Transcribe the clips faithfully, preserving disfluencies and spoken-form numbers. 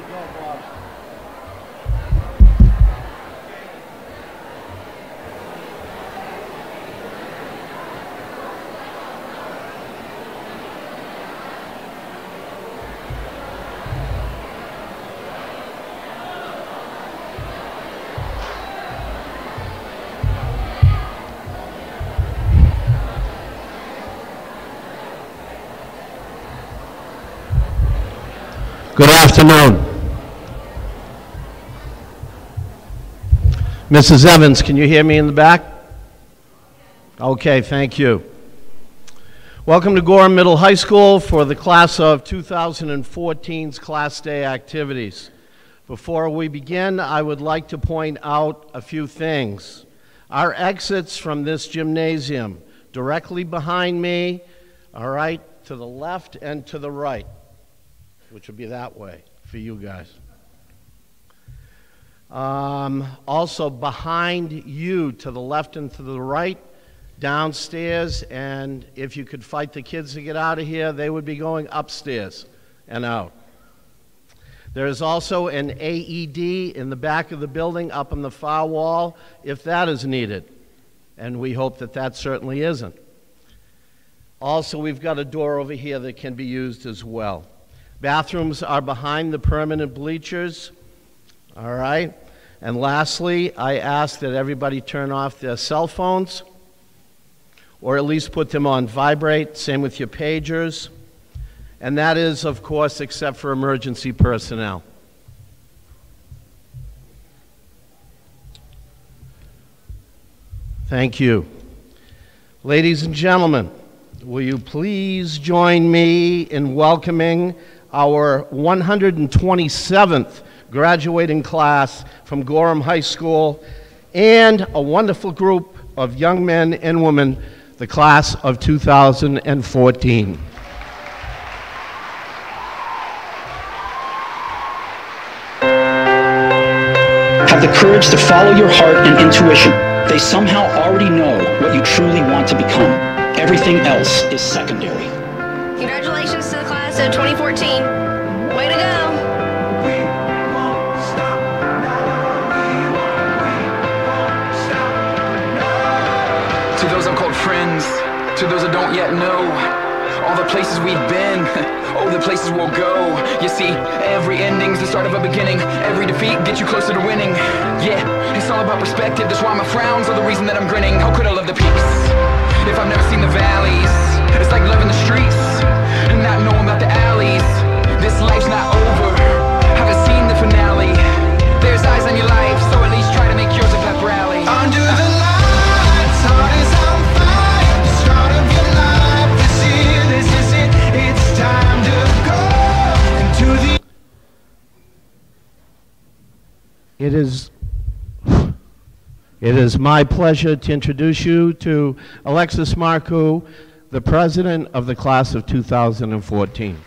Good afternoon. Missus Evans, can you hear me in the back? Okay, thank you. Welcome to Gorham Middle High School for the class of two thousand fourteen's Class Day activities. Before we begin, I would like to point out a few things. Our exits from this gymnasium, directly behind me, all right, to the left and to the right, which would be that way for you guys. Um, also behind you, to the left and to the right, downstairs, and if you could fight the kids to get out of here, they would be going upstairs and out. There is also an A E D in the back of the building up on the far wall if that is needed, and we hope that that certainly isn't. Also, we've got a door over here that can be used as well. Bathrooms are behind the permanent bleachers, all right? And lastly, I ask that everybody turn off their cell phones, or at least put them on vibrate, same with your pagers. And that is, of course, except for emergency personnel. Thank you. Ladies and gentlemen, will you please join me in welcoming our one hundred twenty-seventh graduating class from Gorham High School and a wonderful group of young men and women, the class of two thousand fourteen. Have the courage to follow your heart and intuition. They somehow already know what you truly want to become. Everything else is secondary. Congratulations to the class of twenty fourteen. Way to go. We won't stop. We won't stop. To those I've called friends, to those I don't yet know, all the places we've been, oh, the places we'll go. You see, every ending's the start of a beginning. Every defeat gets you closer to winning. Yeah, it's all about perspective. That's why my frowns are the reason that I'm grinning. How could I love the peaks if I've never seen the valleys? It's like loving the streets and not knowing about the alleys. This life's not over, haven't seen the finale. There's eyes on your life, so at least try to make yours a pep rally. Under the lights, heart is on fire. The start of your life, this is, this is it. It's time to go into the... It is It is my pleasure to introduce you to Alexis Marcoux, the president of the class of two thousand fourteen.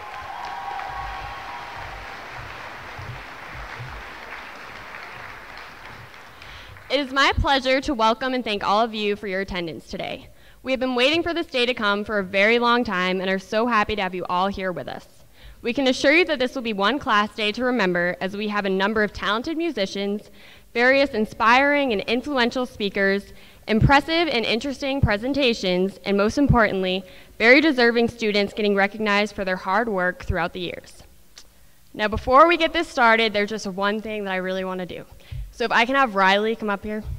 It is my pleasure to welcome and thank all of you for your attendance today. We have been waiting for this day to come for a very long time and are so happy to have you all here with us. We can assure you that this will be one class day to remember, as we have a number of talented musicians, various inspiring and influential speakers, impressive and interesting presentations, and most importantly, very deserving students getting recognized for their hard work throughout the years. Now, before we get this started, there's just one thing that I really want to do. So if I can have Riley come up here.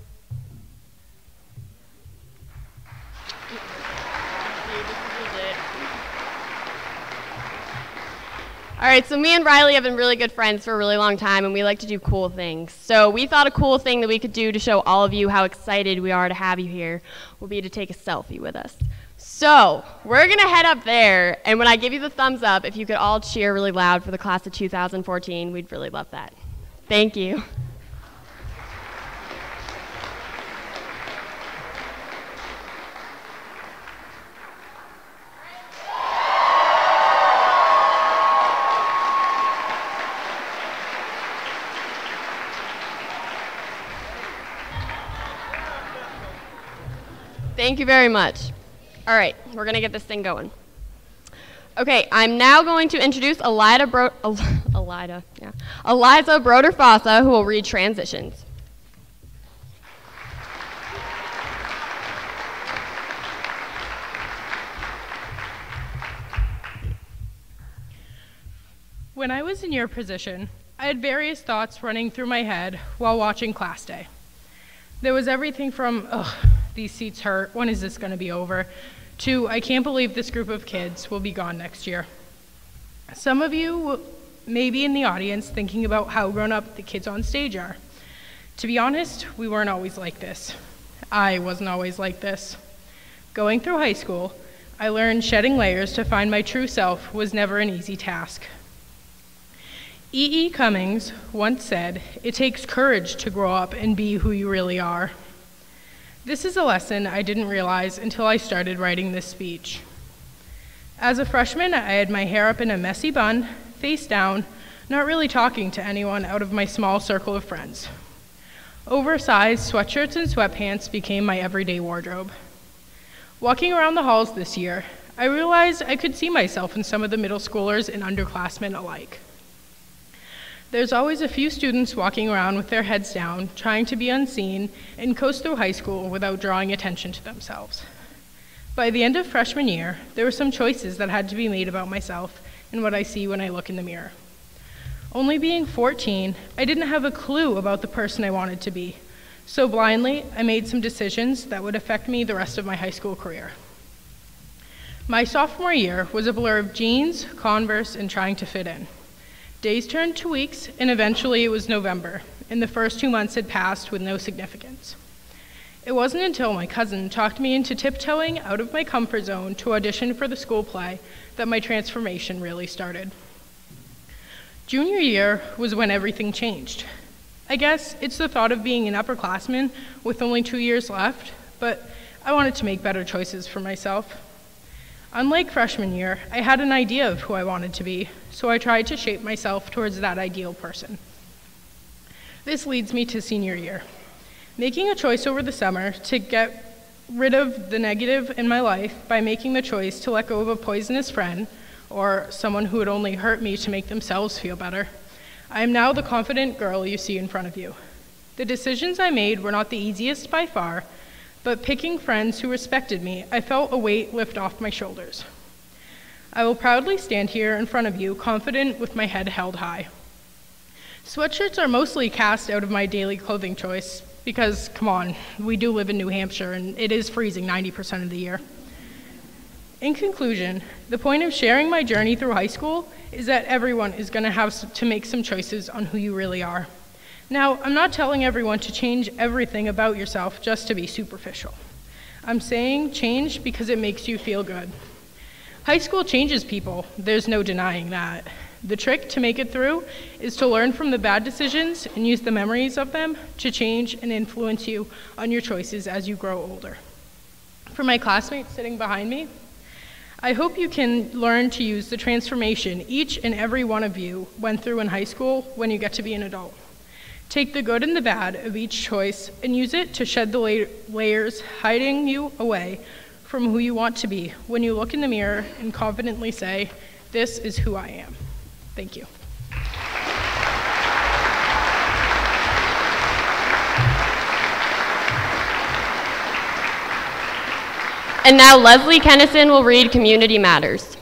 All right, so me and Riley have been really good friends for a really long time, and we like to do cool things. So we thought a cool thing that we could do to show all of you how excited we are to have you here would be to take a selfie with us. So we're gonna head up there, and when I give you the thumbs up, if you could all cheer really loud for the class of two thousand fourteen, we'd really love that. Thank you. Thank you very much. All right, we're gonna get this thing going. Okay, I'm now going to introduce Elida Bro Elida, yeah. Eliza Broder-Fossa, who will read transitions. When I was in your position, I had various thoughts running through my head while watching class day. There was everything from, ugh, these seats hurt, when is this going to be over, to I can't believe this group of kids will be gone next year. Some of you may be in the audience thinking about how grown up the kids on stage are. To be honest, we weren't always like this. I wasn't always like this. Going through high school, I learned shedding layers to find my true self was never an easy task. E E. Cummings once said, "It takes courage to grow up and be who you really are." This is a lesson I didn't realize until I started writing this speech. As a freshman, I had my hair up in a messy bun, face down, not really talking to anyone out of my small circle of friends. Oversized sweatshirts and sweatpants became my everyday wardrobe. Walking around the halls this year, I realized I could see myself in some of the middle schoolers and underclassmen alike. There's always a few students walking around with their heads down, trying to be unseen, and coast through high school without drawing attention to themselves. By the end of freshman year, there were some choices that had to be made about myself and what I see when I look in the mirror. Only being fourteen, I didn't have a clue about the person I wanted to be, so blindly, I made some decisions that would affect me the rest of my high school career. My sophomore year was a blur of jeans, Converse, and trying to fit in. Days turned to weeks, and eventually it was November, and the first two months had passed with no significance. It wasn't until my cousin talked me into tiptoeing out of my comfort zone to audition for the school play that my transformation really started. Junior year was when everything changed. I guess it's the thought of being an upperclassman with only two years left, but I wanted to make better choices for myself. Unlike freshman year, I had an idea of who I wanted to be, so I tried to shape myself towards that ideal person. This leads me to senior year. Making a choice over the summer to get rid of the negative in my life by making the choice to let go of a poisonous friend or someone who would only hurt me to make themselves feel better. I am now the confident girl you see in front of you. The decisions I made were not the easiest by far, but picking friends who respected me, I felt a weight lift off my shoulders. I will proudly stand here in front of you, confident with my head held high. Sweatshirts are mostly cast out of my daily clothing choice because, come on, we do live in New Hampshire and it is freezing ninety percent of the year. In conclusion, the point of sharing my journey through high school is that everyone is going to have to make some choices on who you really are. Now, I'm not telling everyone to change everything about yourself just to be superficial. I'm saying change because it makes you feel good. High school changes people, there's no denying that. The trick to make it through is to learn from the bad decisions and use the memories of them to change and influence you on your choices as you grow older. For my classmates sitting behind me, I hope you can learn to use the transformation each and every one of you went through in high school when you get to be an adult. Take the good and the bad of each choice and use it to shed the la- layers hiding you away from who you want to be when you look in the mirror and confidently say, "This is who I am." Thank you. And now Leslie Kennison will read Community Matters.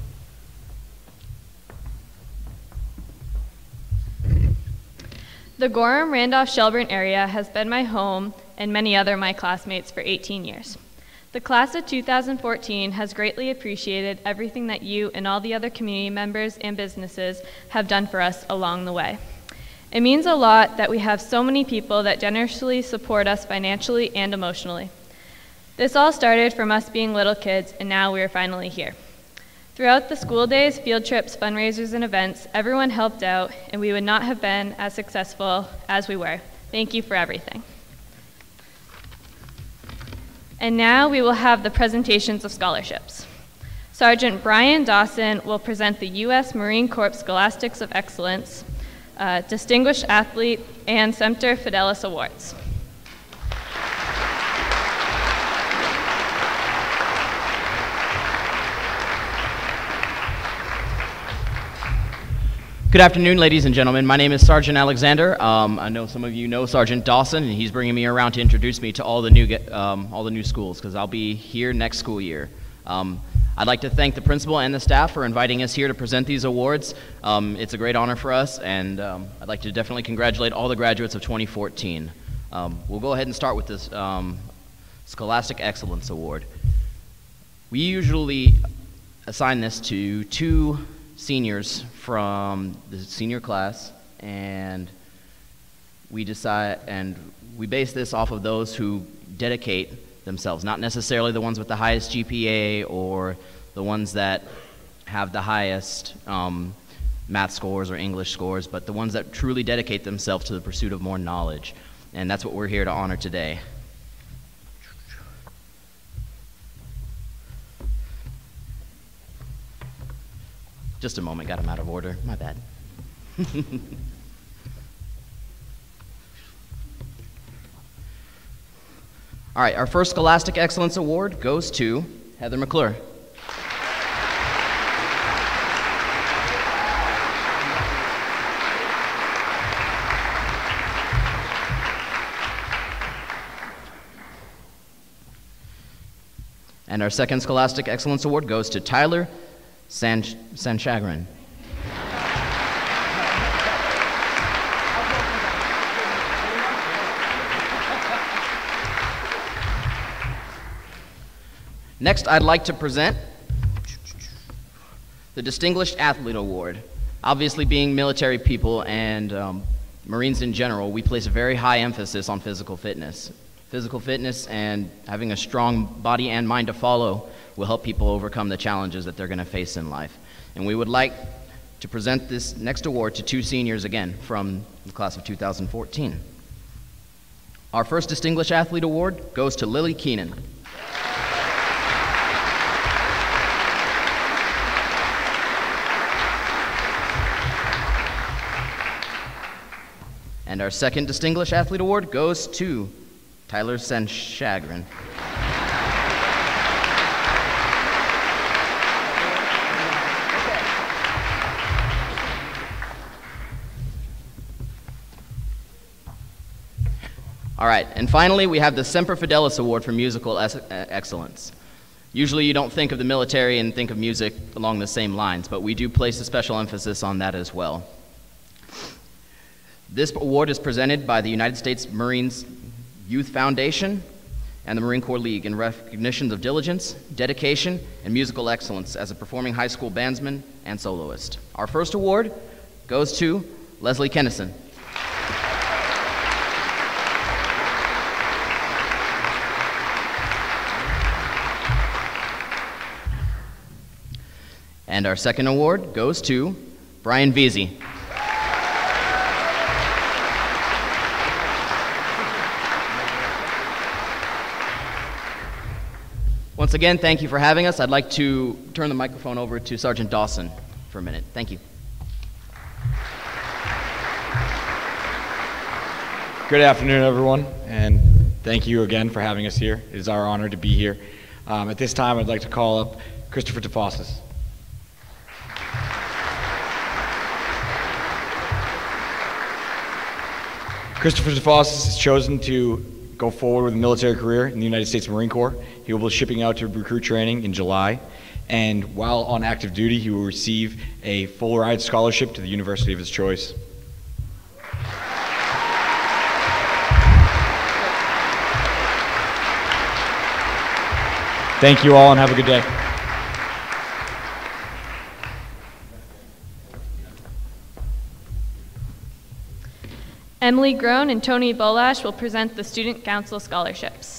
The Gorham, Randolph, Shelburne area has been my home and many other my classmates for eighteen years. The class of two thousand fourteen has greatly appreciated everything that you and all the other community members and businesses have done for us along the way. It means a lot that we have so many people that generously support us financially and emotionally. This all started from us being little kids, and now we are finally here. Throughout the school days, field trips, fundraisers, and events, everyone helped out, and we would not have been as successful as we were. Thank you for everything. And now we will have the presentations of scholarships. Sergeant Brian Dawson will present the U S Marine Corps Scholastics of Excellence, uh, Distinguished Athlete, and Semper Fidelis Awards. Good afternoon, ladies and gentlemen. My name is Sergeant Alexander. Um, I know some of you know Sergeant Dawson, and he's bringing me around to introduce me to all the new, um, all the new schools, because I'll be here next school year. Um, I'd like to thank the principal and the staff for inviting us here to present these awards. Um, it's a great honor for us, and um, I'd like to definitely congratulate all the graduates of twenty fourteen. Um, we'll go ahead and start with this um, Scholastic Excellence Award. We usually assign this to two seniors from the senior class, and we decide and we base this off of those who dedicate themselves, not necessarily the ones with the highest G P A or the ones that have the highest um, math scores or English scores, but the ones that truly dedicate themselves to the pursuit of more knowledge. And that's what we're here to honor today. Just a moment, got them out of order. My bad. All right, our first Scholastic Excellence Award goes to Heather McClure. And our second Scholastic Excellence Award goes to Tyler San Sanchagrin. Next, I'd like to present the Distinguished Athlete Award. Obviously, being military people and um, Marines in general, we place a very high emphasis on physical fitness. Physical fitness and having a strong body and mind to follow will help people overcome the challenges that they're going to face in life. And we would like to present this next award to two seniors again from the class of two thousand fourteen. Our first Distinguished Athlete Award goes to Lily Keenan. And our second Distinguished Athlete Award goes to Tyler Sanchagrin. All right, and finally, we have the Semper Fidelis Award for Musical Excellence. Usually you don't think of the military and think of music along the same lines, but we do place a special emphasis on that as well. This award is presented by the United States Marines Youth Foundation and the Marine Corps League in recognition of diligence, dedication, and musical excellence as a performing high school bandsman and soloist. Our first award goes to Leslie Kennison. And our second award goes to Brian Veazey. Once again, thank you for having us. I'd like to turn the microphone over to Sergeant Dawson for a minute. Thank you. Good afternoon, everyone, and thank you again for having us here. It is our honor to be here. Um, at this time, I'd like to call up Christopher DeFossis. Christopher DeFossis has chosen to go forward with a military career in the United States Marine Corps. He will be shipping out to recruit training in July, and while on active duty, he will receive a full ride scholarship to the university of his choice. Thank you all, and have a good day. Emily Groen and Tony Bolash will present the Student Council Scholarships.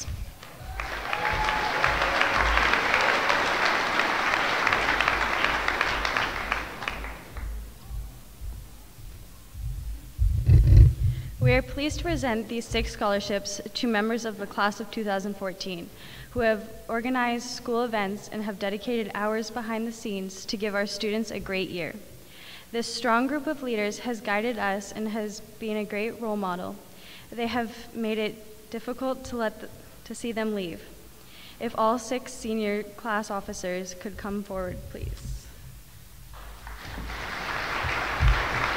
We are pleased to present these six scholarships to members of the class of two thousand fourteen who have organized school events and have dedicated hours behind the scenes to give our students a great year. This strong group of leaders has guided us and has been a great role model. They have made it difficult to let the, to see them leave. If all six senior class officers could come forward, please.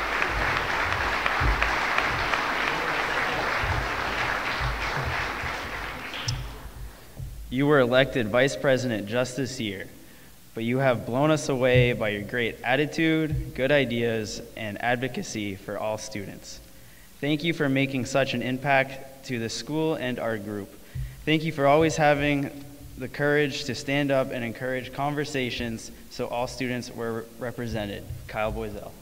You were elected vice president just this year, but you have blown us away by your great attitude, good ideas, and advocacy for all students. Thank you for making such an impact to the school and our group. Thank you for always having the courage to stand up and encourage conversations so all students were represented. Kyle Boisel.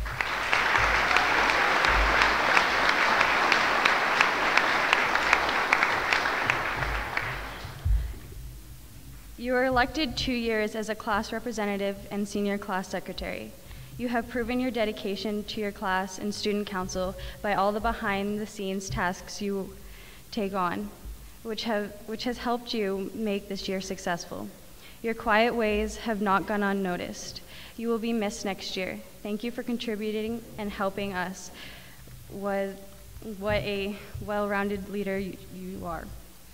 You were elected two years as a class representative and senior class secretary. You have proven your dedication to your class and student council by all the behind-the-scenes tasks you take on, which, have, which has helped you make this year successful. Your quiet ways have not gone unnoticed. You will be missed next year. Thank you for contributing and helping us. What, what a well-rounded leader you, you are.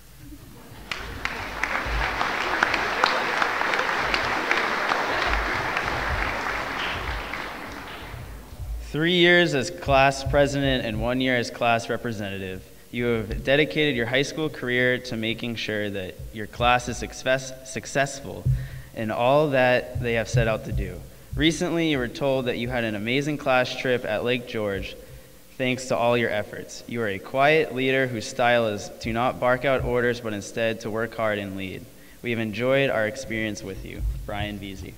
Three years as class president and one year as class representative. You have dedicated your high school career to making sure that your class is success, successful in all that they have set out to do. Recently, you were told that you had an amazing class trip at Lake George, thanks to all your efforts. You are a quiet leader whose style is to not bark out orders, but instead to work hard and lead. We have enjoyed our experience with you. Brian Veazey.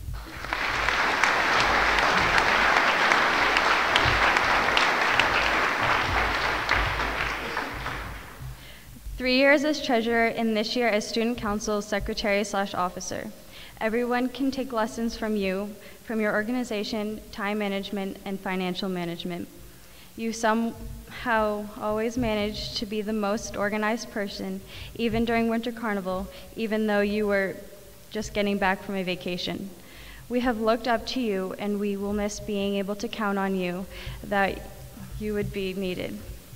Three years as treasurer and this year as student council secretary slash officer. Everyone can take lessons from you, from your organization, time management, and financial management. You somehow always manage to be the most organized person, even during Winter Carnival, even though you were just getting back from a vacation. We have looked up to you, and we will miss being able to count on you, that you would be needed.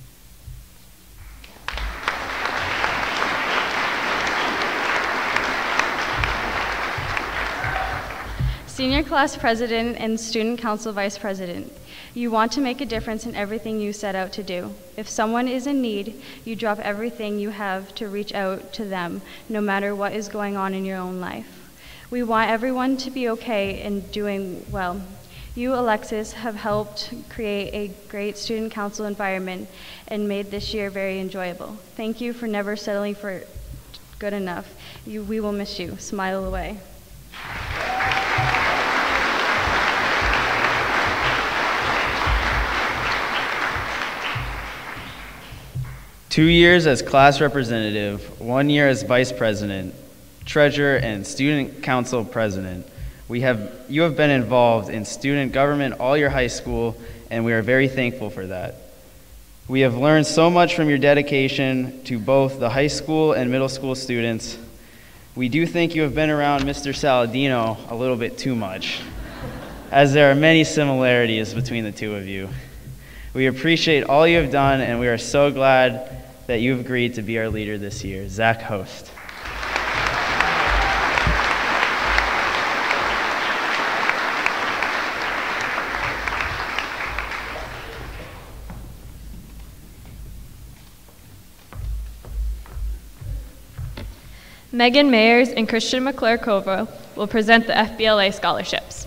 Senior class president and student council vice president. You want to make a difference in everything you set out to do. If someone is in need, you drop everything you have to reach out to them, no matter what is going on in your own life. We want everyone to be okay and doing well. You, Alexis, have helped create a great student council environment and made this year very enjoyable. Thank you for never settling for good enough. You, we will miss you. Smile away. Two years as class representative, one year as vice president, treasurer, and student council president. We have, you have been involved in student government all your high school, and we are very thankful for that. We have learned so much from your dedication to both the high school and middle school students. We do think you have been around Mister Saladino a little bit too much, as there are many similarities between the two of you. We appreciate all you have done, and we are so glad that you've agreed to be our leader this year. Zach Host. Megan Mayers and Christian McClure-Cova will present the F B L A scholarships.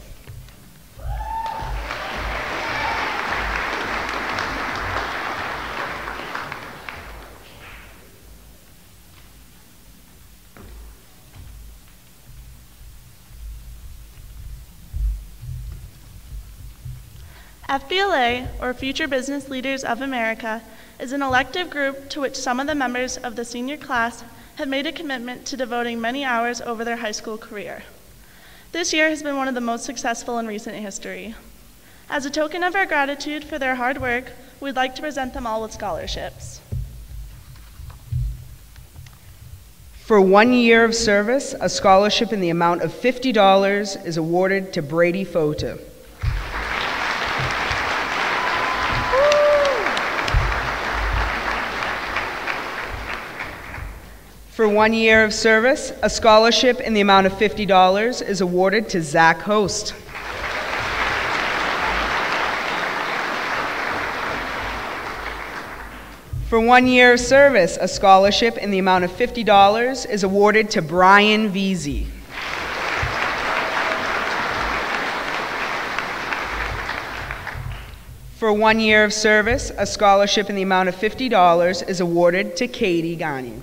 F B L A, or Future Business Leaders of America, is an elective group to which some of the members of the senior class have made a commitment to devoting many hours over their high school career. This year has been one of the most successful in recent history. As a token of our gratitude for their hard work, we'd like to present them all with scholarships. For one year of service, a scholarship in the amount of fifty dollars is awarded to Brady Fota. For one year of service, a scholarship in the amount of fifty dollars is awarded to Zach Host. For one year of service, a scholarship in the amount of fifty dollars is awarded to Brian Veazey. For one year of service, a scholarship in the amount of fifty dollars is awarded to Katie Gagne.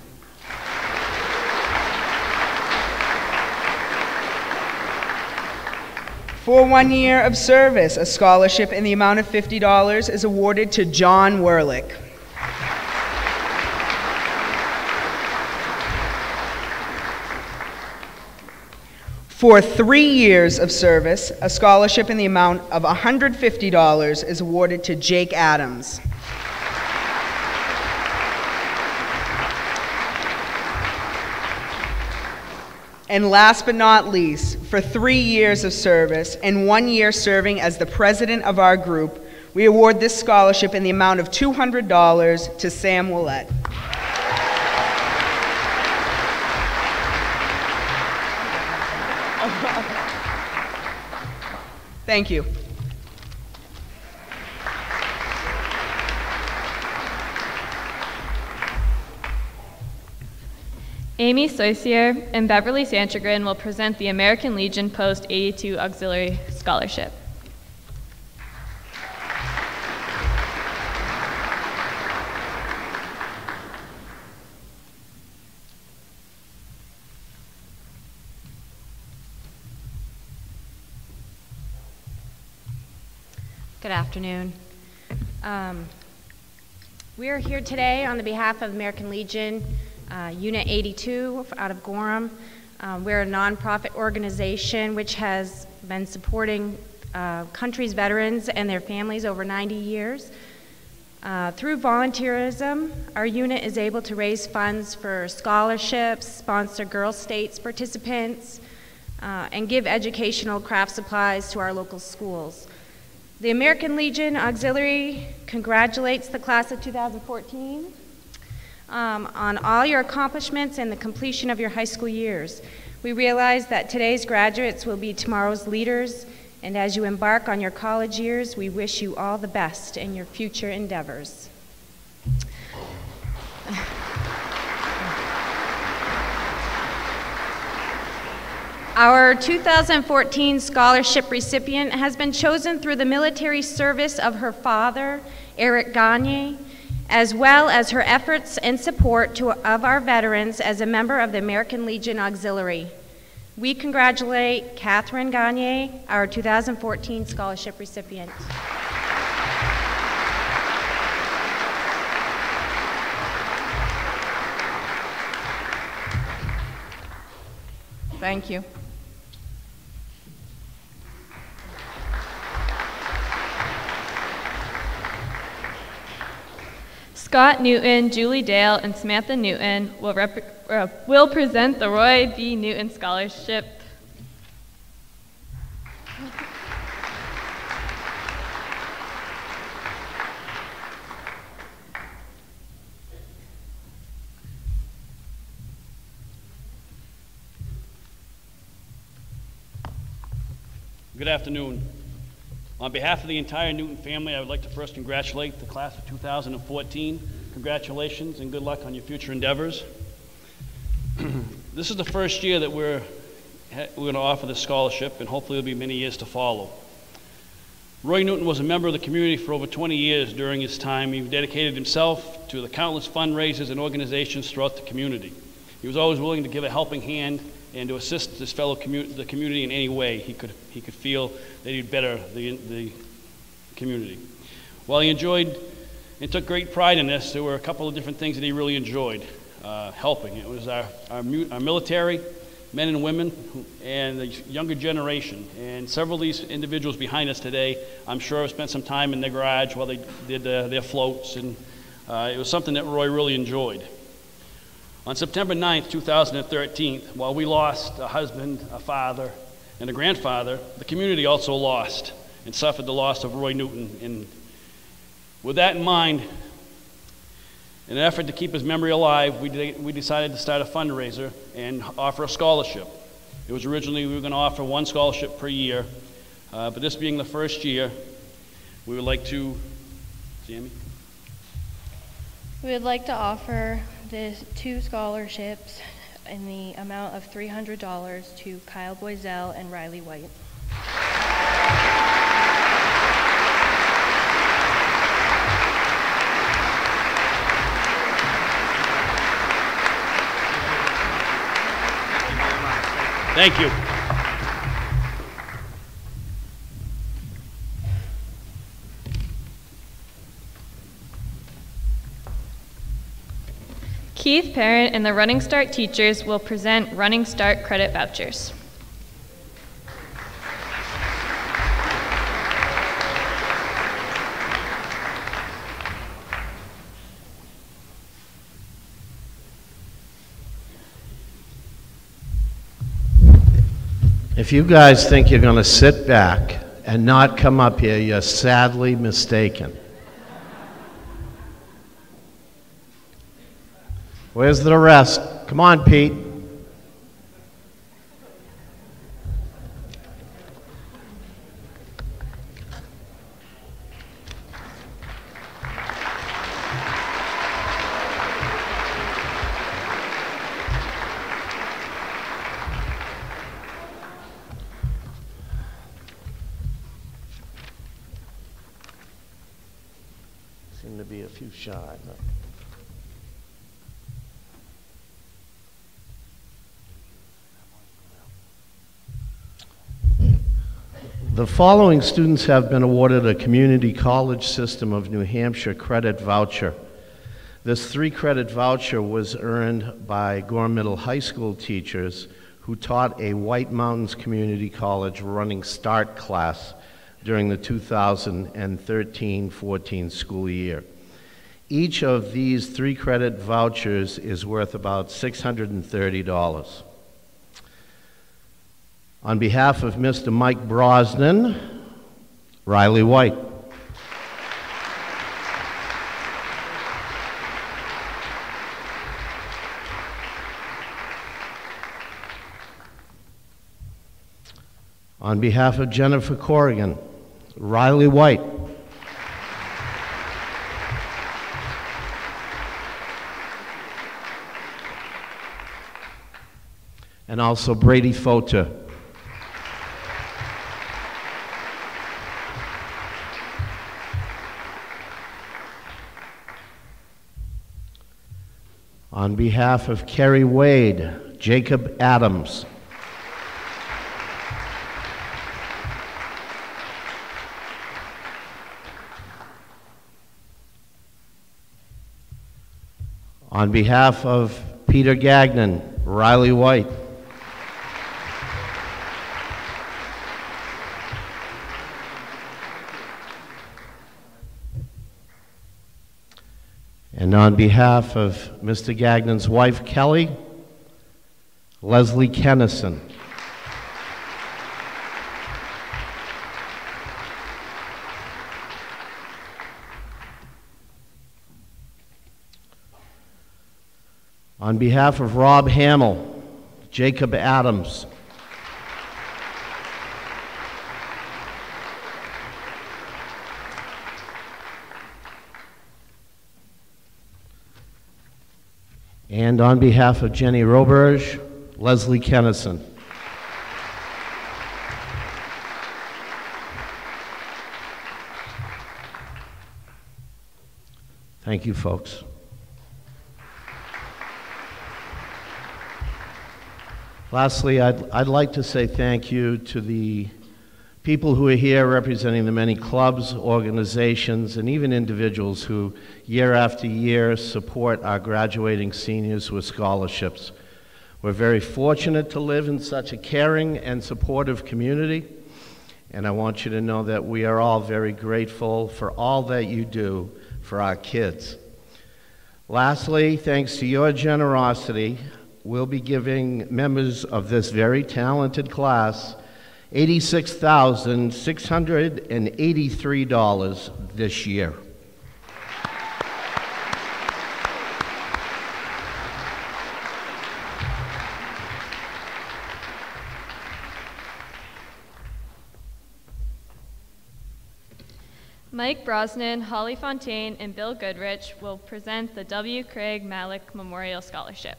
For one year of service, a scholarship in the amount of fifty dollars is awarded to John Werlick. For three years of service, a scholarship in the amount of one hundred fifty dollars is awarded to Jake Adams. And last but not least, for three years of service and one year serving as the president of our group, we award this scholarship in the amount of two hundred dollars to Sam Willett. Thank you. Amy Saucier and Beverly Sanchagrin will present the American Legion Post eighty-two Auxiliary Scholarship. Good afternoon. Um, we are here today on the behalf of American Legion, uh, Unit eighty-two out of Gorham. Um, we're a nonprofit organization which has been supporting uh, country's veterans and their families over ninety years. Uh, through volunteerism, our unit is able to raise funds for scholarships, sponsor Girl States participants, uh, and give educational craft supplies to our local schools. The American Legion Auxiliary congratulates the class of two thousand fourteen um, on all your accomplishments and the completion of your high school years. We realize that today's graduates will be tomorrow's leaders, and as you embark on your college years, we wish you all the best in your future endeavors. Our two thousand fourteen scholarship recipient has been chosen through the military service of her father, Eric Gagne, as well as her efforts and support to, of our veterans as a member of the American Legion Auxiliary. We congratulate Catherine Gagne, our two thousand fourteen scholarship recipient. Thank you. Scott Newton, Julie Dale, and Samantha Newton will, rep uh, will present the Roy B. Newton Scholarship. Good afternoon. On behalf of the entire Newton family, I would like to first congratulate the class of two thousand fourteen. Congratulations and good luck on your future endeavors. This is the first year that we're, we're going to offer this scholarship, and hopefully there'll be many years to follow. Roy Newton was a member of the community for over twenty years. During his time, he dedicated himself to the countless fundraisers and organizations throughout the community. He was always willing to give a helping hand and to assist his fellow commu the community in any way he could, he could feel that he'd better the, the community. While he enjoyed and took great pride in this, there were a couple of different things that he really enjoyed uh, helping. It was our, our, our military, men and women, who, and the younger generation. And several of these individuals behind us today, I'm sure, have spent some time in their garage while they did uh, their floats, and uh, it was something that Roy really enjoyed. On September ninth, two thousand thirteen, while we lost a husband, a father, and a grandfather, the community also lost and suffered the loss of Roy Newton. And with that in mind, in an effort to keep his memory alive, we, de we decided to start a fundraiser and offer a scholarship. It was originally we were going to offer one scholarship per year, uh, but this being the first year, we would like to, Sammy? We would like to offer the two scholarships in the amount of three hundred dollars to Kyle Boiselle and Riley White. Thank you. Keith Parent and the Running Start teachers will present Running Start credit vouchers. If you guys think you're going to sit back and not come up here, you're sadly mistaken. Where's the rest? Come on, Pete. Seem to be a few shy. Huh? The following students have been awarded a Community College System of New Hampshire credit voucher. This three credit voucher was earned by Gorham Middle High School teachers who taught a White Mountains Community College Running Start class during the two thousand thirteen fourteen school year. Each of these three credit vouchers is worth about six hundred thirty dollars. On behalf of Mister Mike Brosnan, Riley White. On behalf of Jennifer Corrigan, Riley White. And also Brady Fota. On behalf of Kerry Wade, Jacob Adams. On behalf of Peter Gagnon, Riley White. And on behalf of Mister Gagnon's wife, Kelly, Leslie Kennison. On behalf of Rob Hamill, Jacob Adams. And on behalf of Jenny Roberge, Leslie Kennison. Thank you, folks. Lastly, I'd, I'd like to say thank you to the people who are here representing the many clubs, organizations, and even individuals who year after year support our graduating seniors with scholarships. We're very fortunate to live in such a caring and supportive community, and I want you to know that we are all very grateful for all that you do for our kids. Lastly, thanks to your generosity, we'll be giving members of this very talented class eighty-six thousand six hundred eighty-three dollars this year. Mike Brosnan, Holly Fontaine, and Bill Goodrich will present the W. Craig Malik Memorial Scholarship.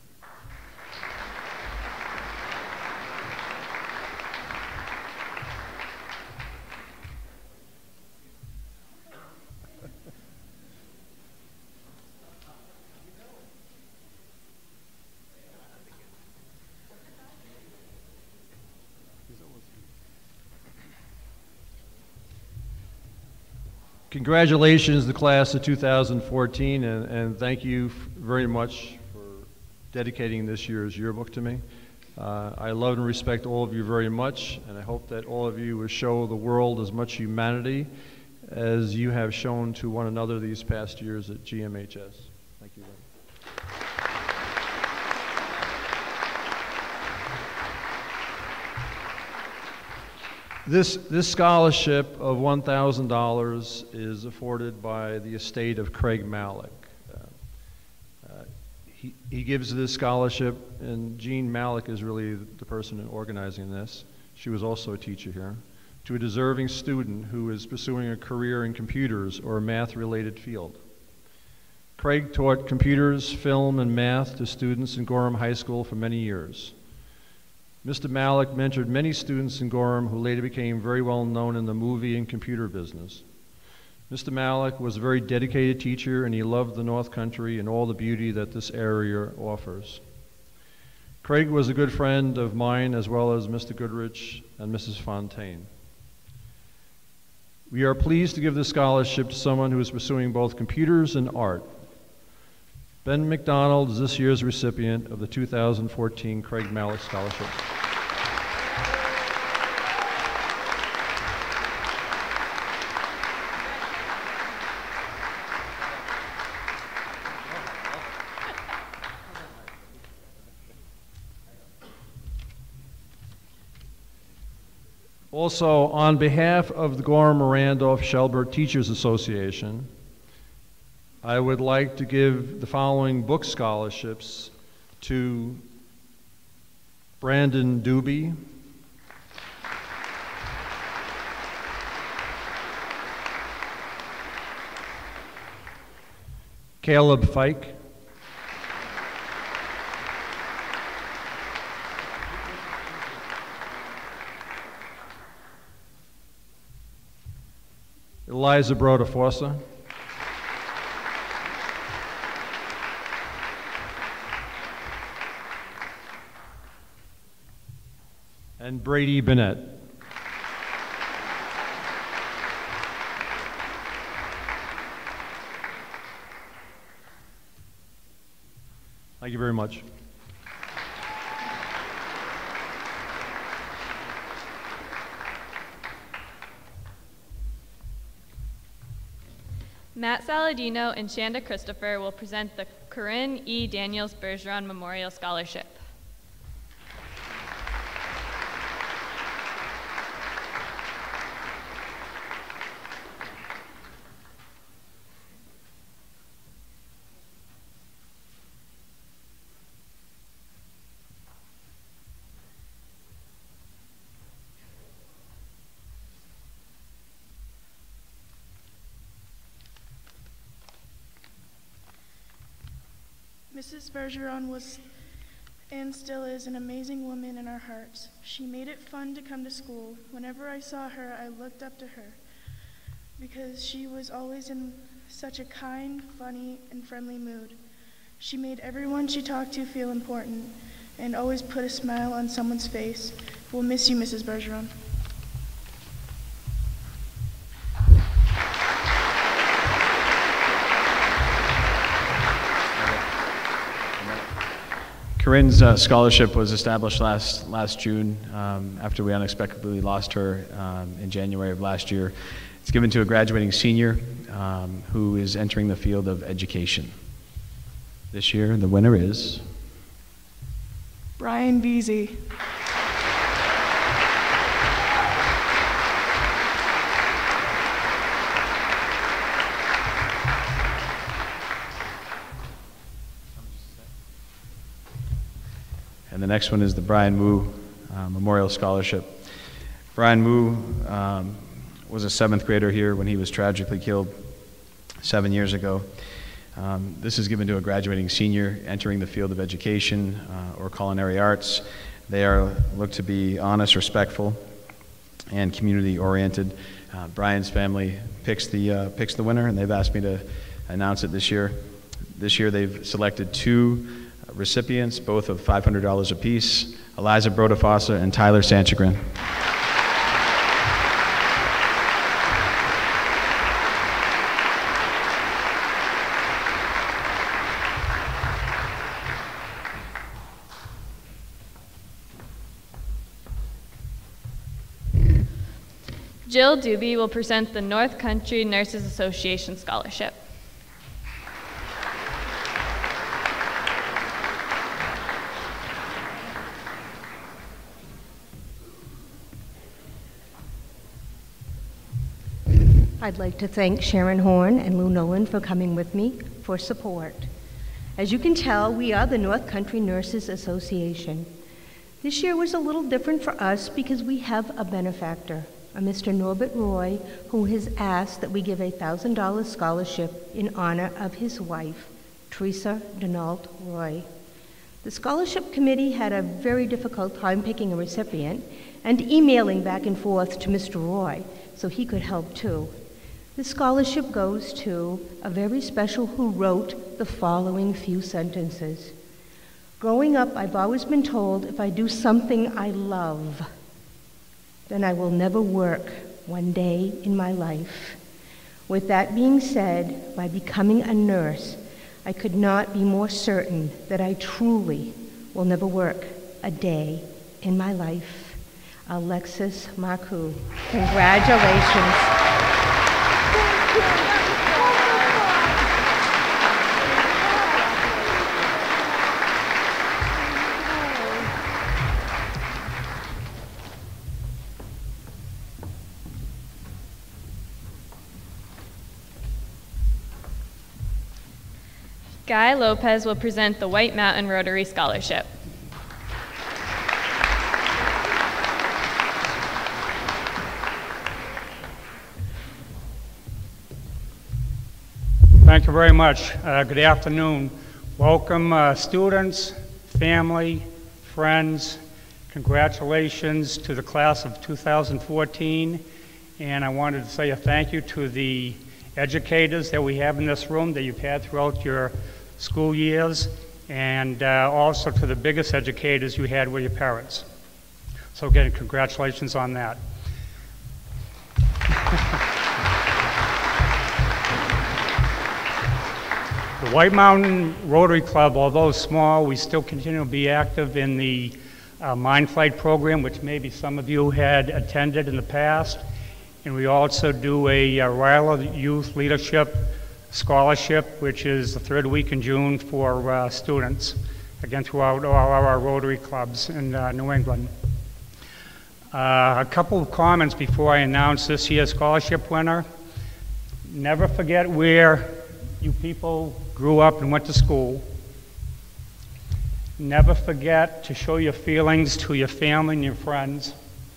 Congratulations to the class of two thousand fourteen, and, and thank you very much for dedicating this year's yearbook to me. Uh, I love and respect all of you very much, and I hope that all of you will show the world as much humanity as you have shown to one another these past years at G M H S. Thank you very much. This, this scholarship of one thousand dollars is afforded by the estate of Craig Malik. Uh, uh, he, he gives this scholarship, and Jean Malik is really the person organizing this. She was also a teacher here, to a deserving student who is pursuing a career in computers or a math-related field. Craig taught computers, film, and math to students in Gorham High School for many years. Mister Malik mentored many students in Gorham who later became very well known in the movie and computer business. Mister Malik was a very dedicated teacher, and he loved the North Country and all the beauty that this area offers. Craig was a good friend of mine, as well as Mister Goodrich and Missus Fontaine. We are pleased to give this scholarship to someone who is pursuing both computers and art. Ben McDonald is this year's recipient of the two thousand fourteen Craig Malik Scholarship. Also, on behalf of the Gorham-Randolph-Shelburne Teachers Association, I would like to give the following book scholarships to Brandon Doobie, Caleb Fike, Eliza Broda Fossa, and Brady Bennett. Thank you very much. Matt Saladino and Shanda Christopher will present the Corinne E. Daniels Bergeron Memorial Scholarship. Missus Bergeron was and still is an amazing woman in our hearts. She made it fun to come to school. Whenever I saw her, I looked up to her because she was always in such a kind, funny, and friendly mood. She made everyone she talked to feel important and always put a smile on someone's face. We'll miss you, Missus Bergeron. Corinne's uh, scholarship was established last last June um, after we unexpectedly lost her um, in January of last year. It's given to a graduating senior um, who is entering the field of education. This year, the winner is Brian Veazey. And the next one is the Brian Moo uh, Memorial Scholarship. Brian Moo um, was a seventh grader here when he was tragically killed seven years ago. Um, this is given to a graduating senior entering the field of education uh, or culinary arts. They are looked to be honest, respectful, and community-oriented. Uh, Brian's family picks the, uh, picks the winner, and they've asked me to announce it this year. This year they've selected two recipients, both of five hundred dollars apiece, Eliza Brodafasa and Tyler Sanchagrin. Jill Doobie will present the North Country Nurses Association Scholarship. I'd like to thank Sharon Horn and Lou Nolan for coming with me for support. As you can tell, we are the North Country Nurses Association. This year was a little different for us because we have a benefactor, a Mister Norbert Roy, who has asked that we give a one thousand dollar scholarship in honor of his wife, Teresa Denault Roy. The scholarship committee had a very difficult time picking a recipient and emailing back and forth to Mister Roy so he could help too. The scholarship goes to a very special who wrote the following few sentences. Growing up, I've always been told if I do something I love, then I will never work one day in my life. With that being said, by becoming a nurse, I could not be more certain that I truly will never work a day in my life. Alexis Marcoux, congratulations. Guy Lopez will present the White Mountain Rotary Scholarship. Thank you very much. Uh, good afternoon. Welcome uh, students, family, friends. Congratulations to the class of two thousand fourteen. And I wanted to say a thank you to the educators that we have in this room that you've had throughout your school years, and uh, also to the biggest educators you had were your parents. So again, congratulations on that. The White Mountain Rotary Club, although small, we still continue to be active in the uh, Mind Flight program, which maybe some of you had attended in the past. And we also do a uh, Ryla Youth Leadership Scholarship, which is the third week in June for uh, students, again throughout all our Rotary clubs in uh, New England. Uh, a couple of comments before I announce this year's scholarship winner. Never forget where you people grew up and went to school. Never forget to show your feelings to your family and your friends.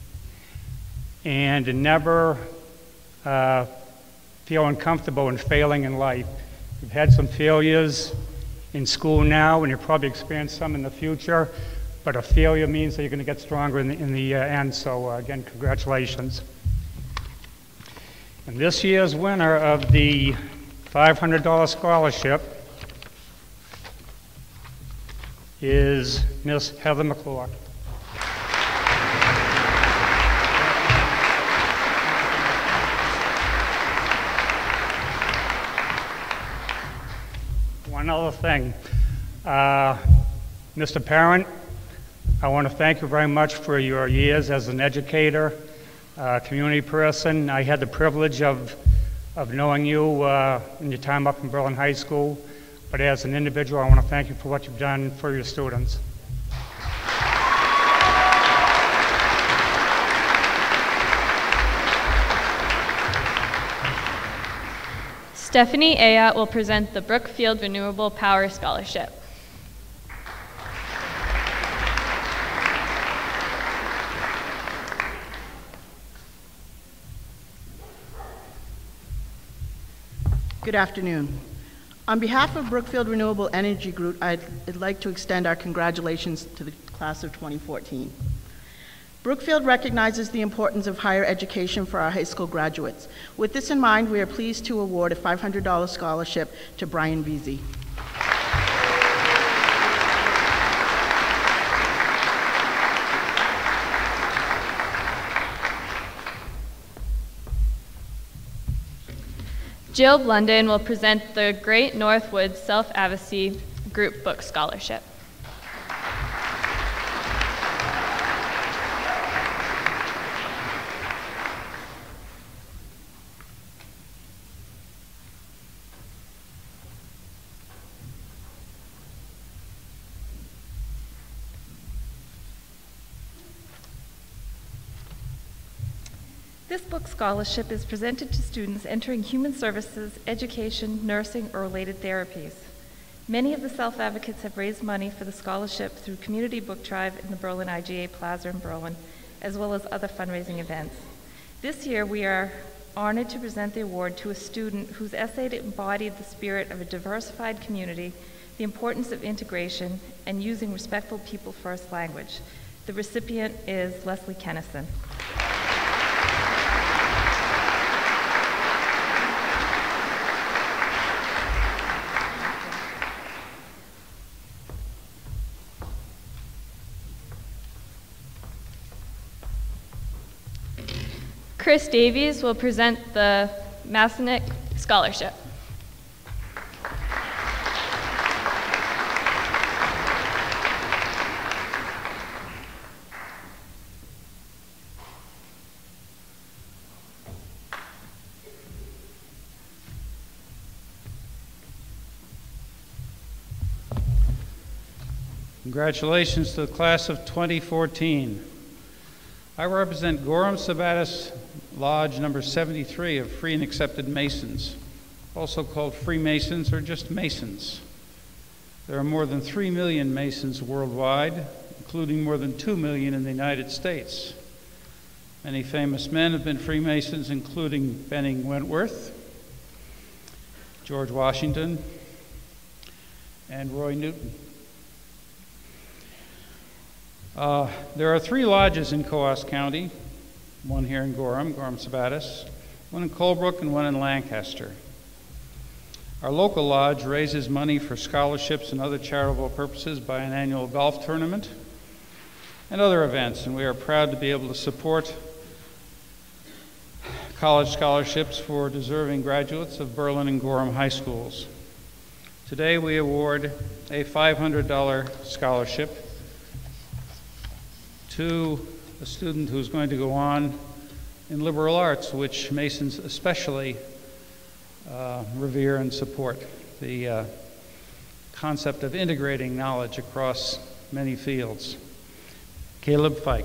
And never uh, feel uncomfortable in failing in life. You've had some failures in school now, and you'll probably experience some in the future, but a failure means that you're going to get stronger in the, in the uh, end, so uh, again, congratulations. And this year's winner of the five hundred dollar scholarship is Miss Heather McClure. One other thing, uh, Mister Parent, I want to thank you very much for your years as an educator, uh, community person. I had the privilege of, of knowing you uh, in your time up in Berlin High School, but as an individual, I want to thank you for what you've done for your students. Stephanie Ayotte will present the Brookfield Renewable Power Scholarship. Good afternoon. On behalf of Brookfield Renewable Energy Group, I'd, I'd like to extend our congratulations to the class of twenty fourteen. Brookfield recognizes the importance of higher education for our high school graduates. With this in mind, we are pleased to award a five hundred dollar scholarship to Brian Veazey. Jill Blunden will present the Great Northwoods Self-Advocacy Group Book Scholarship. This book scholarship is presented to students entering human services, education, nursing, or related therapies. Many of the self-advocates have raised money for the scholarship through Community Book Drive in the Berlin I G A Plaza in Berlin, as well as other fundraising events. This year, we are honored to present the award to a student whose essay embodied the spirit of a diversified community, the importance of integration, and using respectful people-first language. The recipient is Leslie Kennison. Chris Davies will present the Masonic Scholarship. Congratulations to the class of twenty fourteen. I represent Gorham Sabattis Lodge number seventy-three of Free and Accepted Masons, also called Freemasons or just Masons. There are more than three million Masons worldwide, including more than two million in the United States. Many famous men have been Freemasons, including Benning Wentworth, George Washington, and Roy Newton. Uh, there are three lodges in Coos County, one here in Gorham, Gorham Sabattis, one in Colebrook, and one in Lancaster. Our local lodge raises money for scholarships and other charitable purposes by an annual golf tournament and other events, and we are proud to be able to support college scholarships for deserving graduates of Berlin and Gorham high schools. Today we award a five hundred dollar scholarship to a student who's going to go on in liberal arts, which Masons especially uh, revere and support. The uh, concept of integrating knowledge across many fields. Caleb Fike.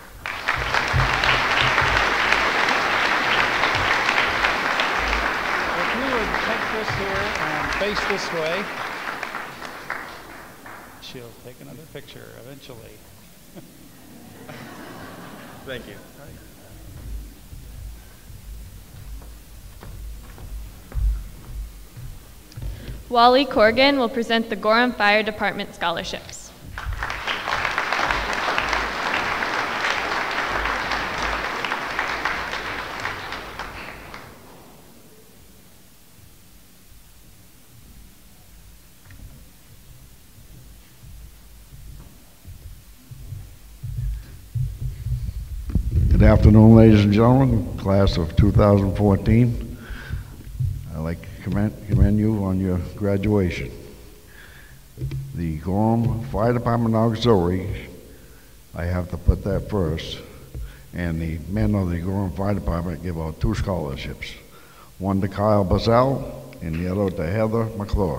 If you would take this here and face this way, she'll take another picture eventually. Thank you. Wally Corrigan will present the Gorham Fire Department scholarships. Good afternoon, ladies and gentlemen, class of two thousand fourteen. I'd like to commend, commend you on your graduation. The Gorham Fire Department Auxiliary, I have to put that first, and the men of the Gorham Fire Department give out two scholarships. One to Kyle Bazell and the other to Heather McClure.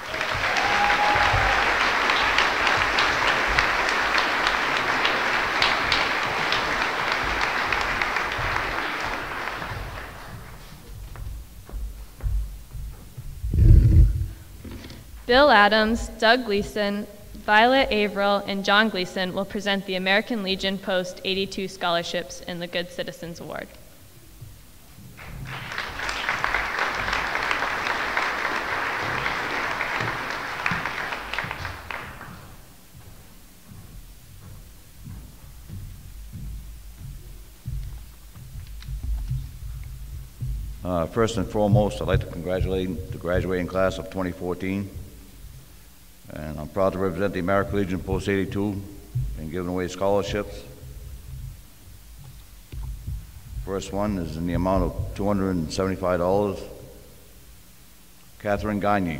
Bill Adams, Doug Gleason, Violet Averill, and John Gleason will present the American Legion Post eighty-two scholarships in the Good Citizens Award. Uh, first and foremost, I'd like to congratulate the graduating class of twenty fourteen. And I'm proud to represent the American Legion Post eighty-two in giving away scholarships. First one is in the amount of two hundred seventy-five dollars. Catherine Gagne.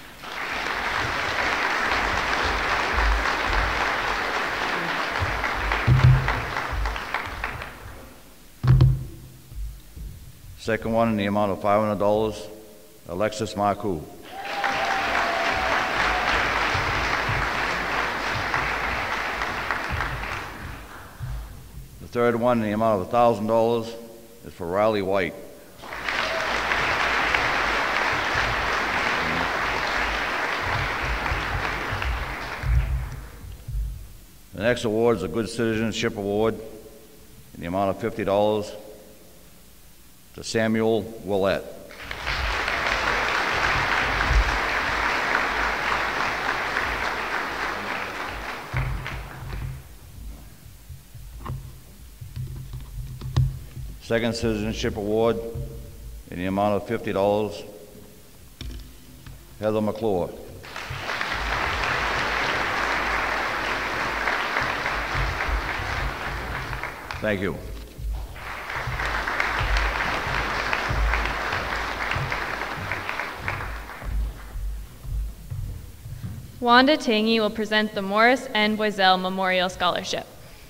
Second one in the amount of five hundred dollars, Alexis Marcoux. The third one in the amount of one thousand dollars is for Riley White. The next award is a Good Citizenship Award in the amount of fifty dollars to Samuel Willett. Second Citizenship Award in the amount of fifty dollars, Heather McClure. Thank you. Wanda Tangy will present the Morris N. Boiselle Memorial Scholarship.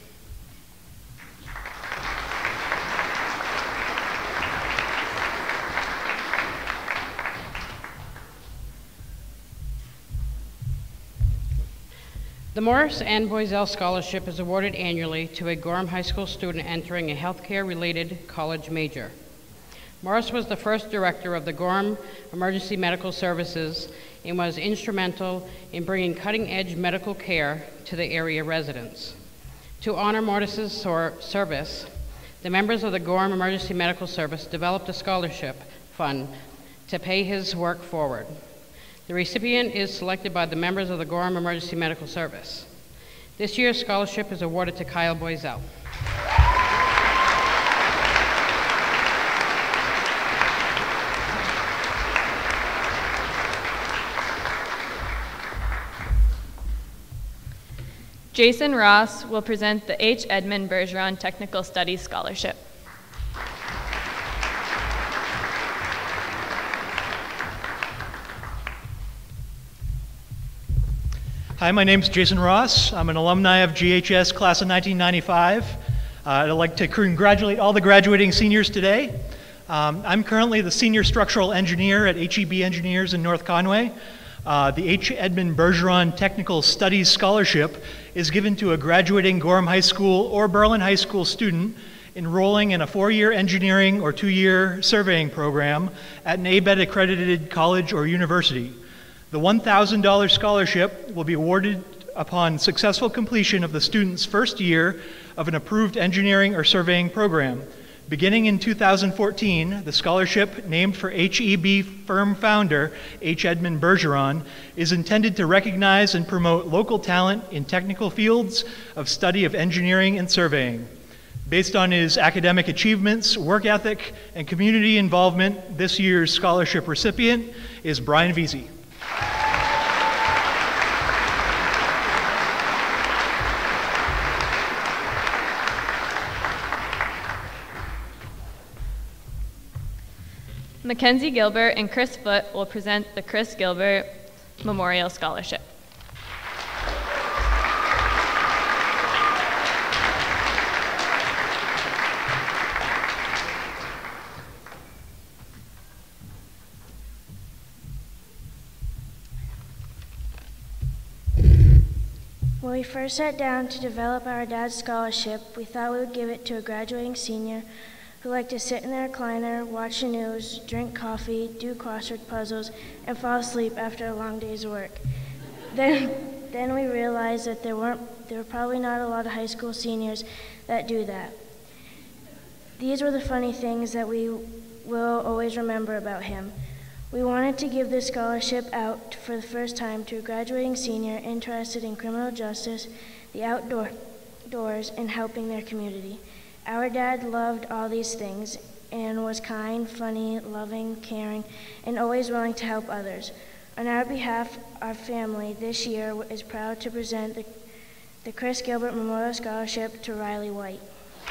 The Morris N. Boiselle Scholarship is awarded annually to a Gorham High School student entering a healthcare-related college major. Morris was the first director of the Gorham Emergency Medical Services and was instrumental in bringing cutting-edge medical care to the area residents. To honor Morris's service, the members of the Gorham Emergency Medical Service developed a scholarship fund to pay his work forward. The recipient is selected by the members of the Gorham Emergency Medical Service. This year's scholarship is awarded to Kyle Boiselle. Jason Ross will present the H. Edmund Bergeron Technical Studies Scholarship. Hi, my name is Jason Ross. I'm an alumni of G H S class of nineteen ninety-five. Uh, I'd like to congratulate all the graduating seniors today. Um, I'm currently the senior structural engineer at H E B Engineers in North Conway. Uh, the H. Edmund Bergeron Technical Studies Scholarship is given to a graduating Gorham High School or Berlin High School student enrolling in a four-year engineering or two-year surveying program at an A B E T accredited college or university. The one thousand dollar scholarship will be awarded upon successful completion of the student's first year of an approved engineering or surveying program. Beginning in two thousand fourteen, the scholarship, named for H E B firm founder H. Edmund Bergeron, is intended to recognize and promote local talent in technical fields of study of engineering and surveying. Based on his academic achievements, work ethic, and community involvement, this year's scholarship recipient is Brian Veazey. Mackenzie Gilbert and Chris Foote will present the Chris Gilbert Memorial Scholarship. When we first sat down to develop our dad's scholarship, we thought we would give it to a graduating senior who liked to sit in their recliner, watch the news, drink coffee, do crossword puzzles, and fall asleep after a long day's work. Then, then we realized that there weren't, there were probably not a lot of high school seniors that do that. These were the funny things that we will always remember about him. We wanted to give this scholarship out for the first time to a graduating senior interested in criminal justice, the outdoors, and helping their community. Our dad loved all these things, and was kind, funny, loving, caring, and always willing to help others. On our behalf, our family this year is proud to present the, the Chris Gilbert Memorial Scholarship to Riley White.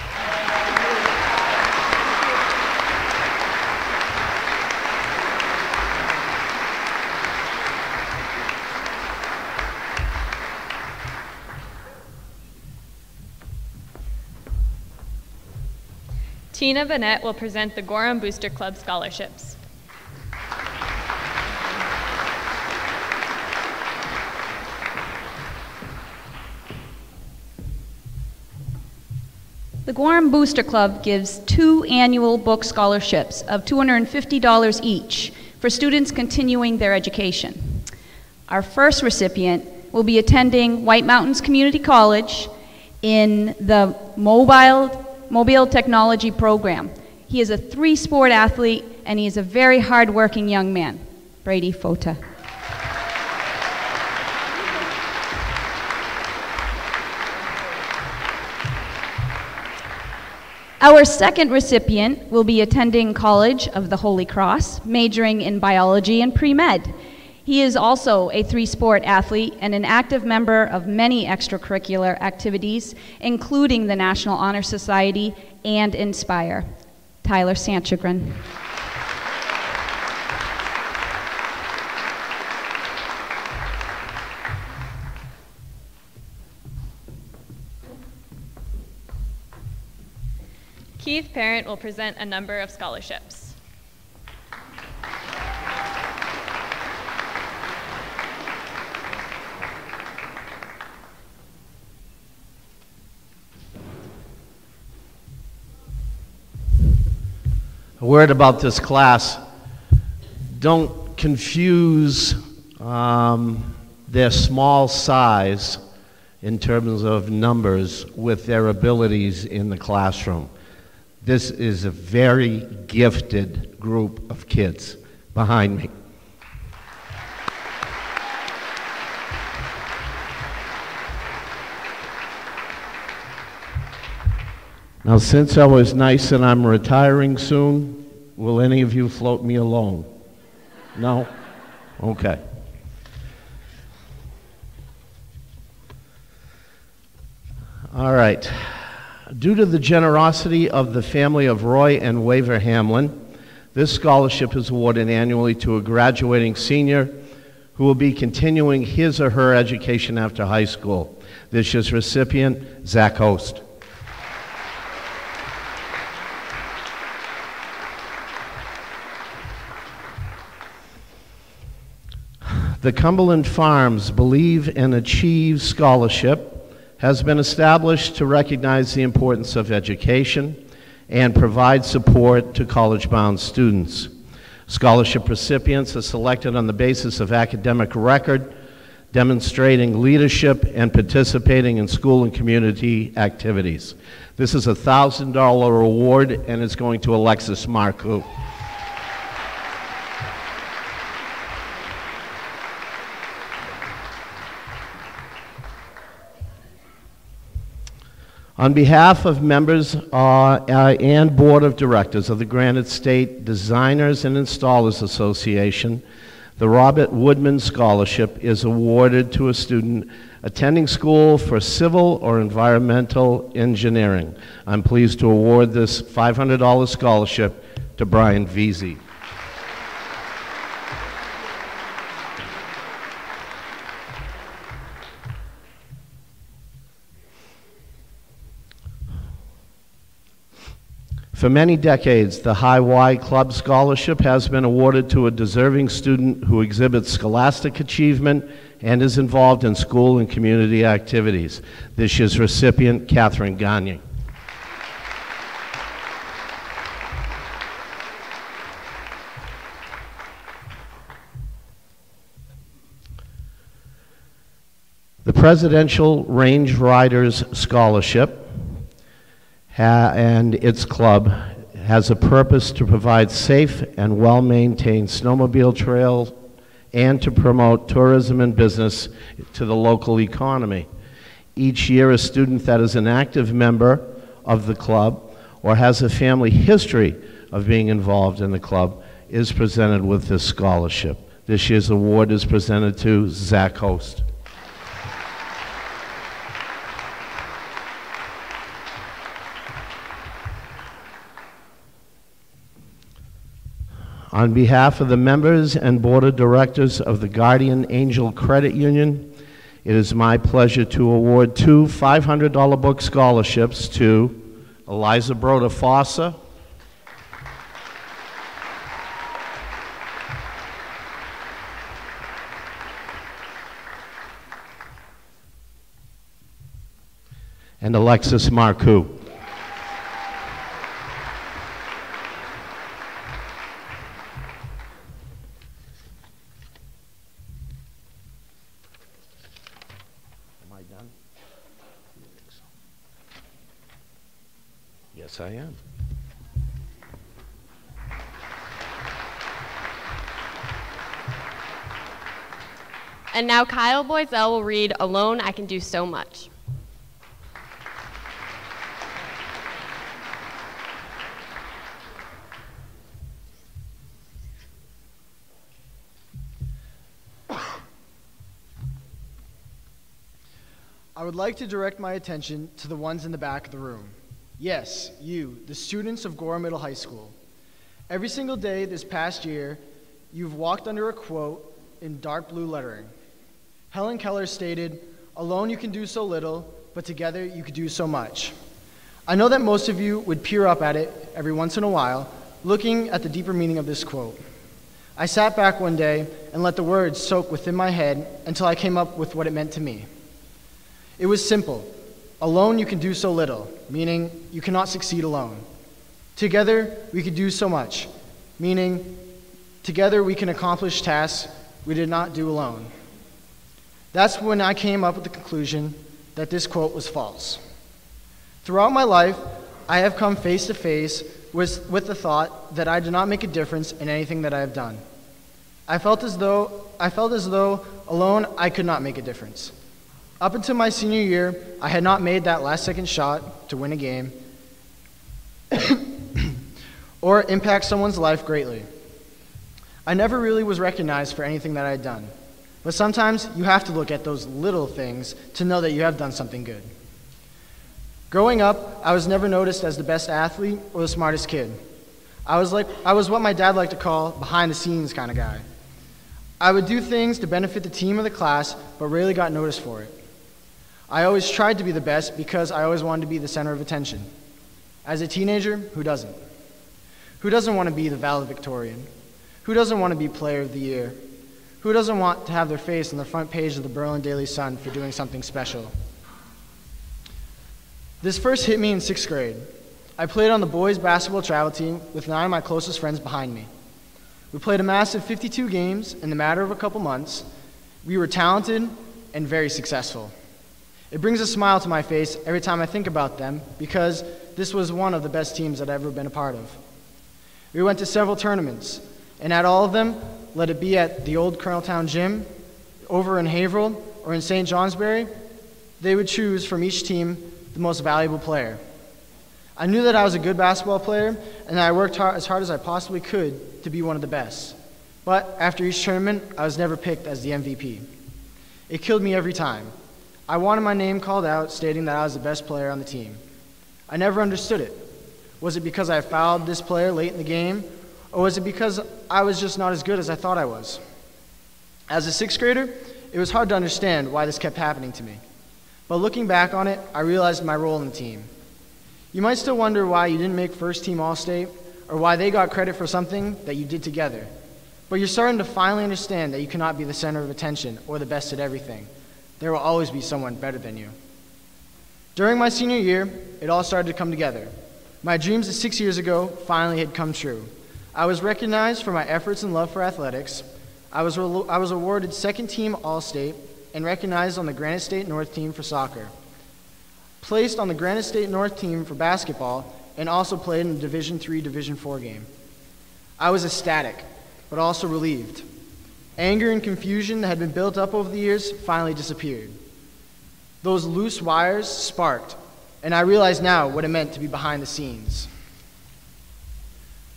Tina Bennett will present the Gorham Booster Club scholarships. The Gorham Booster Club gives two annual book scholarships of two hundred fifty dollars each for students continuing their education. Our first recipient will be attending White Mountains Community College in the mobile Mobile Technology program. He is a three-sport athlete, and he is a very hard-working young man. Brady Fota. Our second recipient will be attending College of the Holy Cross, majoring in biology and pre-med. He is also a three-sport athlete and an active member of many extracurricular activities, including the National Honor Society and Inspire. Tyler Sanchagrin. Keith Parent will present a number of scholarships. A word about this class: don't confuse um, their small size in terms of numbers with their abilities in the classroom. This is a very gifted group of kids behind me. Now, since I was nice and I'm retiring soon, will any of you float me alone? No? Okay. All right. Due to the generosity of the family of Roy and Waver Hamlin, this scholarship is awarded annually to a graduating senior who will be continuing his or her education after high school. This year's recipient, Zach Host. The Cumberland Farms Believe and Achieve Scholarship has been established to recognize the importance of education and provide support to college-bound students. Scholarship recipients are selected on the basis of academic record, demonstrating leadership and participating in school and community activities. This is a one thousand dollar award, and it's going to Alexis Marcoux. On behalf of members uh, uh, and Board of Directors of the Granite State Designers and Installers Association, the Robert Woodman Scholarship is awarded to a student attending school for civil or environmental engineering. I'm pleased to award this five hundred dollar scholarship to Brian Veazey. For many decades, the High Y Club Scholarship has been awarded to a deserving student who exhibits scholastic achievement and is involved in school and community activities. This year's recipient, Catherine Gagne. The Presidential Range Riders Scholarship Ha and its club has a purpose to provide safe and well-maintained snowmobile trails and to promote tourism and business to the local economy. Each year, a student that is an active member of the club or has a family history of being involved in the club is presented with this scholarship. This year's award is presented to Zach Host. On behalf of the members and board of directors of the Guardian Angel Credit Union, it is my pleasure to award two five hundred dollar book scholarships to Eliza Broda Fossa and Alexis Marcoux. Yes, I am. And now Kyle Boisel will read Alone I Can Do So Much. I would like to direct my attention to the ones in the back of the room. Yes, you, the students of Gorham Middle High School. Every single day this past year, you've walked under a quote in dark blue lettering. Helen Keller stated, "Alone you can do so little, but together you could do so much." I know that most of you would peer up at it every once in a while, looking at the deeper meaning of this quote. I sat back one day and let the words soak within my head until I came up with what it meant to me. It was simple. Alone you can do so little, meaning you cannot succeed alone. Together we could do so much, meaning together we can accomplish tasks we did not do alone. That's when I came up with the conclusion that this quote was false. Throughout my life, I have come face to face with, with the thought that I did not make a difference in anything that I have done. I felt as though, I felt as though alone I could not make a difference. Up until my senior year, I had not made that last second shot to win a game or impact someone's life greatly. I never really was recognized for anything that I had done. But sometimes you have to look at those little things to know that you have done something good. Growing up, I was never noticed as the best athlete or the smartest kid. I was, like, I was what my dad liked to call behind the scenes kind of guy. I would do things to benefit the team or the class, but rarely got noticed for it. I always tried to be the best because I always wanted to be the center of attention. As a teenager, who doesn't? Who doesn't want to be the valedictorian? Who doesn't want to be player of the year? Who doesn't want to have their face on the front page of the Berlin Daily Sun for doing something special? This first hit me in sixth grade. I played on the boys' basketball travel team with nine of my closest friends behind me. We played a massive fifty-two games in the matter of a couple months. We were talented and very successful. It brings a smile to my face every time I think about them because this was one of the best teams that I've ever been a part of. We went to several tournaments, and at all of them, let it be at the old Coloneltown Gym, over in Haverhill, or in Saint Johnsbury, they would choose from each team the most valuable player. I knew that I was a good basketball player, and I worked hard, as hard as I possibly could to be one of the best. But after each tournament, I was never picked as the M V P. It killed me every time. I wanted my name called out, stating that I was the best player on the team. I never understood it. Was it because I fouled this player late in the game, or was it because I was just not as good as I thought I was? As a sixth grader, it was hard to understand why this kept happening to me. But looking back on it, I realized my role in the team. You might still wonder why you didn't make first team All-State, or why they got credit for something that you did together. But you're starting to finally understand that you cannot be the center of attention or the best at everything. There will always be someone better than you. During my senior year, it all started to come together. My dreams of six years ago finally had come true. I was recognized for my efforts and love for athletics. I was, I was awarded second team All-State and recognized on the Granite State North team for soccer. Placed on the Granite State North team for basketball and also played in the Division three, Division four game. I was ecstatic, but also relieved. Anger and confusion that had been built up over the years finally disappeared. Those loose wires sparked, and I realize now what it meant to be behind the scenes.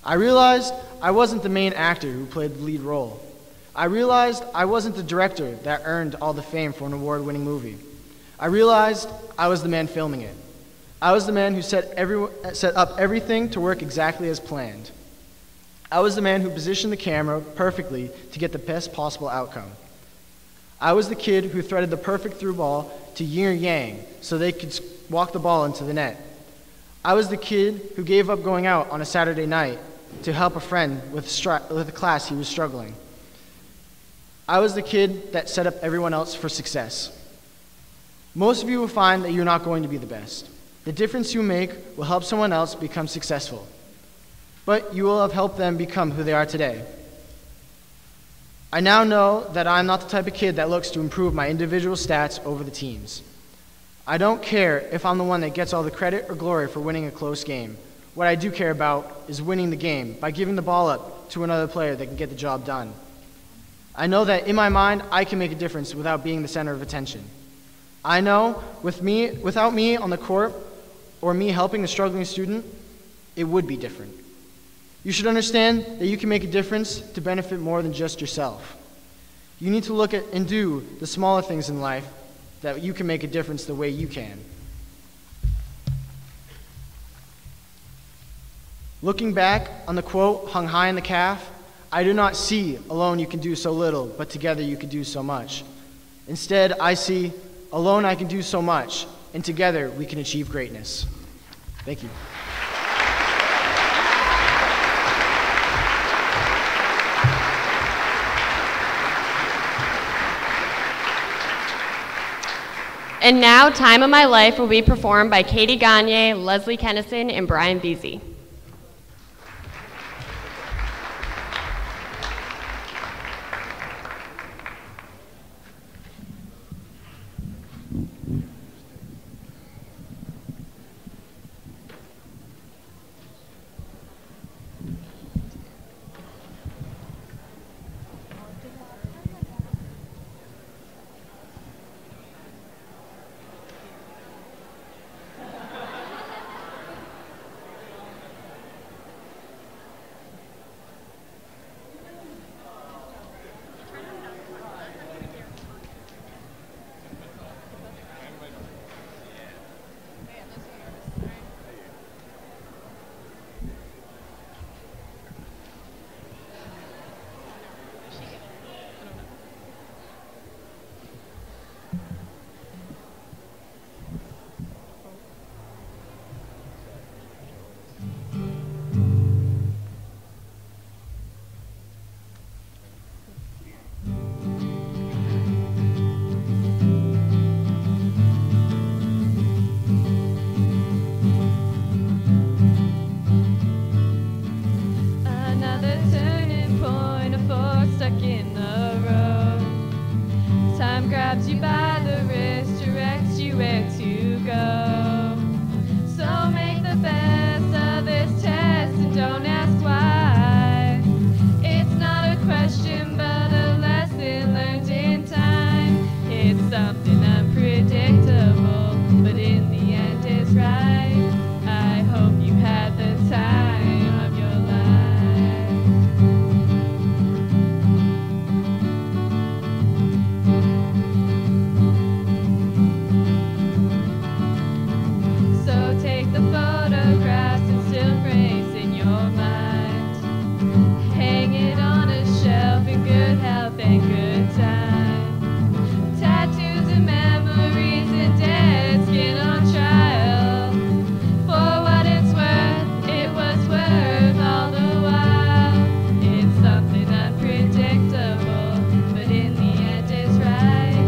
I realized I wasn't the main actor who played the lead role. I realized I wasn't the director that earned all the fame for an award-winning movie. I realized I was the man filming it. I was the man who set, every, set up everything to work exactly as planned. I was the man who positioned the camera perfectly to get the best possible outcome. I was the kid who threaded the perfect through ball to yin or yang so they could walk the ball into the net. I was the kid who gave up going out on a Saturday night to help a friend with, stri- with a class he was struggling. I was the kid that set up everyone else for success. Most of you will find that you're not going to be the best. The difference you make will help someone else become successful, but you will have helped them become who they are today. I now know that I'm not the type of kid that looks to improve my individual stats over the team's. I don't care if I'm the one that gets all the credit or glory for winning a close game. What I do care about is winning the game by giving the ball up to another player that can get the job done. I know that in my mind, I can make a difference without being the center of attention. I know with me, without me on the court or me helping a struggling student, it would be different. You should understand that you can make a difference to benefit more than just yourself. You need to look at and do the smaller things in life that you can make a difference the way you can. Looking back on the quote hung high in the calf, I do not see alone you can do so little, but together you can do so much. Instead, I see alone I can do so much, and together we can achieve greatness. Thank you. And now, Time of My Life will be performed by Katie Gagne, Leslie Kennison, and Brian Beasy.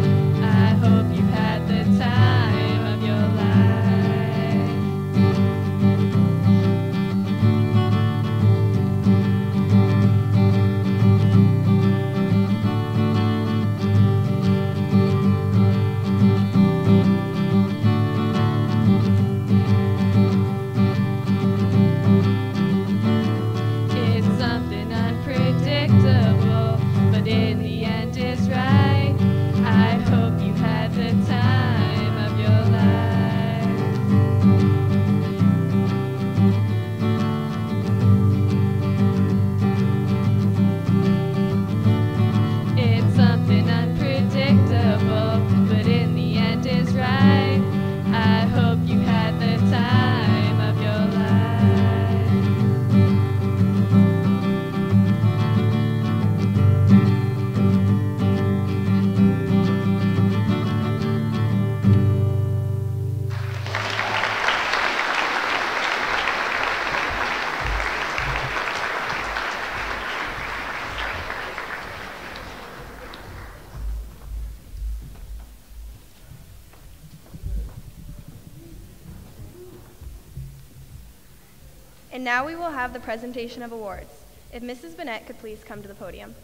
Time of your life. And now we will have the presentation of awards. If Missus Bennett could please come to the podium.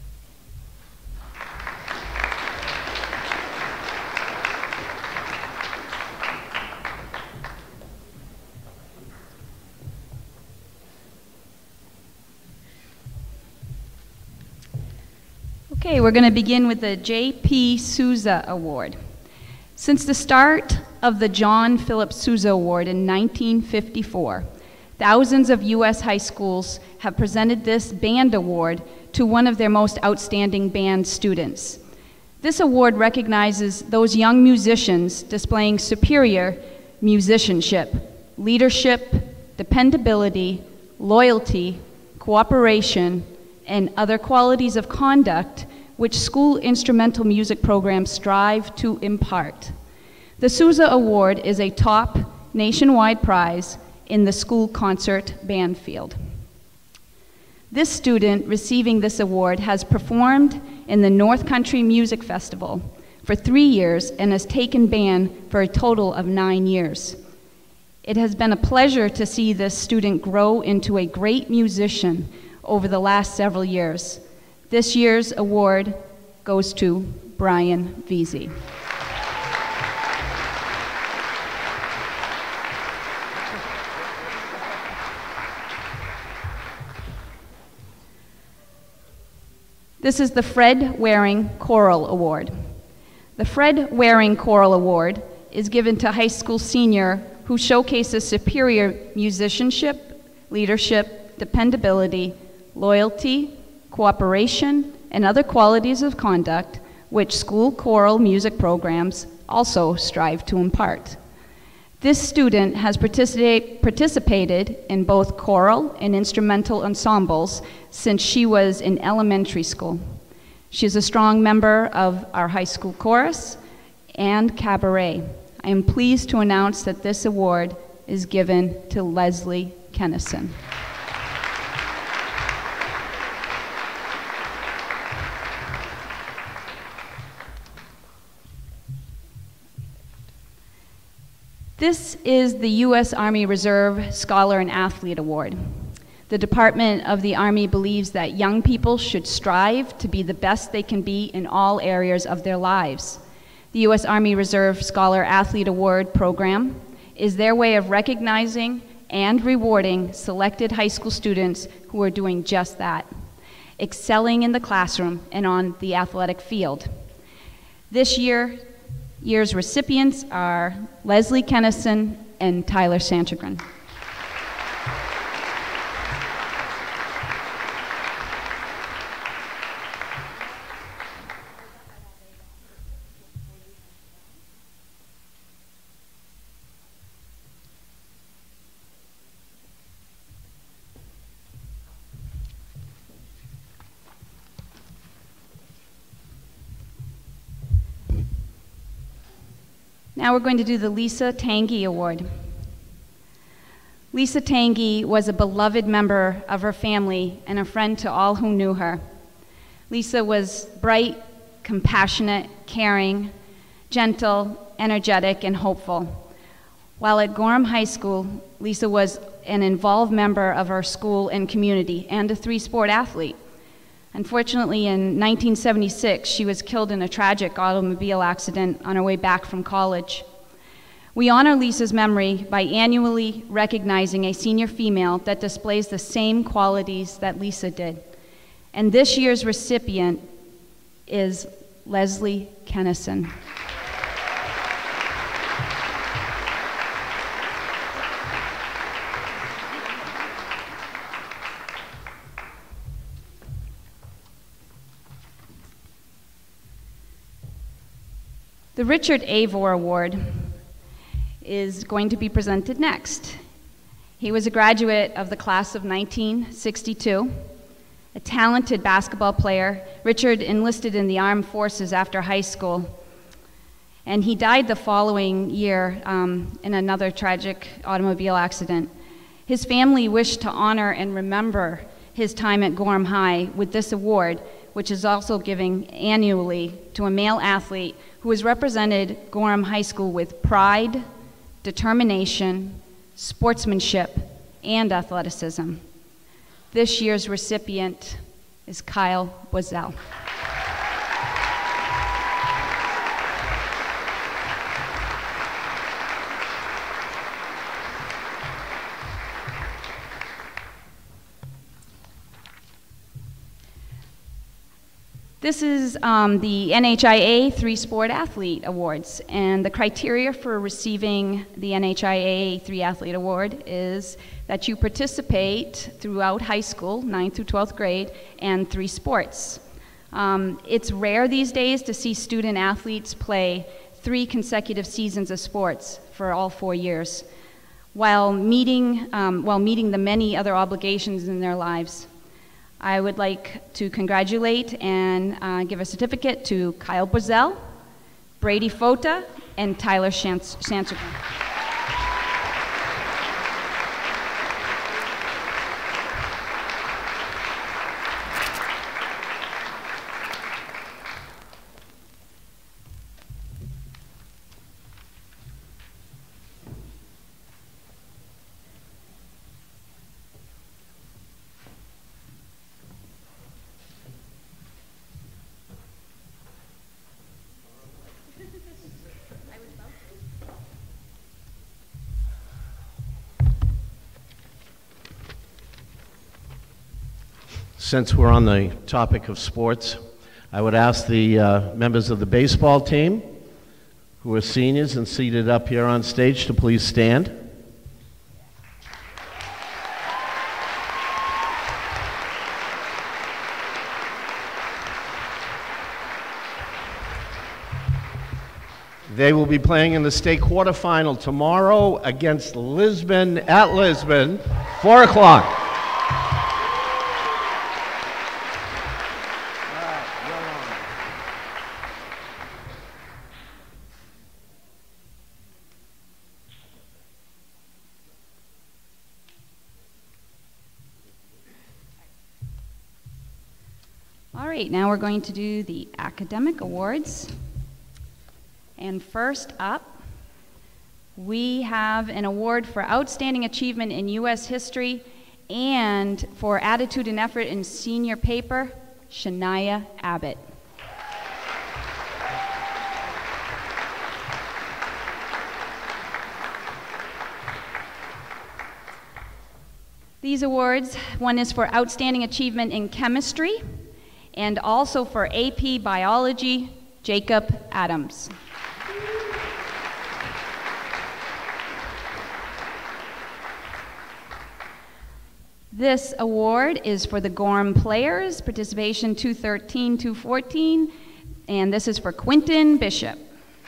Okay, we're going to begin with the J P Souza Award. Since the start of the John Philip Souza Award in nineteen fifty-four, thousands of U S high schools have presented this band award to one of their most outstanding band students. This award recognizes those young musicians displaying superior musicianship, leadership, dependability, loyalty, cooperation, and other qualities of conduct which school instrumental music programs strive to impart. The Souza Award is a top nationwide prize in the school concert band field. This student receiving this award has performed in the North Country Music Festival for three years and has taken band for a total of nine years. It has been a pleasure to see this student grow into a great musician over the last several years. This year's award goes to Brian Veazey. This is the Fred Waring Choral Award. The Fred Waring Choral Award is given to high school senior who showcases superior musicianship, leadership, dependability, loyalty, cooperation, and other qualities of conduct which school choral music programs also strive to impart. This student has participate, participated in both choral and instrumental ensembles since she was in elementary school. She is a strong member of our high school chorus and cabaret. I am pleased to announce that this award is given to Leslie Kennison. This is the U S Army Reserve Scholar and Athlete Award. The Department of the Army believes that young people should strive to be the best they can be in all areas of their lives. The U S Army Reserve Scholar Athlete Award program is their way of recognizing and rewarding selected high school students who are doing just that, excelling in the classroom and on the athletic field. This year, year's recipients are Leslie Kennison and Tyler Santagrin. Now we're going to do the Lisa Tangy Award. Lisa Tangy was a beloved member of her family and a friend to all who knew her. Lisa was bright, compassionate, caring, gentle, energetic, and hopeful. While at Gorham High School, Lisa was an involved member of our school and community and a three-sport athlete. Unfortunately, in nineteen seventy-six, she was killed in a tragic automobile accident on her way back from college. We honor Lisa's memory by annually recognizing a senior female that displays the same qualities that Lisa did. And this year's recipient is Leslie Kennison. The Richard Avor Award is going to be presented next. He was a graduate of the class of nineteen sixty-two, a talented basketball player. Richard enlisted in the armed forces after high school, and he died the following year um, in another tragic automobile accident. His family wished to honor and remember his time at Gorham High with this award, which is also given annually to a male athlete who has represented Gorham High School with pride, determination, sportsmanship, and athleticism. This year's recipient is Kyle Boiselle. This is um, the N H I A Three Sport Athlete Awards, and the criteria for receiving the N H I A Three Athlete Award is that you participate throughout high school, ninth through twelfth grade, and three sports. Um, it's rare these days to see student athletes play three consecutive seasons of sports for all four years, while meeting, um, while meeting the many other obligations in their lives. I would like to congratulate and uh, give a certificate to Kyle Boiselle, Brady Fota, and Tyler Sansergren. Since we're on the topic of sports, I would ask the uh, members of the baseball team who are seniors and seated up here on stage to please stand. They will be playing in the state quarterfinal tomorrow against Lisbon at Lisbon, four o'clock. All right, now we're going to do the academic awards. And first up, we have an award for outstanding achievement in U S history and for attitude and effort in senior paper, Shania Abbott. These awards, one is for outstanding achievement in chemistry, and also for A P Biology, Jacob Adams. This award is for the Gorham players, participation two thirteen, two fourteen, and this is for Quentin Bishop.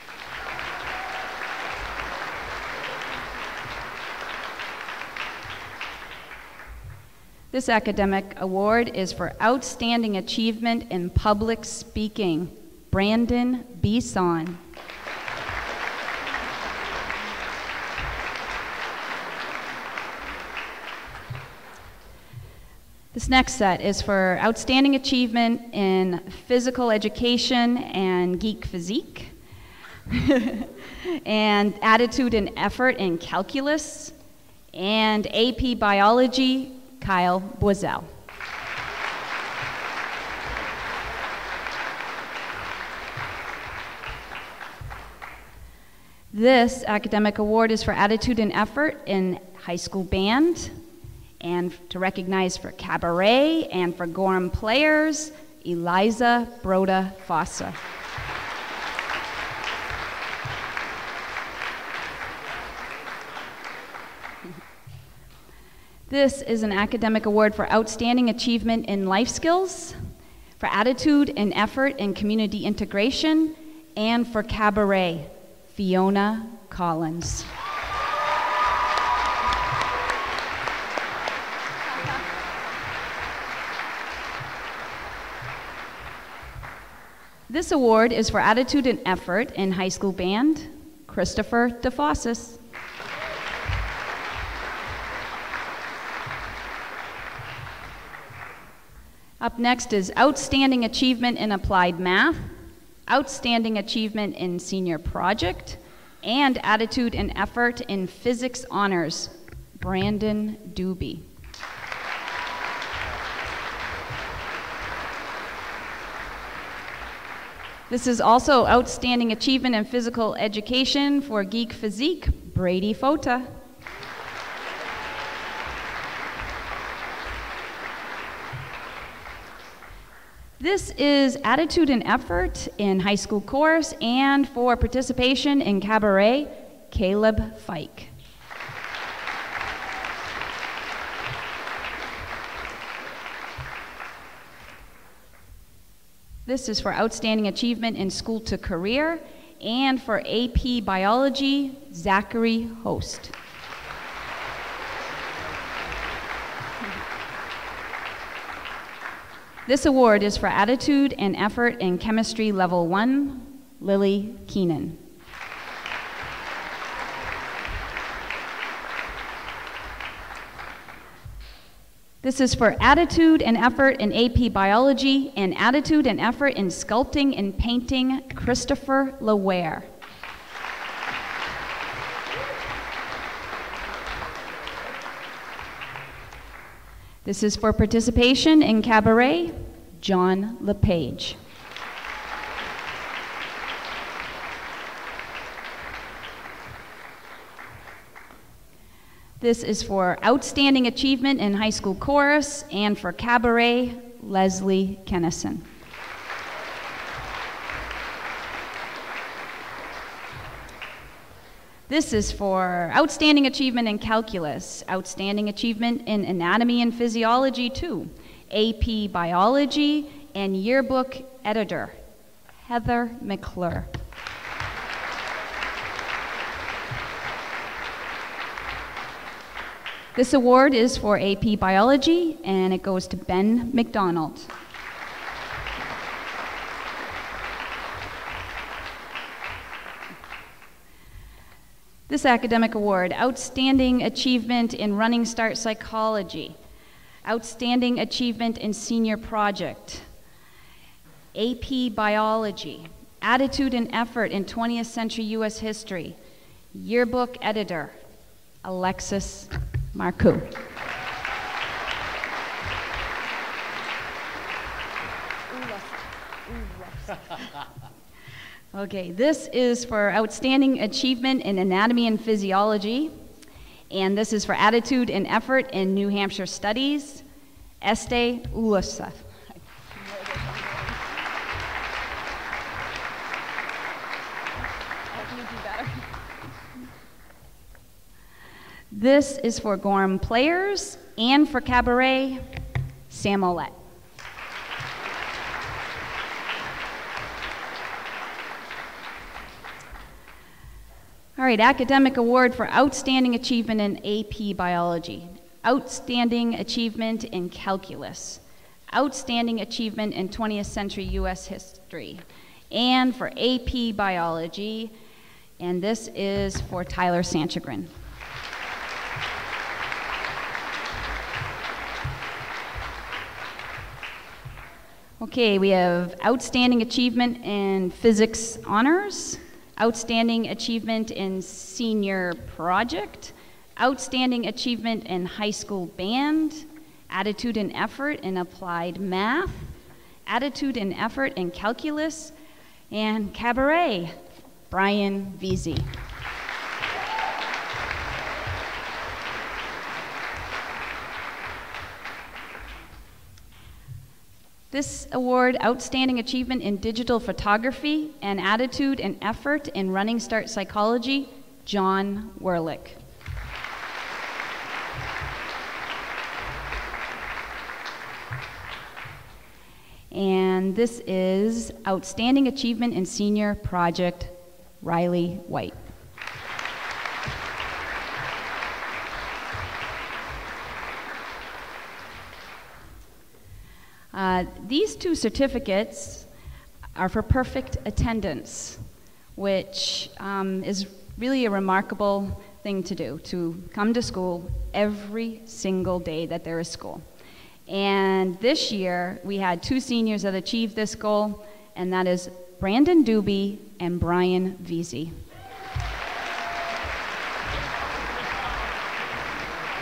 This academic award is for outstanding achievement in public speaking, Brandon Bison. This next set is for outstanding achievement in physical education and geek physique, and attitude and effort in calculus, and A P biology, Kyle Boiselle. This academic award is for attitude and effort in high school band, and to recognize for cabaret and for Gorham players, Eliza Broda Fossa. This is an academic award for outstanding achievement in life skills, for attitude and effort in community integration, and for cabaret, Fiona Collins. This award is for attitude and effort in high school band, Christopher DeFossis. Up next is outstanding achievement in applied math, outstanding achievement in senior project, and attitude and effort in physics honors, Brandon Doobie. This is also Outstanding Achievement in Physical Education for Geek Physique, Brady Fota. This is Attitude and Effort in High School Chorus and for participation in Cabaret, Caleb Fike. This is for Outstanding Achievement in School to Career and for A P Biology, Zachary Host. This award is for Attitude and Effort in Chemistry Level one, Lily Keenan. This is for Attitude and Effort in A P Biology and Attitude and Effort in Sculpting and Painting, Christopher Laware. This is for participation in Cabaret, John LePage. This is for Outstanding Achievement in High School Chorus and for Cabaret, Leslie Kennison. This is for Outstanding Achievement in Calculus, Outstanding Achievement in Anatomy and Physiology two, A P Biology, and Yearbook Editor, Heather McClure. This award is for A P Biology, and it goes to Ben McDonald. This academic award, Outstanding Achievement in Running Start Psychology, Outstanding Achievement in Senior Project, A P Biology, Attitude and Effort in twentieth Century U S History, Yearbook Editor, Alexis Marcoux. Okay, this is for Outstanding Achievement in Anatomy and Physiology, and this is for Attitude and Effort in New Hampshire Studies, Este Ulasa. This is for Gorham Players and for Cabaret, Sam Olette. All right, academic award for Outstanding Achievement in A P Biology, Outstanding Achievement in Calculus, Outstanding Achievement in twentieth Century U S History, and for A P Biology, and this is for Tyler Sanchagrin. Okay, we have Outstanding Achievement in Physics Honors, Outstanding Achievement in Senior Project, Outstanding Achievement in High School Band, Attitude and Effort in Applied Math, Attitude and Effort in Calculus, and Cabaret, Brian Veazey. This award, Outstanding Achievement in Digital Photography and Attitude and Effort in Running Start Psychology, John Werlick. And this is Outstanding Achievement in Senior Project, Riley White. Uh, these two certificates are for perfect attendance, which um, is really a remarkable thing to do, to come to school every single day that there is school. And this year, we had two seniors that achieved this goal, and that is Brandon Doobie and Brian Veazey.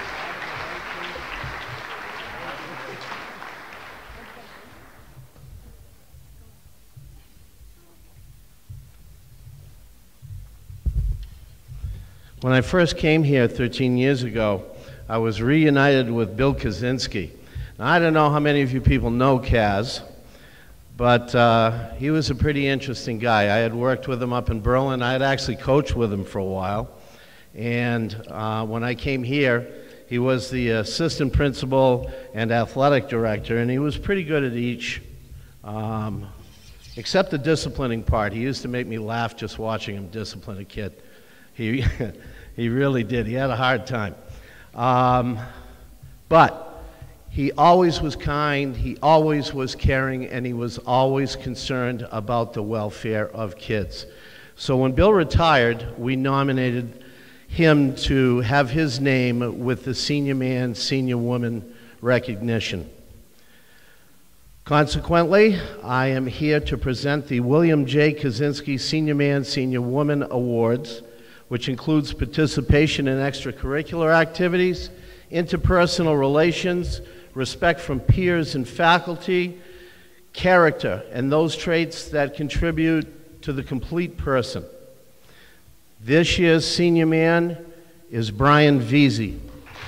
When I first came here thirteen years ago, I was reunited with Bill Kaczynski. Now, I don't know how many of you people know Kaz, but uh, he was a pretty interesting guy. I had worked with him up in Berlin. I had actually coached with him for a while. And uh, when I came here, he was the assistant principal and athletic director, and he was pretty good at each, um, except the disciplining part. He used to make me laugh just watching him discipline a kid. He, he really did. He had a hard time. Um, but he always was kind, he always was caring, and he was always concerned about the welfare of kids. So when Bill retired, we nominated him to have his name with the Senior Man, Senior Woman recognition. Consequently, I am here to present the William J. Kaczynski Senior Man, Senior Woman Awards, which includes participation in extracurricular activities, interpersonal relations, respect from peers and faculty, character, and those traits that contribute to the complete person. This year's Senior Man is Brian Veazey.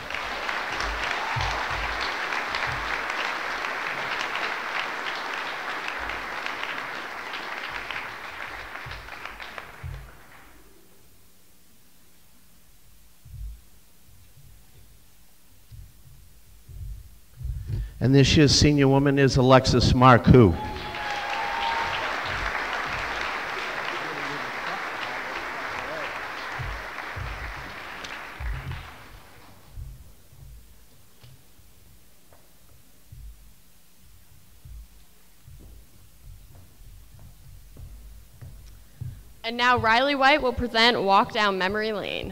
And this year's Senior Woman is Alexis Marcoux. And now Riley White will present Walk Down Memory Lane.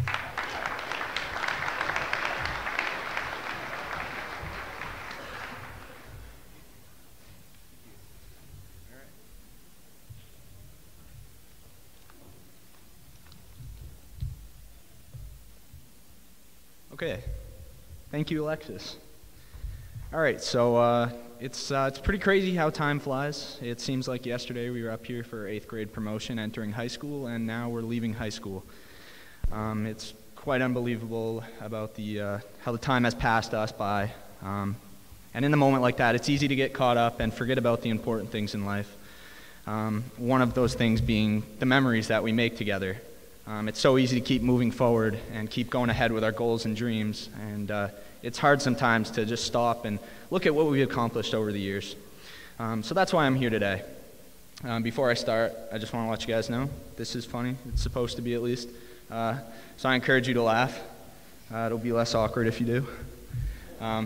Okay, thank you, Alexis. All right, so uh, it's, uh, it's pretty crazy how time flies. It seems like yesterday we were up here for eighth grade promotion entering high school, and now we're leaving high school. Um, it's quite unbelievable about the, uh, how the time has passed us by. Um, and in a moment like that, it's easy to get caught up and forget about the important things in life. Um, one of those things being the memories that we make together. Um, it's so easy to keep moving forward and keep going ahead with our goals and dreams, and uh, it's hard sometimes to just stop and look at what we've accomplished over the years. Um, so that's why I'm here today. Um, before I start, I just want to let you guys know this is funny. It's supposed to be, at least. Uh, so I encourage you to laugh. Uh, it'll be less awkward if you do. Um,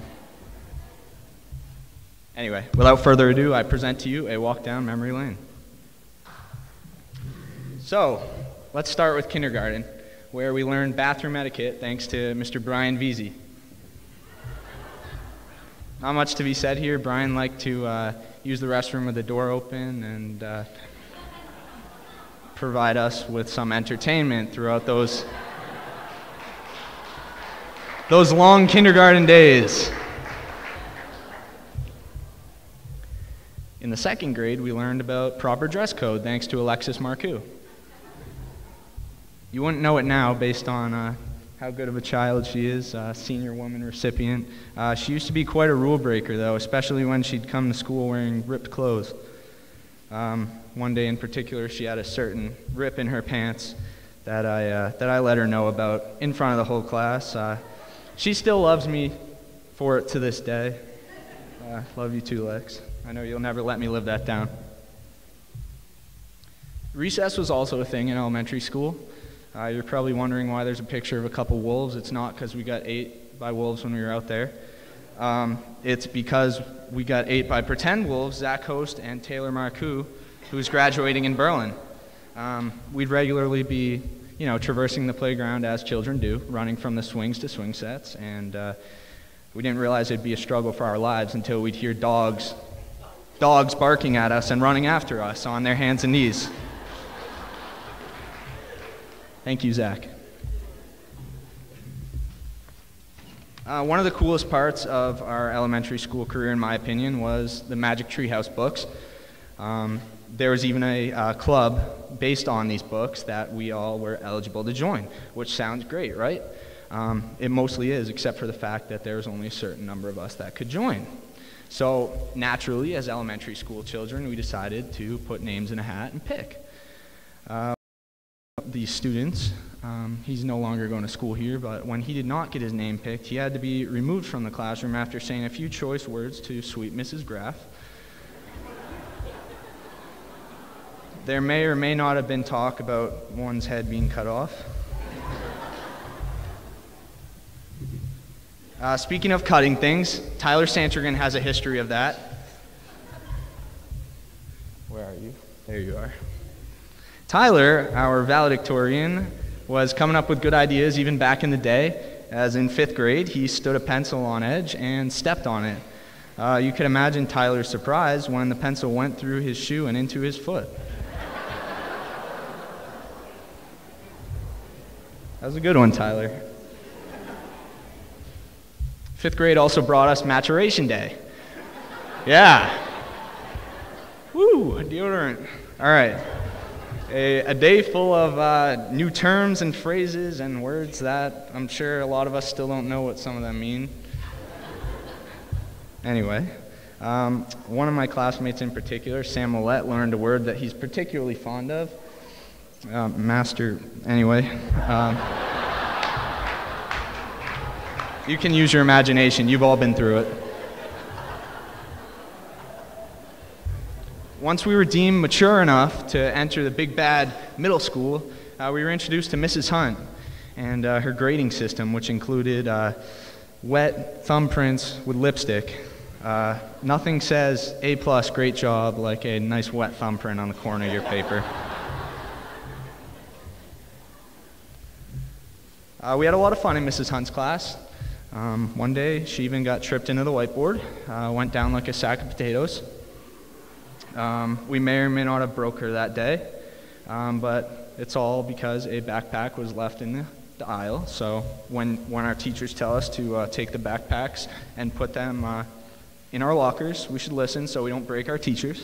anyway, without further ado, I present to you a walk down memory lane. So, let's start with kindergarten, where we learned bathroom etiquette thanks to Mister Brian Veazey. Not much to be said here. Brian liked to uh, use the restroom with the door open and uh, provide us with some entertainment throughout those, those long kindergarten days. In the second grade, we learned about proper dress code thanks to Alexis Marcoux. You wouldn't know it now based on uh, how good of a child she is, uh, senior woman recipient. Uh, she used to be quite a rule breaker, though, especially when she'd come to school wearing ripped clothes. Um, one day in particular, she had a certain rip in her pants that I, uh, that I let her know about in front of the whole class. Uh, she still loves me for it to this day. Uh, love you too, Lex. I know you'll never let me live that down. Recess was also a thing in elementary school. Uh, you're probably wondering why there's a picture of a couple wolves. It's not because we got ate by wolves when we were out there. Um, it's because we got ate by pretend wolves, Zach Host and Taylor Marcoux, who's graduating in Berlin. Um, we'd regularly be, you know, traversing the playground as children do, running from the swings to swing sets, and uh, we didn't realize it'd be a struggle for our lives until we'd hear dogs, dogs barking at us and running after us on their hands and knees. Thank you, Zach. Uh, one of the coolest parts of our elementary school career, in my opinion, was the Magic Treehouse books. Um, there was even a uh, club based on these books that we all were eligible to join, which sounds great, right? Um, it mostly is, except for the fact that there was only a certain number of us that could join. So naturally, as elementary school children, we decided to put names in a hat and pick. Uh, these students, um, he's no longer going to school here, but when he did not get his name picked, he had to be removed from the classroom after saying a few choice words to sweet Missus Graff. There may or may not have been talk about one's head being cut off. Uh, speaking of cutting things, Tyler Santrigan has a history of that. Where are you? There you are. Tyler, our valedictorian, was coming up with good ideas even back in the day. As in fifth grade, he stood a pencil on edge and stepped on it. Uh, you could imagine Tyler's surprise when the pencil went through his shoe and into his foot. That was a good one, Tyler. Fifth grade also brought us maturation day. Yeah. Woo, deodorant. All right. A, a day full of uh, new terms and phrases and words that I'm sure a lot of us still don't know what some of them mean. Anyway, um, one of my classmates in particular, Sam Millette, learned a word that he's particularly fond of. Uh, master, anyway. Um, You can use your imagination. You've all been through it. Once we were deemed mature enough to enter the big bad middle school, uh, we were introduced to Missus Hunt and uh, her grading system, which included uh, wet thumbprints with lipstick. Uh, nothing says A plus, great job, like a nice wet thumbprint on the corner of your paper. Uh, we had a lot of fun in Missus Hunt's class. Um, one day, she even got tripped into the whiteboard, uh, went down like a sack of potatoes. Um, we may or may not have broke her that day, um, but it's all because a backpack was left in the, the aisle. So when, when our teachers tell us to uh, take the backpacks and put them uh, in our lockers, we should listen so we don't break our teachers.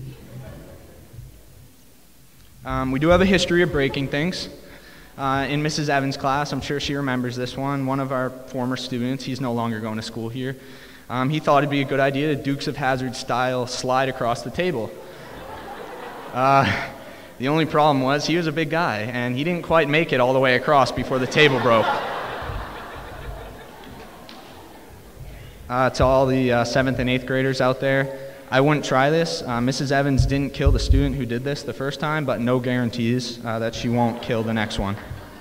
Um, we do have a history of breaking things. Uh, in Missus Evans' class, I'm sure she remembers this one, one of our former students, he's no longer going to school here, um, he thought it'd be a good idea to Dukes of Hazzard style slide across the table. Uh, the only problem was he was a big guy, and he didn't quite make it all the way across before the table broke. Uh, to all the uh, seventh and eighth graders out there, I wouldn't try this. Uh, Missus Evans didn't kill the student who did this the first time, but no guarantees uh, that she won't kill the next one.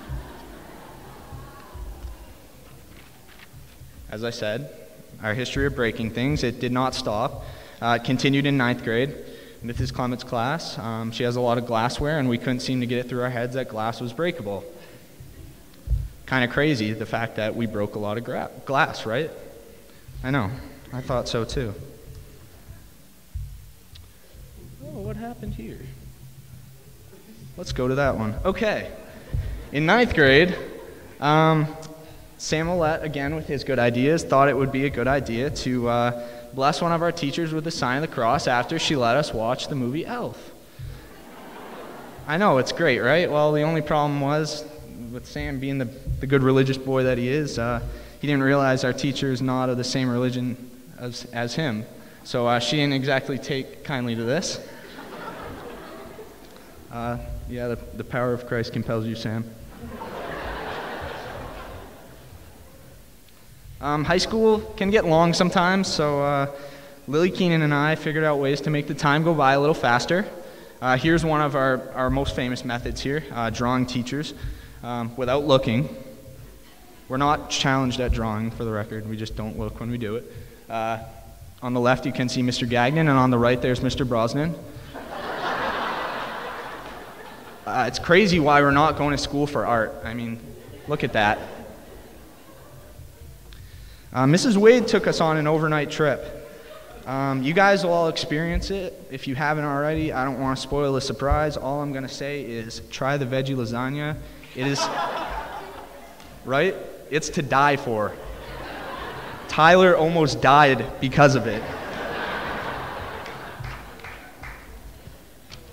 As I said, our history of breaking things, it did not stop. Uh, it continued in ninth grade. Missus Clement's class, um, she has a lot of glassware, and we couldn't seem to get it through our heads that glass was breakable. Kind of crazy, the fact that we broke a lot of gra- glass, right? I know. I thought so too. Oh, what happened here? Let's go to that one. Okay. In ninth grade, um, Sam Millette, again with his good ideas, thought it would be a good idea to uh, bless one of our teachers with the sign of the cross after she let us watch the movie Elf. I know, it's great, right? Well, the only problem was, with Sam being the, the good religious boy that he is, uh, he didn't realize our teacher is not of the same religion as, as him. So uh, she didn't exactly take kindly to this. Uh, yeah, the, the power of Christ compels you, Sam. Um, high school can get long sometimes, so uh, Lily Keenan and I figured out ways to make the time go by a little faster. Uh, here's one of our, our most famous methods here, uh, drawing teachers um, without looking. We're not challenged at drawing, for the record. We just don't look when we do it. Uh, on the left, you can see Mister Gagnon, and on the right, there's Mister Brosnan. Uh, it's crazy why we're not going to school for art. I mean, look at that. Uh, Missus Wade took us on an overnight trip. Um, you guys will all experience it. If you haven't already, I don't want to spoil the surprise. All I'm going to say is try the veggie lasagna. It is, right? It's to die for. Tyler almost died because of it.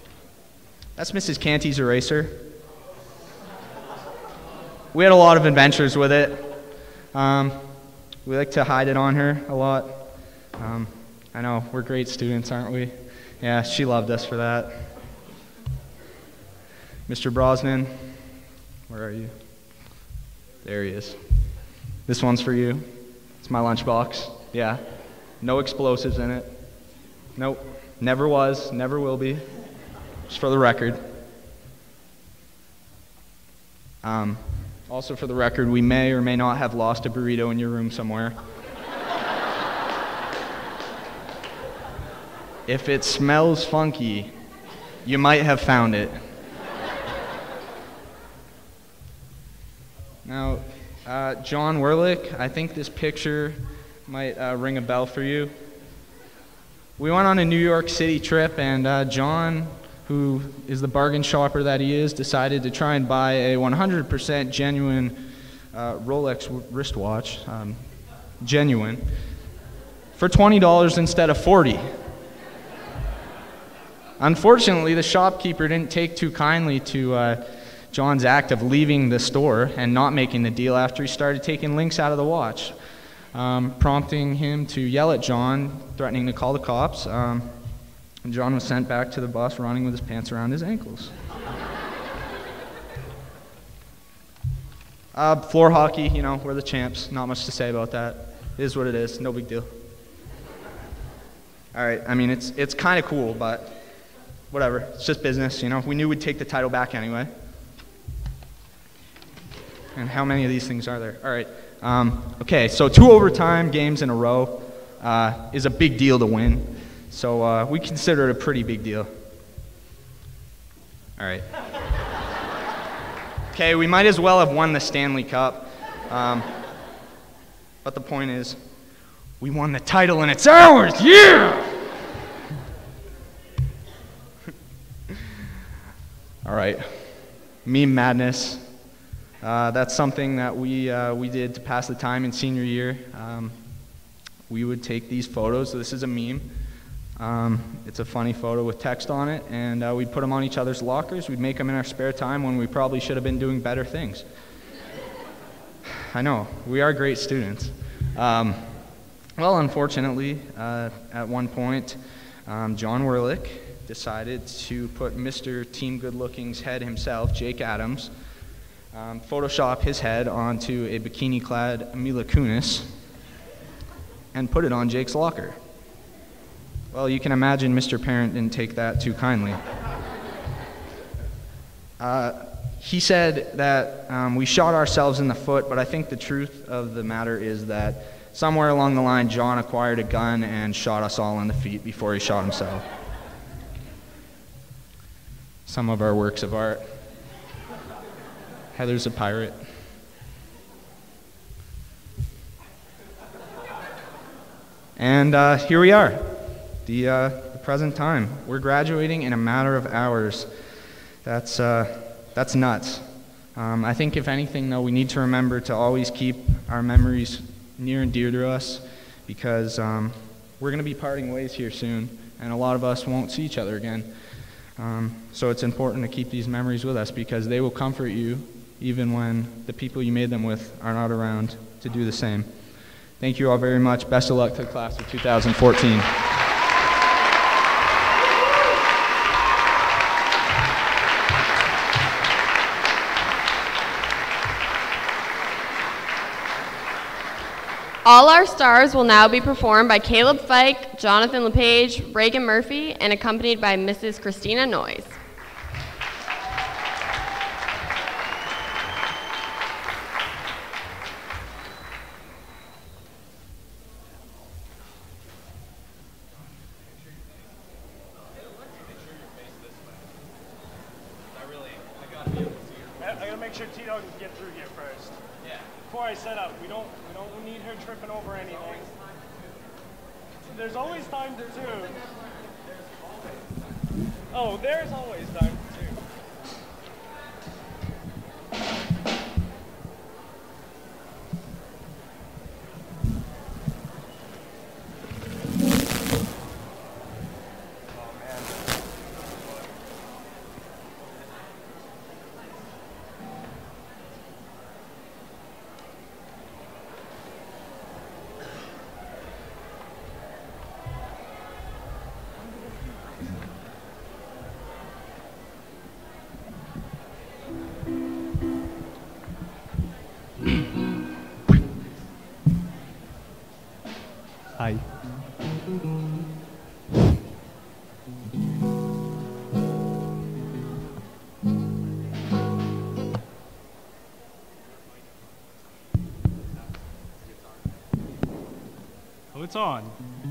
That's Missus Canty's eraser. We had a lot of adventures with it. Um, we like to hide it on her a lot. Um, I know, we're great students, aren't we? Yeah, she loved us for that. Mister Brosnan, where are you? There he is. This one's for you. It's my lunchbox. Yeah. No explosives in it. Nope. Never was, never will be. Just for the record. Um, also for the record, we may or may not have lost a burrito in your room somewhere. If it smells funky, you might have found it. Now, uh, John Werlick, I think this picture might uh, ring a bell for you. We went on a New York City trip, and uh, John, who is the bargain shopper that he is, decided to try and buy a one hundred percent genuine uh, Rolex wristwatch, um, genuine, for twenty dollars instead of forty dollars. Unfortunately, the shopkeeper didn't take too kindly to uh, John's act of leaving the store and not making the deal after he started taking links out of the watch, um, prompting him to yell at John, threatening to call the cops. Um, and John was sent back to the bus running with his pants around his ankles. uh, floor hockey, you know, we're the champs. Not much to say about that. It is what it is. No big deal. All right, I mean, it's, it's kind of cool, but whatever. It's just business, you know. We knew we'd take the title back anyway. And how many of these things are there? All right. Um, okay, so two overtime games in a row uh, is a big deal to win. So uh, we consider it a pretty big deal. All right. Okay, we might as well have won the Stanley Cup. Um, but the point is, we won the title and it's ours, yeah! All right, meme madness. Uh, that's something that we, uh, we did to pass the time in senior year. Um, we would take these photos. So this is a meme. Um, it's a funny photo with text on it, and uh, we'd put them on each other's lockers. We'd make them in our spare time when we probably should have been doing better things. I know, we are great students. Um, well, unfortunately, uh, at one point, um, John Werlick decided to put Mister Team Good Looking's head himself, Jake Adams, um, Photoshop his head onto a bikini-clad Mila Kunis and put it on Jake's locker. Well, you can imagine Mister Parent didn't take that too kindly. Uh, he said that um, we shot ourselves in the foot, but I think the truth of the matter is that somewhere along the line, John acquired a gun and shot us all in the feet before he shot himself. Some of our works of art. Heather's a pirate. And uh, here we are, the, uh, the present time. We're graduating in a matter of hours. That's, uh, that's nuts. Um, I think if anything, though, we need to remember to always keep our memories near and dear to us, because um, we're going to be parting ways here soon, and a lot of us won't see each other again. Um, so it's important to keep these memories with us, because they will comfort you even when the people you made them with are not around to do the same. Thank you all very much. Best of luck to the class of two thousand fourteen. All our stars will now be performed by Caleb Fike, Jonathan LePage, Reagan Murphy, and accompanied by Missus Christina Noyes. I gotta make sure Tito can get through here first. Yeah. Before I set up, we don't we don't need her tripping over anything. There's always time to do. Oh, there's always time to do. Hi. Oh, it's on.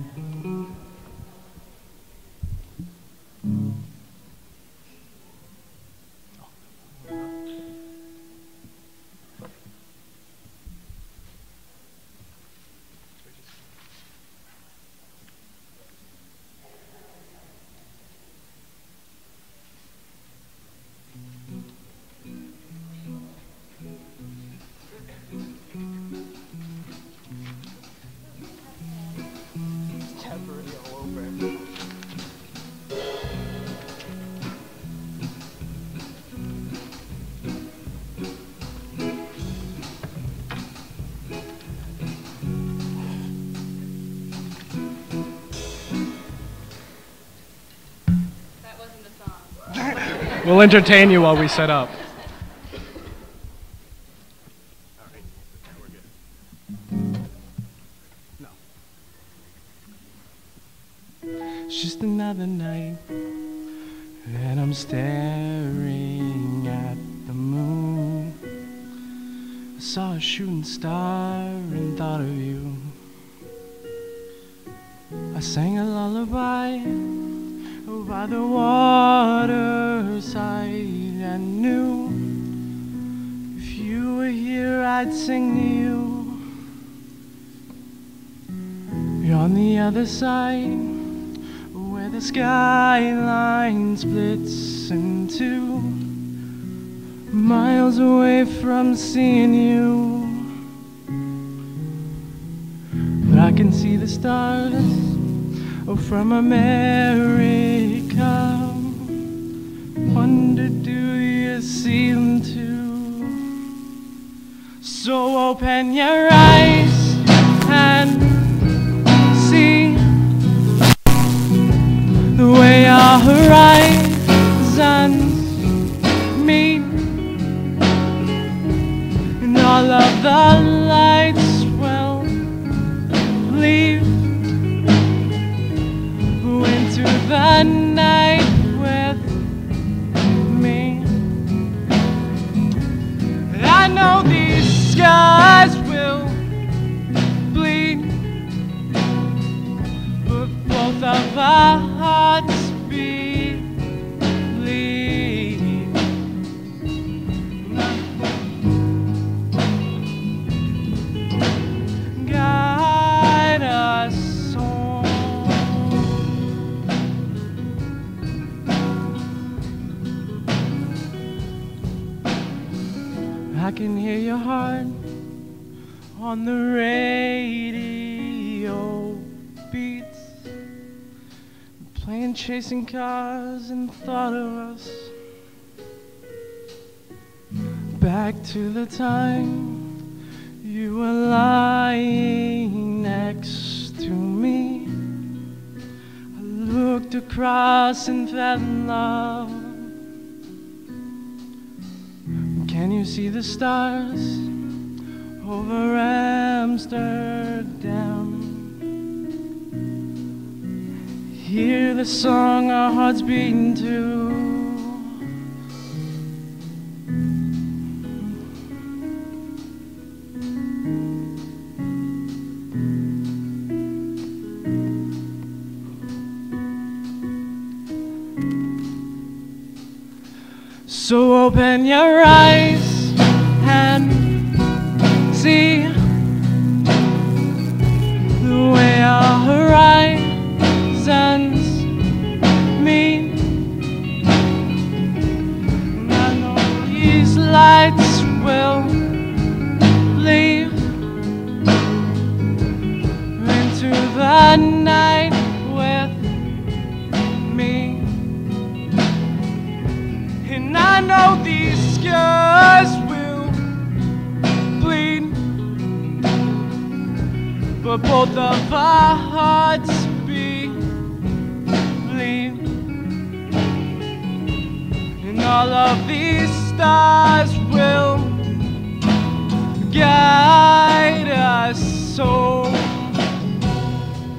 We'll entertain you while we set up. It's just another night, and I'm staring at the moon. I saw a shooting star and thought of you. I sang a lullaby by the waterside and knew if you were here I'd sing to you. You're on the other side where the skyline splits in two, miles away from seeing you. But I can see the stars from America. Wonder, do you see them too? So open your eyes and see the way our horizons meet, and all of the lights will leave into the night with me. I know these skies will bleed, but both of our hearts believe. Guide us home. I can hear your heart on the radio beats, playing chasing cars and thought of us. Back to the time you were lying next to me. I looked across and fell in love. Can you see the stars over Amsterdam? Hear the song our hearts beating to. So open your eyes and see the way our horizons meet. And I know these lights will leave into the night with me. And I know these scars will bleed, but both of our hearts believe. And all of these stars will guide us home.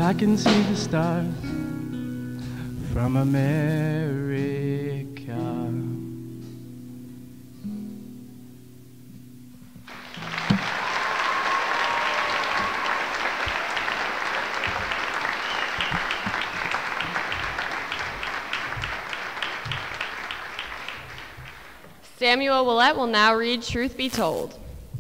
I can see the stars from America. Samuel Willett will now read Truth Be Told.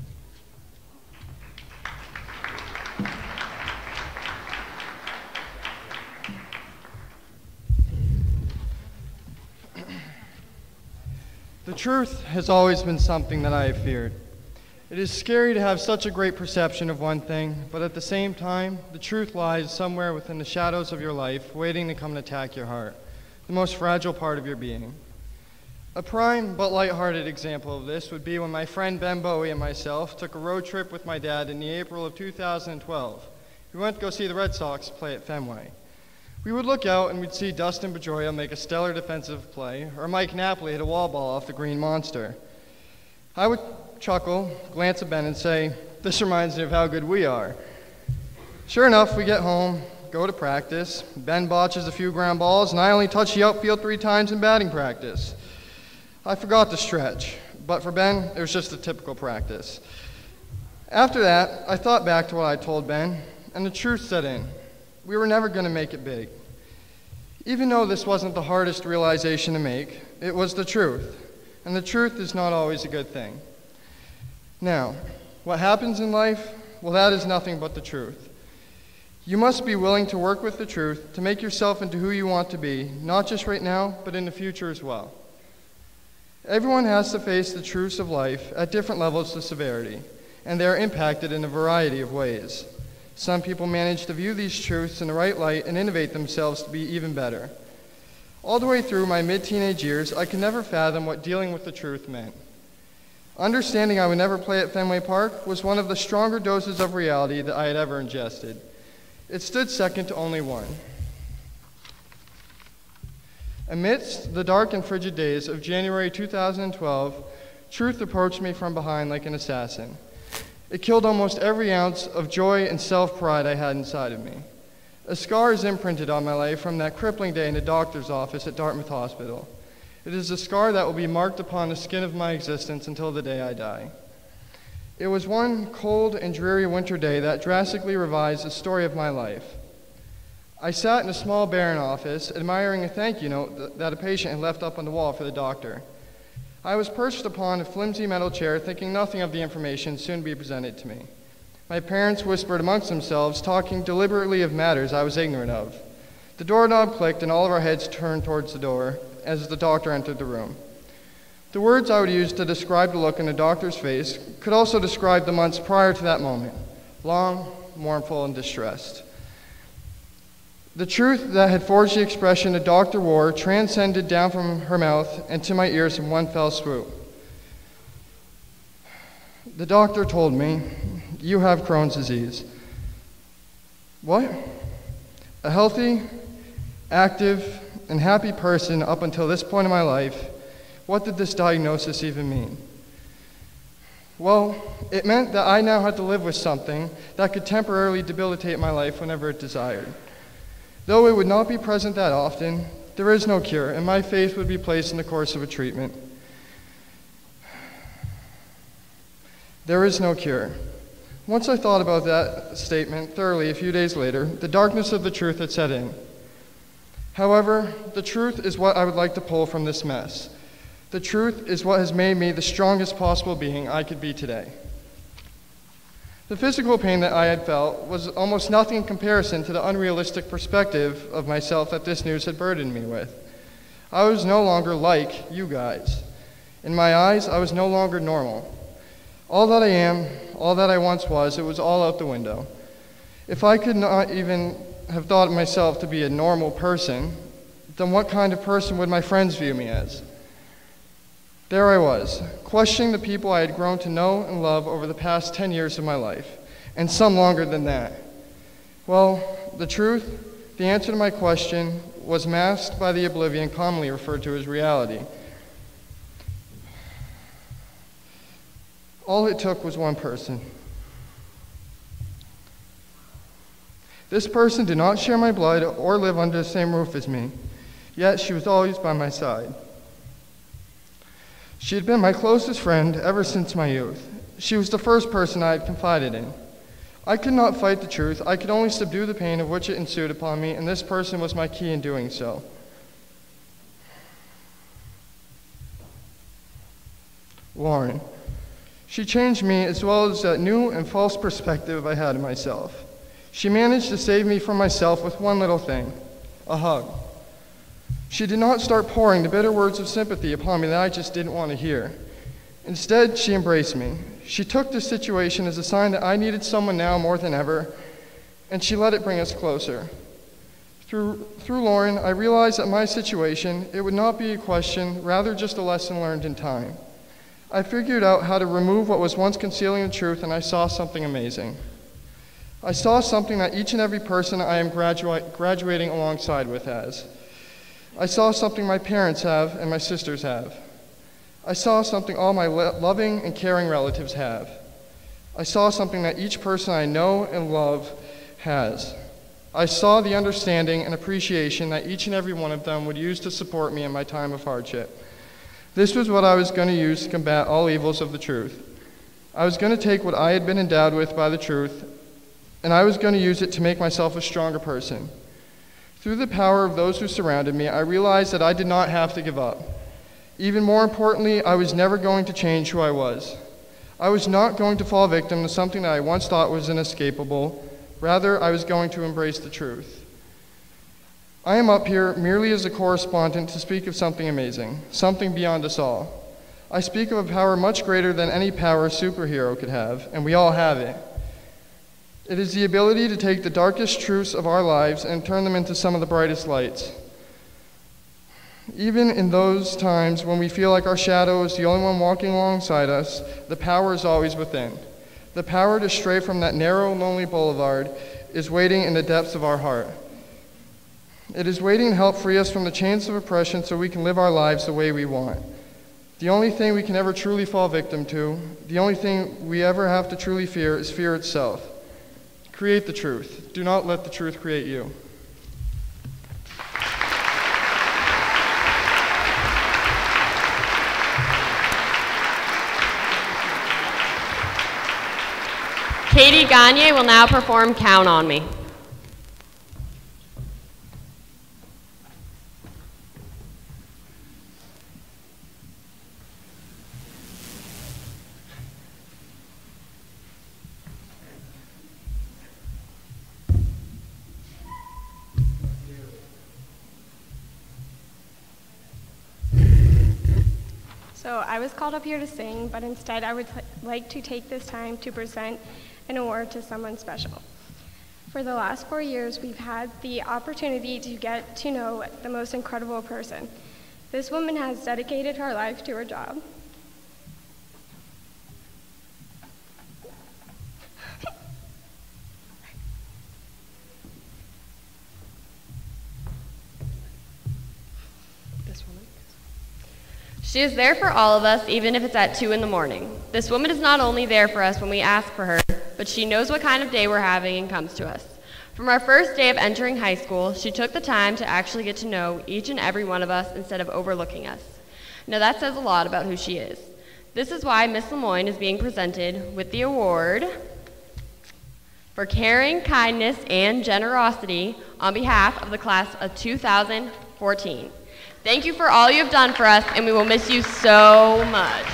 The truth has always been something that I have feared. It is scary to have such a great perception of one thing, but at the same time, the truth lies somewhere within the shadows of your life, waiting to come and attack your heart, the most fragile part of your being. A prime but lighthearted example of this would be when my friend Ben Bowie and myself took a road trip with my dad in the April of two thousand twelve. We went to go see the Red Sox play at Fenway. We would look out and we'd see Dustin Pedroia make a stellar defensive play, or Mike Napoli hit a wall ball off the Green Monster. I would chuckle, glance at Ben, and say, "This reminds me of how good we are." Sure enough, we get home, go to practice. Ben botches a few ground balls, and I only touch the outfield three times in batting practice. I forgot to stretch, but for Ben, it was just a typical practice. After that, I thought back to what I told Ben, and the truth set in. We were never going to make it big. Even though this wasn't the hardest realization to make, it was the truth, and the truth is not always a good thing. Now, what happens in life? Well, that is nothing but the truth. You must be willing to work with the truth to make yourself into who you want to be, not just right now, but in the future as well. Everyone has to face the truths of life at different levels of severity, and they are impacted in a variety of ways. Some people manage to view these truths in the right light and innovate themselves to be even better. All the way through my mid-teenage years, I could never fathom what dealing with the truth meant. Understanding I would never play at Fenway Park was one of the stronger doses of reality that I had ever ingested. It stood second to only one. Amidst the dark and frigid days of January two thousand twelve, truth approached me from behind like an assassin. It killed almost every ounce of joy and self-pride I had inside of me. A scar is imprinted on my life from that crippling day in the doctor's office at Dartmouth Hospital. It is a scar that will be marked upon the skin of my existence until the day I die. It was one cold and dreary winter day that drastically revised the story of my life. I sat in a small barren office, admiring a thank you note th- that a patient had left up on the wall for the doctor. I was perched upon a flimsy metal chair, thinking nothing of the information soon to be presented to me. My parents whispered amongst themselves, talking deliberately of matters I was ignorant of. The doorknob clicked, and all of our heads turned towards the door as the doctor entered the room. The words I would use to describe the look in the doctor's face could also describe the months prior to that moment, long, mournful, and distressed. The truth that had forged the expression the doctor wore transcended down from her mouth and to my ears in one fell swoop. The doctor told me, "You have Crohn's disease." What? A healthy, active, and happy person up until this point in my life, what did this diagnosis even mean? Well, it meant that I now had to live with something that could temporarily debilitate my life whenever it desired. Though it would not be present that often, there is no cure, and my faith would be placed in the course of a treatment. There is no cure. Once I thought about that statement thoroughly a few days later, the darkness of the truth had set in. However, the truth is what I would like to pull from this mess. The truth is what has made me the strongest possible being I could be today. The physical pain that I had felt was almost nothing in comparison to the unrealistic perspective of myself that this news had burdened me with. I was no longer like you guys. In my eyes, I was no longer normal. All that I am, all that I once was, it was all out the window. If I could not even have thought of myself to be a normal person, then what kind of person would my friends view me as? There I was, questioning the people I had grown to know and love over the past ten years of my life, and some longer than that. Well, the truth, the answer to my question, was masked by the oblivion commonly referred to as reality. All it took was one person. This person did not share my blood or live under the same roof as me, yet she was always by my side. She had been my closest friend ever since my youth. She was the first person I had confided in. I could not fight the truth. I could only subdue the pain of which it ensued upon me, and this person was my key in doing so. Lauren. She changed me as well as that new and false perspective I had of myself. She managed to save me from myself with one little thing, a hug. She did not start pouring the bitter words of sympathy upon me that I just didn't want to hear. Instead, she embraced me. She took this situation as a sign that I needed someone now more than ever, and she let it bring us closer. Through, through Lauren, I realized that my situation, it would not be a question, rather just a lesson learned in time. I figured out how to remove what was once concealing the truth, and I saw something amazing. I saw something that each and every person I am gradua- graduating alongside with has. I saw something my parents have and my sisters have. I saw something all my lo- loving and caring relatives have. I saw something that each person I know and love has. I saw the understanding and appreciation that each and every one of them would use to support me in my time of hardship. This was what I was going to use to combat all evils of the truth. I was going to take what I had been endowed with by the truth, and I was going to use it to make myself a stronger person. Through the power of those who surrounded me, I realized that I did not have to give up. Even more importantly, I was never going to change who I was. I was not going to fall victim to something that I once thought was inescapable. Rather, I was going to embrace the truth. I am up here merely as a correspondent to speak of something amazing, something beyond us all. I speak of a power much greater than any power a superhero could have, and we all have it. It is the ability to take the darkest truths of our lives and turn them into some of the brightest lights. Even in those times when we feel like our shadow is the only one walking alongside us, the power is always within. The power to stray from that narrow, lonely boulevard is waiting in the depths of our heart. It is waiting to help free us from the chains of oppression so we can live our lives the way we want. The only thing we can ever truly fall victim to, the only thing we ever have to truly fear is fear itself. Create the truth. Do not let the truth create you. Katie Gagne will now perform Count on Me. So I was called up here to sing, but instead I would like to take this time to present an award to someone special. For the last four years, we've had the opportunity to get to know the most incredible person. This woman has dedicated her life to her job. She is there for all of us, even if it's at two in the morning. This woman is not only there for us when we ask for her, but she knows what kind of day we're having and comes to us. From our first day of entering high school, she took the time to actually get to know each and every one of us instead of overlooking us. Now that says a lot about who she is. This is why Miss Lemoyne is being presented with the award for caring, kindness, and generosity on behalf of the class of two thousand fourteen. Thank you for all you have done for us, and we will miss you so much.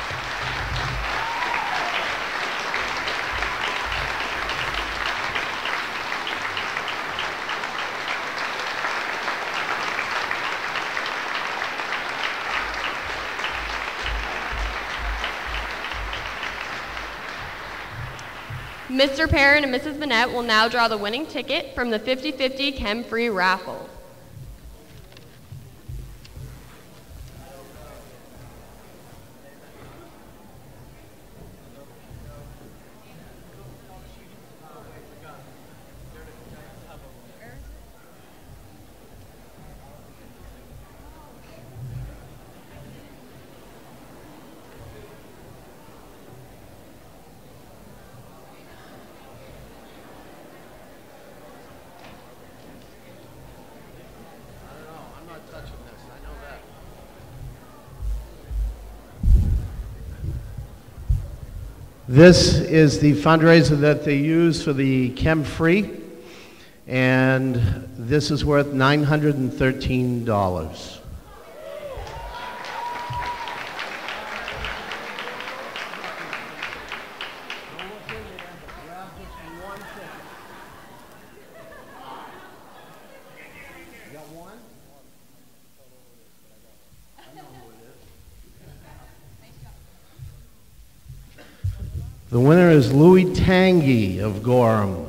Mister Perrin and Missus Bennett will now draw the winning ticket from the fifty fifty Chem Free raffle. This is the fundraiser that they use for the Chem Free, and this is worth nine hundred thirteen dollars. The winner is Louis Tangy of Gorham.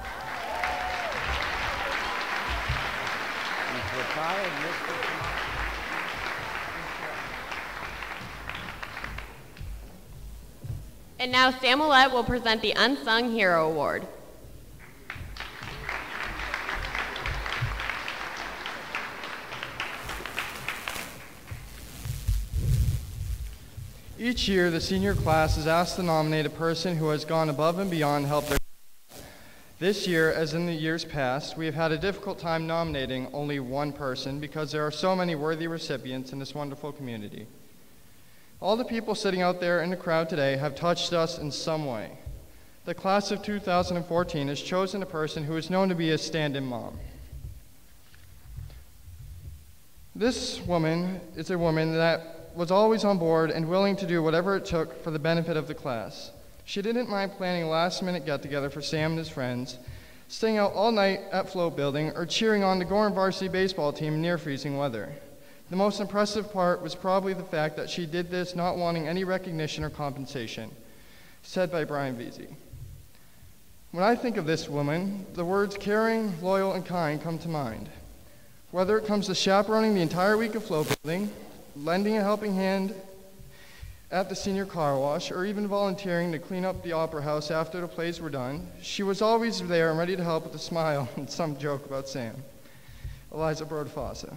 And now Sam Willett will present the Unsung Hero Award. Each year, the senior class is asked to nominate a person who has gone above and beyond to help their class. This year, as in the years past, we have had a difficult time nominating only one person because there are so many worthy recipients in this wonderful community. All the people sitting out there in the crowd today have touched us in some way. The class of two thousand fourteen has chosen a person who is known to be a stand-in mom. This woman is a woman that was always on board and willing to do whatever it took for the benefit of the class. She didn't mind planning a last-minute get-together for Sam and his friends, staying out all night at Float Building, or cheering on the Gorham varsity baseball team in near-freezing weather. The most impressive part was probably the fact that she did this not wanting any recognition or compensation, said by Brian Veazey. When I think of this woman, the words caring, loyal, and kind come to mind. Whether it comes to chaperoning the entire week of Float Building, lending a helping hand at the senior car wash, or even volunteering to clean up the opera house after the plays were done, she was always there and ready to help with a smile and some joke about Sam. Eliza Broad-Fossa.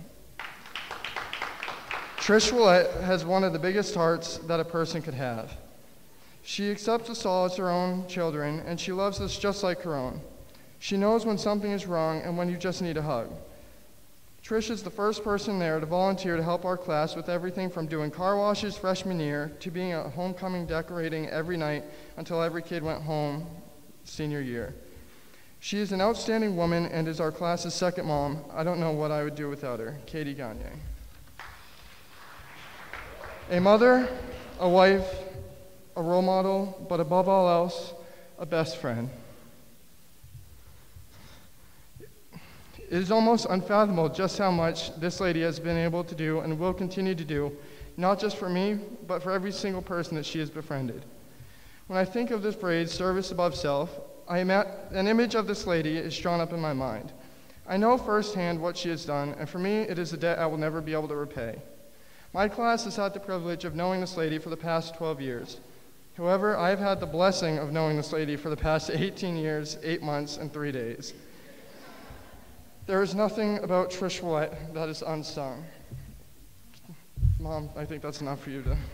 Trish Willett has one of the biggest hearts that a person could have. She accepts us all as her own children, and she loves us just like her own. She knows when something is wrong and when you just need a hug. Trish is the first person there to volunteer to help our class with everything from doing car washes freshman year to being at homecoming decorating every night until every kid went home senior year. She is an outstanding woman and is our class's second mom. I don't know what I would do without her. Katie Gagne. A mother, a wife, a role model, but above all else, a best friend. It is almost unfathomable just how much this lady has been able to do and will continue to do, not just for me, but for every single person that she has befriended. When I think of this phrase, service above self, I am at, an image of this lady is drawn up in my mind. I know firsthand what she has done, and for me, it is a debt I will never be able to repay. My class has had the privilege of knowing this lady for the past twelve years. However, I have had the blessing of knowing this lady for the past eighteen years, eight months, and three days. There is nothing about Trish Willett that is unsung. Mom, I think that's enough for you to...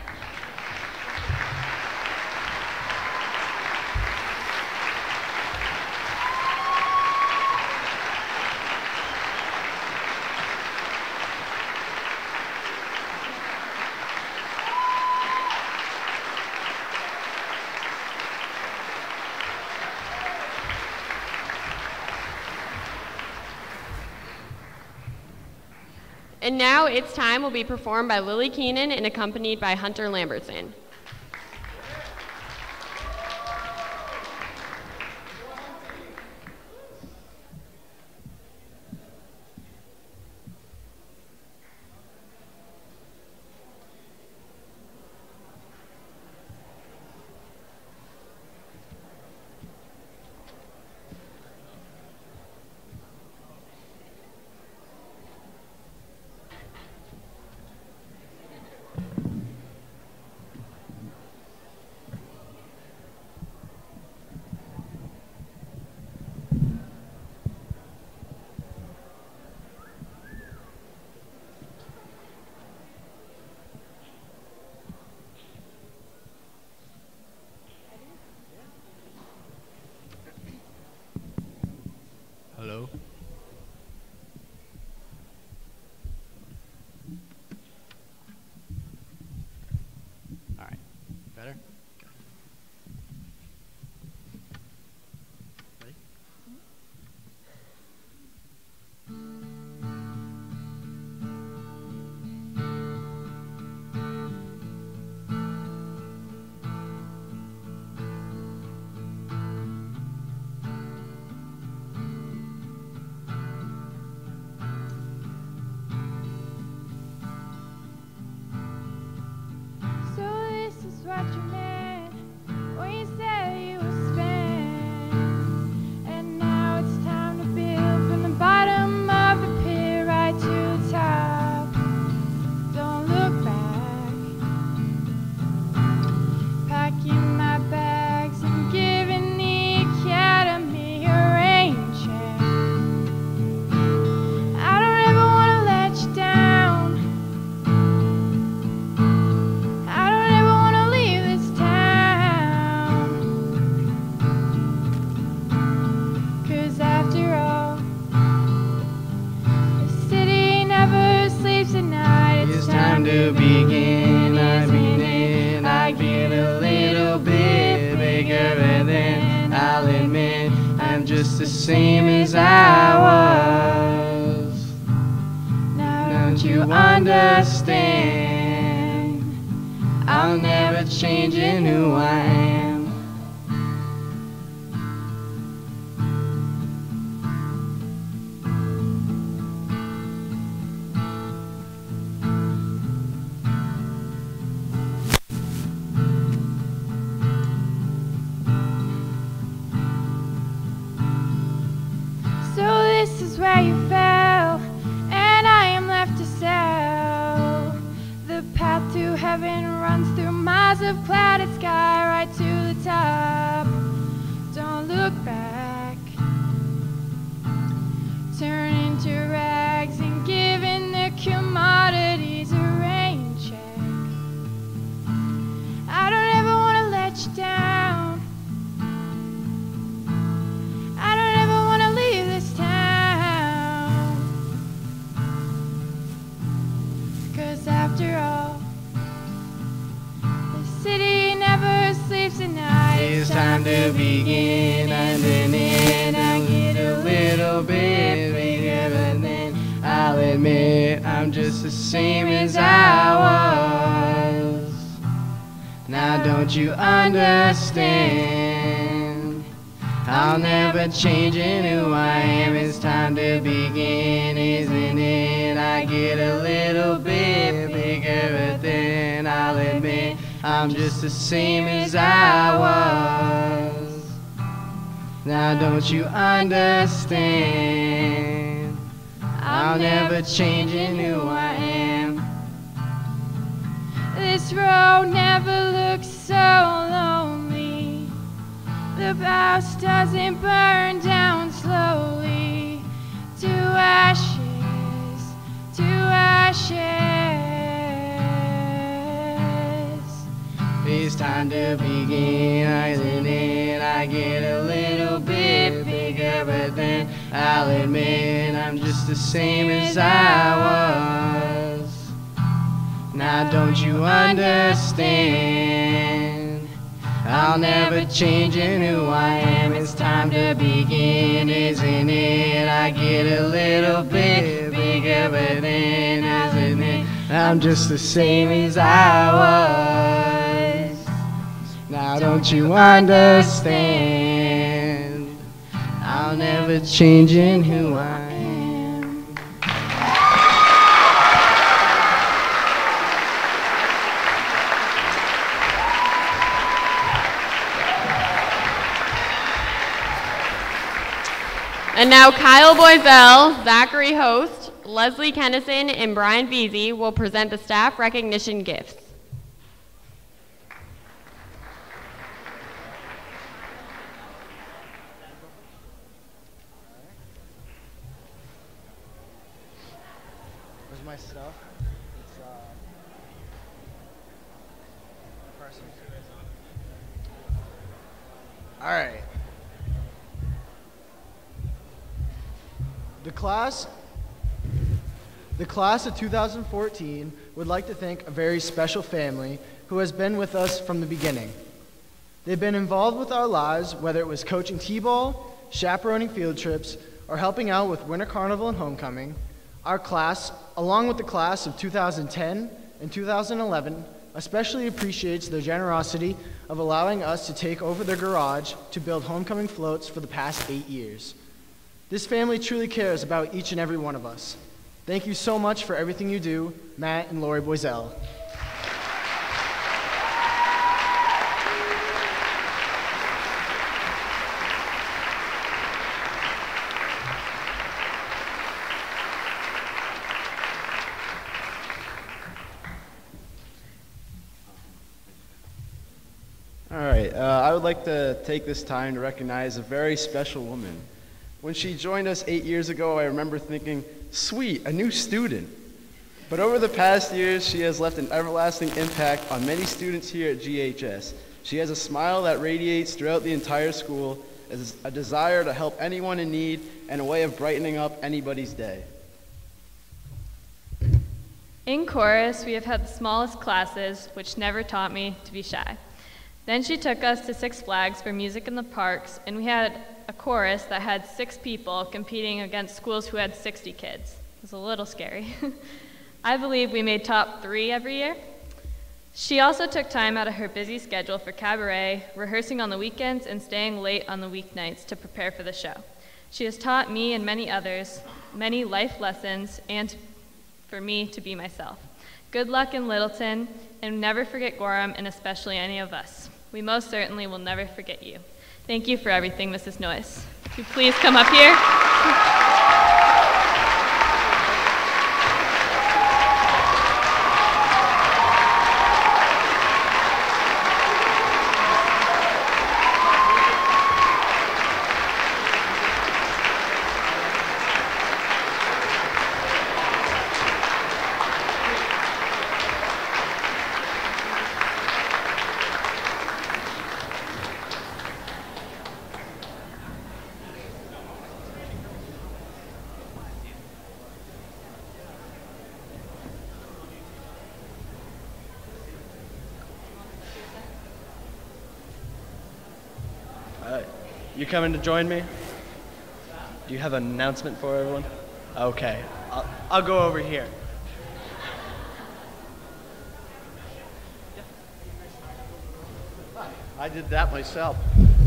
And now It's Time will be performed by Lily Keenan and accompanied by Hunter Lambertson. Hello? All right. Better? same as I was. Now don't you understand? I'll never change in who I am. So this is where you fell, and I am left to sell. The path to heaven runs through miles of clouded sky, right to the top. Don't look back. Turn into rags and giving the commodities a rain check. I don't ever want to let you down. I don't ever want to leave this town. 'Cause after all, the city never sleeps at night. It's time to begin, and then I get a little bit bigger, but then I'll admit I'm just the same as I was. Now don't you understand? I'll never change in who I am. It's time to begin, isn't it? I get a little bit bigger, but then I'll admit I'm just the same as I was. Now don't you understand? I'll never change in who I am. This road never looks so lonely. The house doesn't burn down slowly to ashes, to ashes. It's time to begin, isn't it? I get a little bit bigger, but then I'll admit I'm just the same as I was. Now don't you understand? I'll never change in who I am. It's time to begin, isn't it? I get a little bit bigger, but then isn't it? I'm just the same as I was. Now don't you understand? I'll never change in who I am. And now Kyle Boiselle, Zachary Host, Leslie Kennison, and Brian Veazey will present the staff recognition gifts. Where's my stuff? It's, uh, person. All right. The class, the class of two thousand fourteen would like to thank a very special family who has been with us from the beginning. They've been involved with our lives, whether it was coaching t-ball, chaperoning field trips, or helping out with Winter Carnival and Homecoming. Our class, along with the class of two thousand ten and two thousand eleven, especially appreciates their generosity of allowing us to take over their garage to build homecoming floats for the past eight years. This family truly cares about each and every one of us. Thank you so much for everything you do, Matt and Lori Boiselle. All right, uh, I would like to take this time to recognize a very special woman. When she joined us eight years ago, I remember thinking, sweet, a new student. But over the past years, she has left an everlasting impact on many students here at G H S. She has a smile that radiates throughout the entire school, as a desire to help anyone in need, and a way of brightening up anybody's day. In chorus, we have had the smallest classes, which never taught me to be shy. Then she took us to Six Flags for music in the parks, and we had a chorus that had six people competing against schools who had sixty kids. It was a little scary. I believe we made top three every year. She also took time out of her busy schedule for cabaret, rehearsing on the weekends, and staying late on the weeknights to prepare for the show. She has taught me and many others many life lessons, and for me to be myself. Good luck in Littleton, and never forget Gorham, and especially any of us. We most certainly will never forget you. Thank you for everything, Missus Noyes. Would you please come up here? You coming to join me? Do you have an announcement for everyone? Okay, I'll, I'll go over here. I did that myself.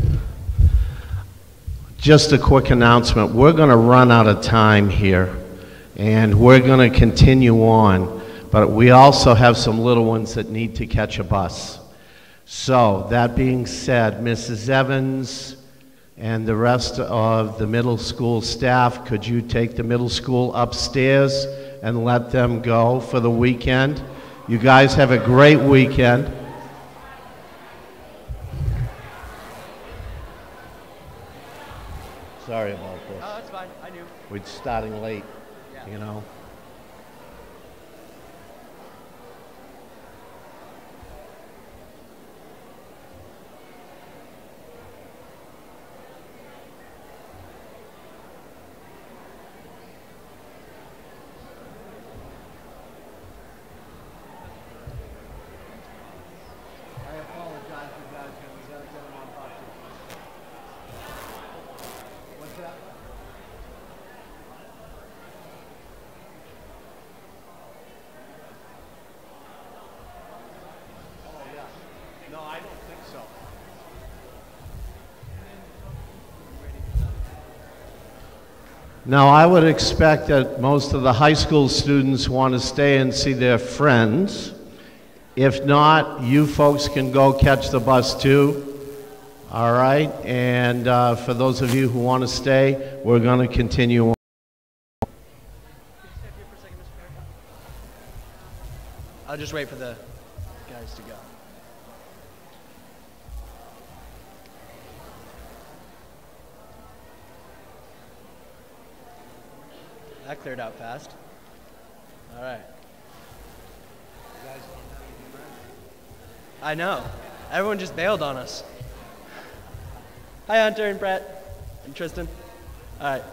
Just a quick announcement. We're going to run out of time here, and we're going to continue on, but we also have some little ones that need to catch a bus. So, that being said, Missus Evans and the rest of the middle school staff, could you take the middle school upstairs and let them go for the weekend? You guys have a great weekend. Sorry about this. Oh, that's fine. I knew. We're starting late, Yeah. you know. Now, I would expect that most of the high school students want to stay and see their friends. If not, you folks can go catch the bus too. All right? And uh, for those of you who want to stay, we're going to continue on. I'll just wait for the guys to go. That cleared out fast. All right. I know. Everyone just bailed on us. Hi, Hunter and Brett and Tristan. All right.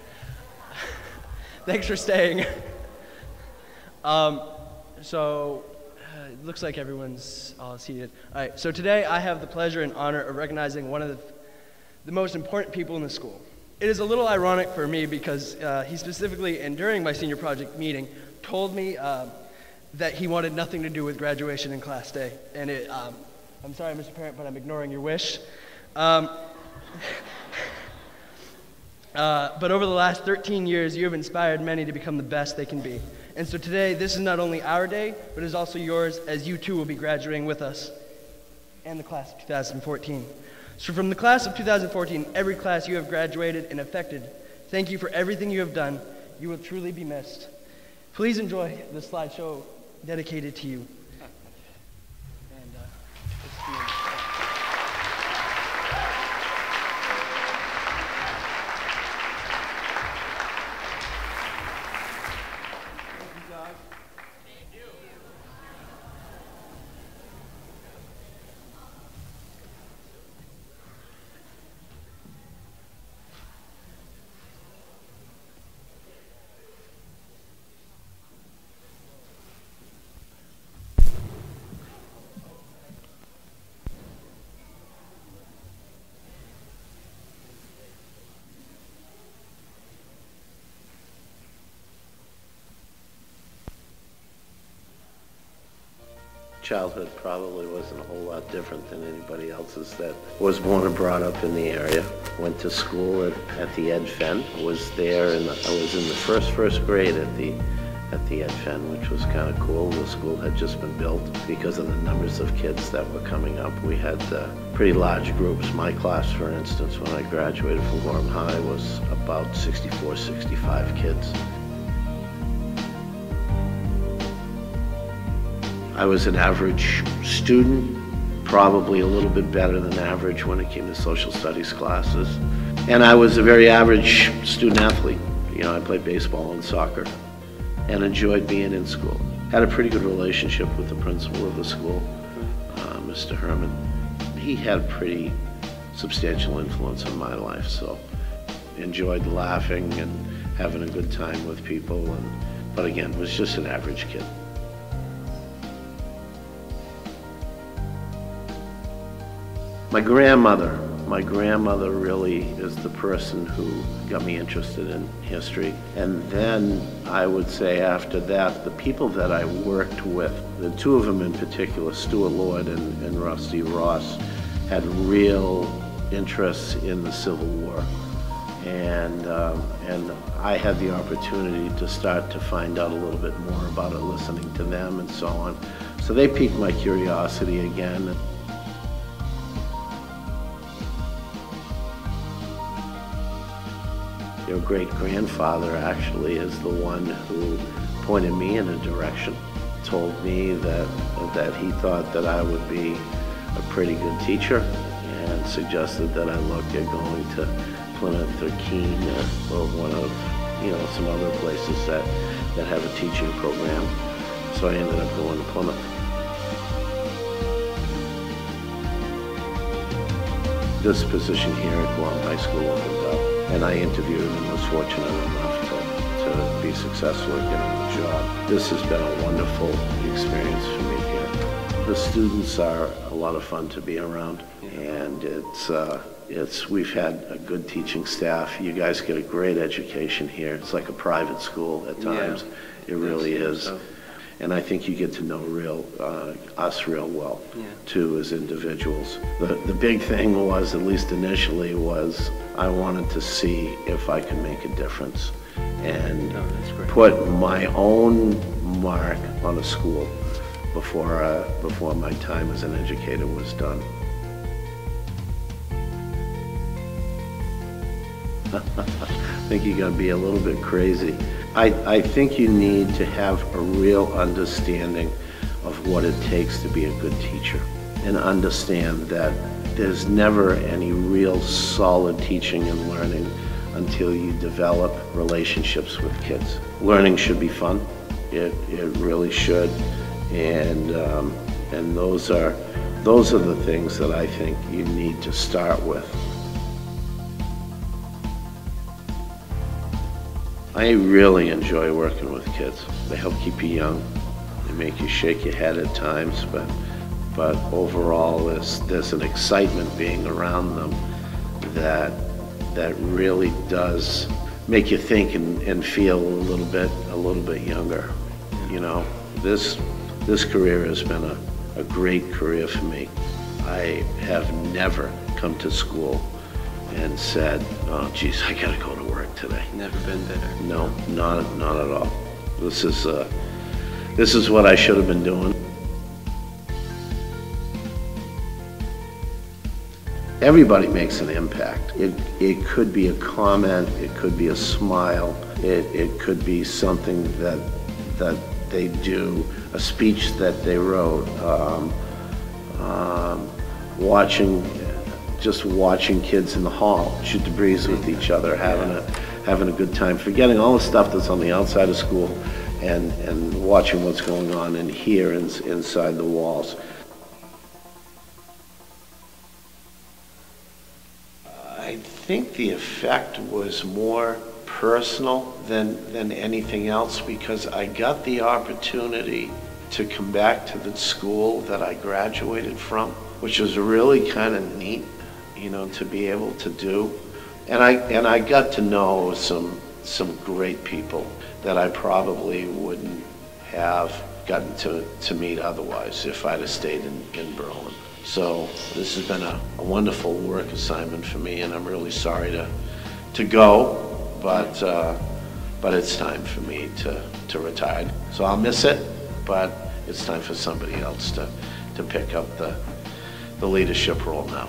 Thanks for staying. um, so, uh, it looks like everyone's all seated. All right, so today I have the pleasure and honor of recognizing one of the, the most important people in the school. It is a little ironic for me because uh, he specifically, and during my senior project meeting, told me uh, that he wanted nothing to do with graduation and class day. And it, um, I'm sorry, Mister Parent, but I'm ignoring your wish. Um, uh, but over the last thirteen years, you have inspired many to become the best they can be. And so today, this is not only our day, but it is also yours, as you too will be graduating with us and the class of two thousand fourteen. So from the class of two thousand fourteen, every class you have graduated and affected, thank you for everything you have done. You will truly be missed. Please enjoy the slideshow dedicated to you. And, uh, childhood probably wasn't a whole lot different than anybody else's that was born and brought up in the area. Went to school at, at the Ed Fen. Was there, and I was in the first first grade at the at the Ed Fen, which was kind of cool. The school had just been built because of the numbers of kids that were coming up. We had uh, pretty large groups. My class, for instance, when I graduated from Gorham High, was about sixty-four, sixty-five kids. I was an average student, probably a little bit better than average when it came to social studies classes. And I was a very average student athlete. You know, I played baseball and soccer and enjoyed being in school. Had a pretty good relationship with the principal of the school, uh, Mister Herman. He had pretty substantial influence on my life, so enjoyed laughing and having a good time with people. And, but again, was just an average kid. My grandmother, my grandmother really is the person who got me interested in history. And then I would say after that, the people that I worked with, the two of them in particular, Stuart Lord and, and Rusty Ross, had real interests in the Civil War. And, um, and I had the opportunity to start to find out a little bit more about it, listening to them and so on. So they piqued my curiosity again. Your great-grandfather actually is the one who pointed me in a direction, told me that, that he thought that I would be a pretty good teacher, and suggested that I look at going to Plymouth or Keene or, or one of, you know, some other places that, that have a teaching program. So I ended up going to Plymouth. This position here at Gorham High School opened up, and I interviewed and was fortunate enough to, to be successful at getting the job. This has been a wonderful experience for me here. The students are a lot of fun to be around, and it's, uh, it's, we've had a good teaching staff. You guys get a great education here. It's like a private school at times. Yeah. It really is. So. And I think you get to know real uh, us real well, yeah. too, as individuals. The, the big thing was, at least initially, was I wanted to see if I could make a difference and oh, put my own mark on a school before, uh, before my time as an educator was done. I think you're going to be a little bit crazy. I, I think you need to have a real understanding of what it takes to be a good teacher, and understand that there's never any real solid teaching and learning until you develop relationships with kids. Learning should be fun. It, it really should. And, um, and those are, those are the things that I think you need to start with. I really enjoy working with kids. They help keep you young. They make you shake your head at times, but, but overall there's, there's an excitement being around them that, that really does make you think and, and feel a little bit, a little bit younger. You know, this, this career has been a, a great career for me. I have never come to school and said, oh geez, I gotta go to work today. Never been better. No, not, not at all. This is, uh, this is what I should have been doing. Everybody makes an impact. It, it could be a comment, it could be a smile, it, it could be something that, that they do, a speech that they wrote, um, um, watching, just watching kids in the hall shoot the breeze with each other, having a, having a good time, forgetting all the stuff that's on the outside of school and, and watching what's going on in here in, inside the walls. I think the effect was more personal than, than anything else, because I got the opportunity to come back to the school that I graduated from, which was really kind of neat, you know, to be able to do. And I, and I got to know some, some great people that I probably wouldn't have gotten to, to meet otherwise if I'd have stayed in, in Berlin. So this has been a, a wonderful work assignment for me, and I'm really sorry to, to go, but, uh, but it's time for me to, to retire. So I'll miss it, but it's time for somebody else to, to pick up the, the leadership role now.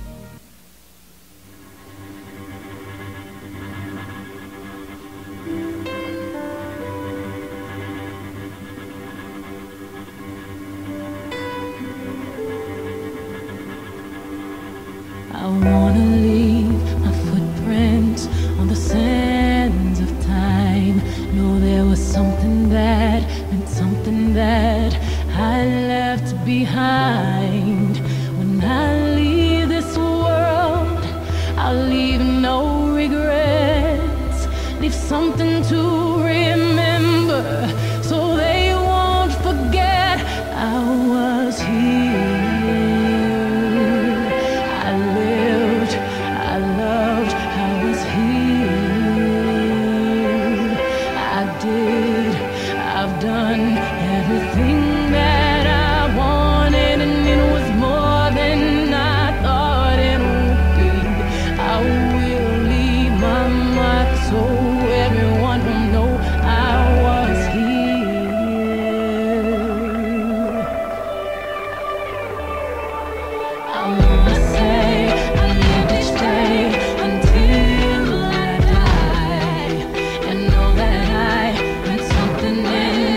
I wanna leave my footprints on the sands of time. Know there was something that meant something that I left behind. When I leave this world, I'll leave no regrets. Leave something to remember so they won't forget I was here. Everything that I wanted, and it was more than I thought it would be. I will leave my mark so everyone will know I was here. I'll never say I lived each day until I die, and know that I meant something in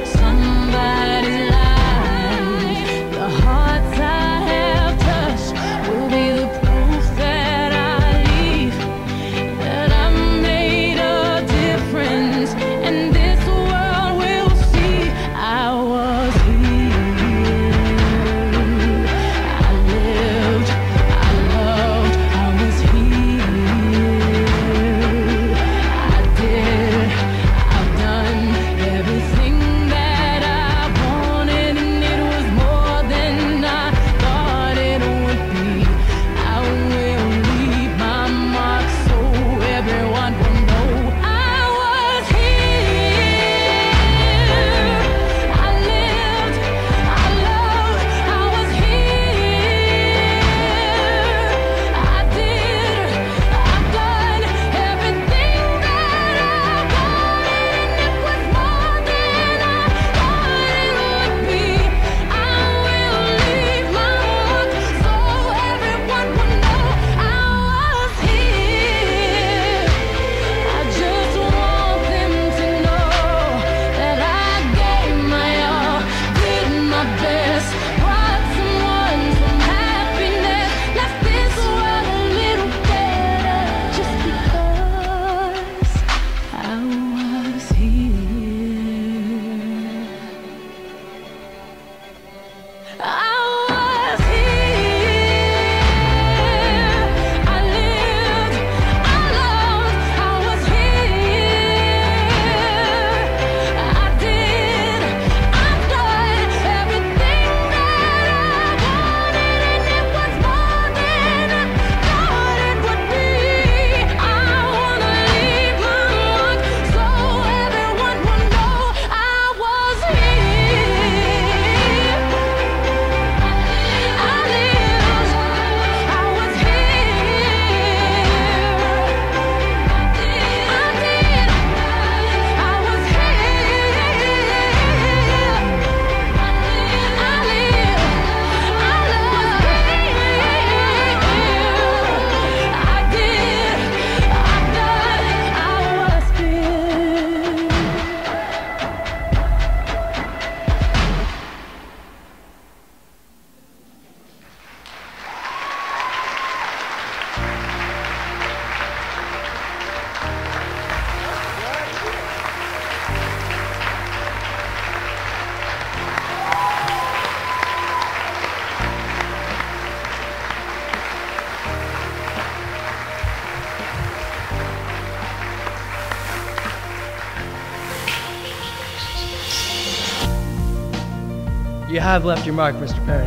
You have left your mark, Mister Perrin.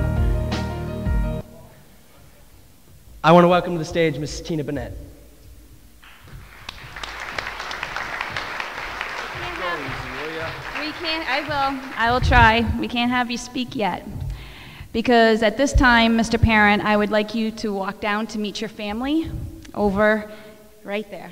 I want to welcome to the stage Missus Tina Bennett. Can you We can't, I will, I will try. We can't have you speak yet. Because at this time, Mister Parent, I would like you to walk down to meet your family over right there.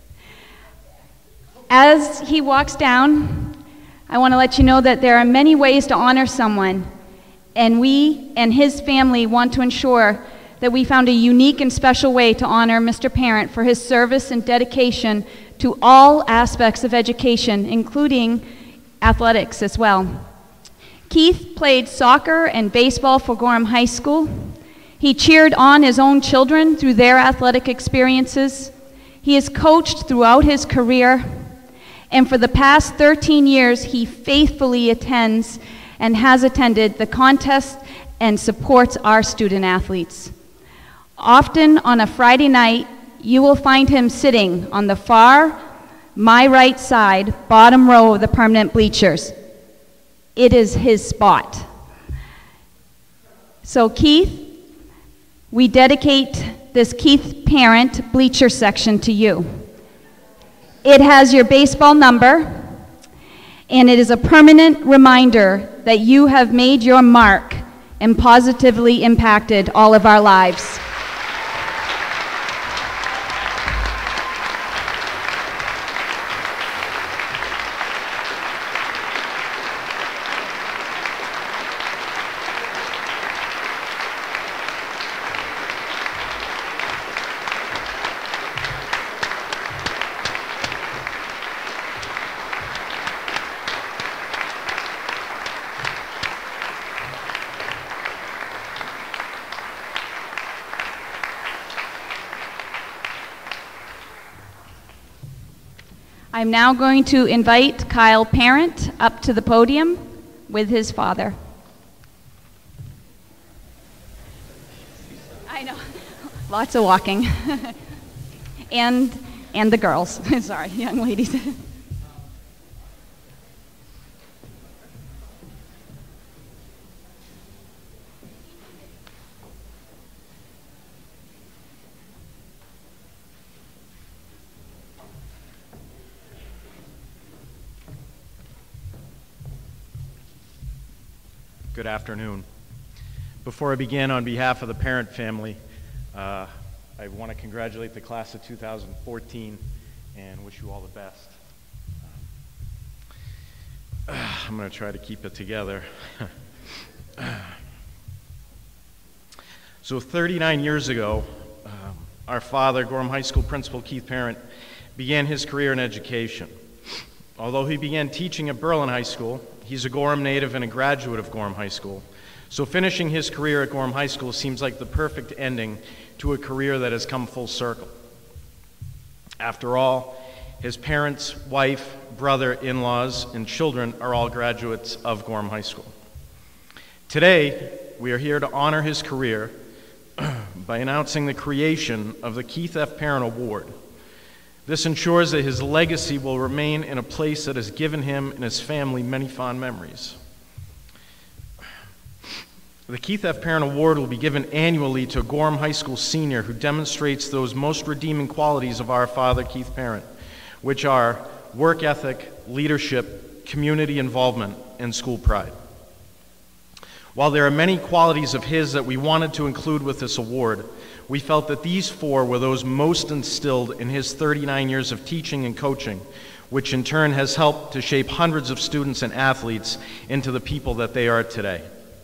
As he walks down, I want to let you know that there are many ways to honor someone, and we and his family want to ensure that we found a unique and special way to honor Mister Parent for his service and dedication to all aspects of education, including athletics as well. Keith played soccer and baseball for Gorham High School. He cheered on his own children through their athletic experiences. He has coached throughout his career, and for the past thirteen years, he faithfully attends and has attended the contest and supports our student athletes. Often on a Friday night, you will find him sitting on the far, my right side, bottom row of the permanent bleachers. It is his spot. So Keith, we dedicate this Keith Parent bleacher section to you. It has your baseball number, and it is a permanent reminder that you have made your mark and positively impacted all of our lives. I'm now going to invite Kyle Parent up to the podium with his father. I know, lots of walking. and, and the girls, sorry, young ladies. Good afternoon. Before I begin, on behalf of the Parent family, uh, I want to congratulate the class of two thousand fourteen and wish you all the best. Uh, I'm going to try to keep it together. So thirty-nine years ago, um, our father, Gorham High School Principal Keith Parent, began his career in education. Although he began teaching at Berlin High School, he's a Gorham native and a graduate of Gorham High School. So finishing his career at Gorham High School seems like the perfect ending to a career that has come full circle. After all, his parents, wife, brother, in-laws, and children are all graduates of Gorham High School. Today, we are here to honor his career by announcing the creation of the Keith F. Parent Award. This ensures that his legacy will remain in a place that has given him and his family many fond memories. The Keith F. Parent Award will be given annually to a Gorham High School senior who demonstrates those most redeeming qualities of our father, Keith Parent, which are work ethic, leadership, community involvement, and school pride. While there are many qualities of his that we wanted to include with this award, we felt that these four were those most instilled in his thirty-nine years of teaching and coaching, which in turn has helped to shape hundreds of students and athletes into the people that they are today.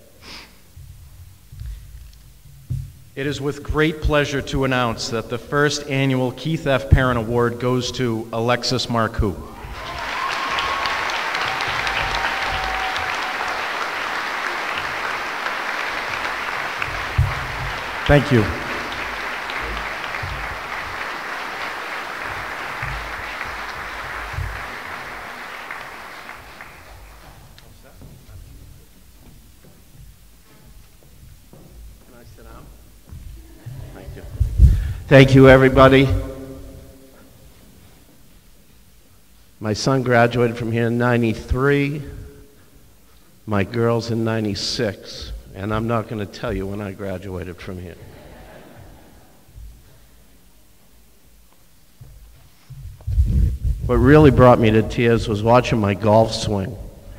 It is with great pleasure to announce that the first annual Keith F. Parent Award goes to Alexis Marcoux. Thank you. Thank you, everybody. My son graduated from here in ninety-three, my girls in ninety-six, and I'm not going to tell you when I graduated from here. What really brought me to tears was watching my golf swing.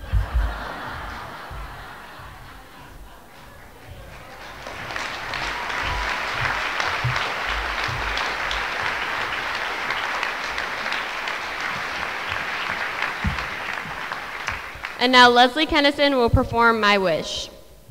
And now Leslie Kennison will perform My Wish.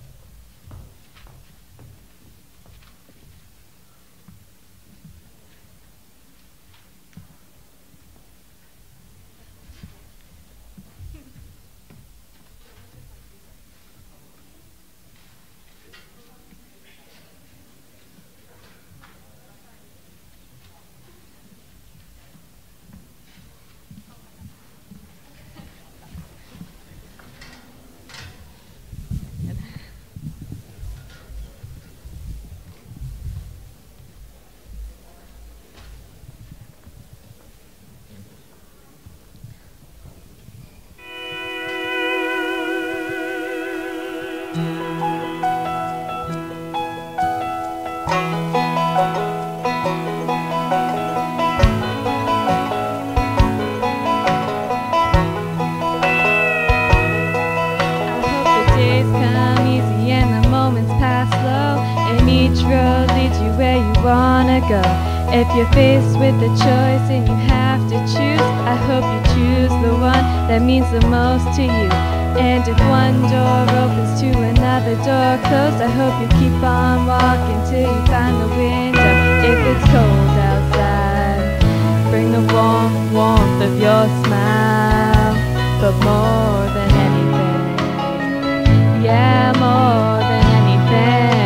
If you're faced with a choice and you have to choose, I hope you choose the one that means the most to you. And if one door opens to another door closed, I hope you keep on walking till you find the window. If it's cold outside, bring the warm warmth of your smile. But more than anything, yeah, more than anything,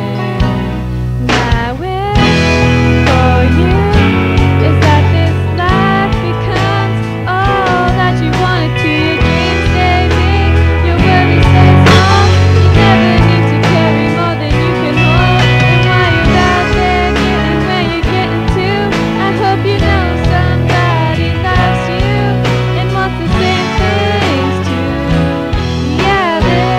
my wish for you is that this life becomes all that you want it to. Your dreams stay big, your worries stay small. You never need to carry more than you can hold. And while you're out there getting where you're getting to, I hope you know somebody loves you and wants the same things too. Yeah,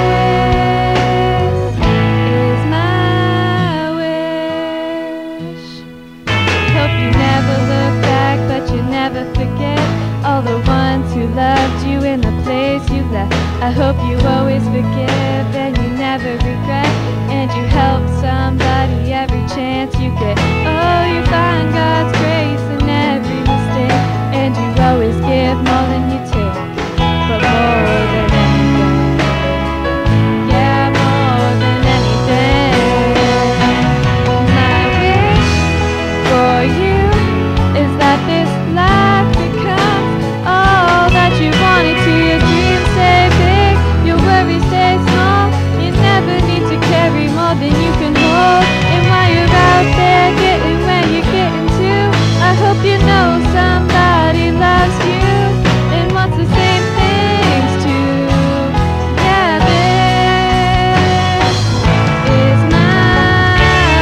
this is my wish. Hope you never look back, but you never forget all the ones who loved you in the place you left. I hope you always forgive and you never regret, and you help somebody every chance you get. Oh, you find God's grace in every mistake, and you always give more than you take. But more than anything, yeah, more than anything, my wish for you is that this life becomes all that you want it to. Your dreams stay big, your worries stay small. You never need to carry more than you can hold. And while you're out there getting where you're getting to, I hope you know somebody loves you and wants the same things too. Yeah, this is my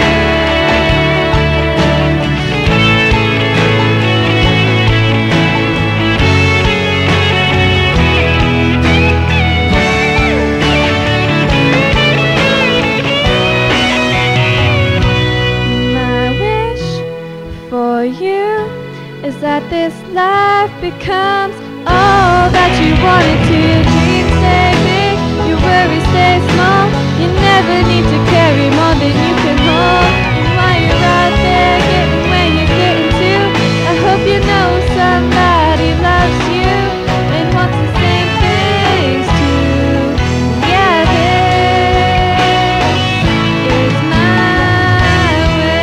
My wish for you is that this life becomes all that you want it to. Your dreams stay big, your worries stay small. You never need to carry more than you can hold. And while you're out there getting where you're getting to, I hope you know somebody loves you and wants the same things too. Yeah, this is my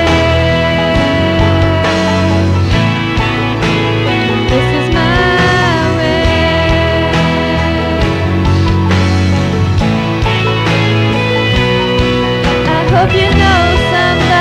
wish. This is my wish. I hope you know somebody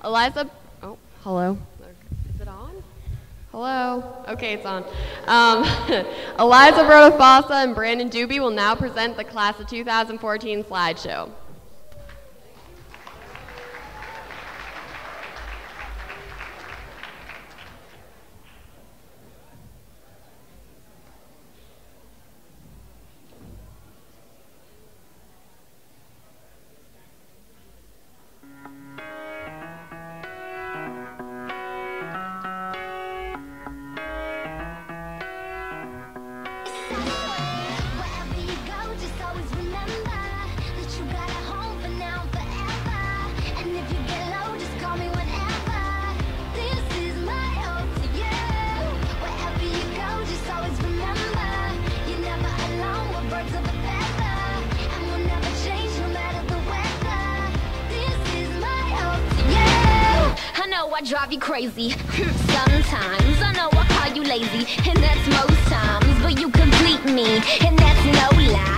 Eliza, oh, hello. Is it on? Hello? Okay, it's on. Um, Eliza Brodafasa and Brandon Doobie will now present the class of two thousand fourteen slideshow. I drive you crazy. Sometimes I know I call you lazy, and that's most times, but you complete me, and that's no lie.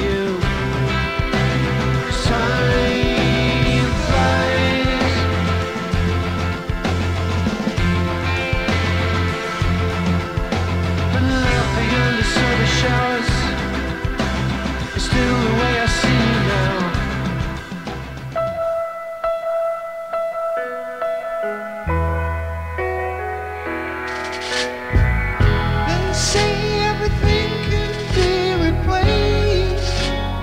you. 'Cause time flies. But laughing under soda showers is still the way I see you now. They say everything can be replaced.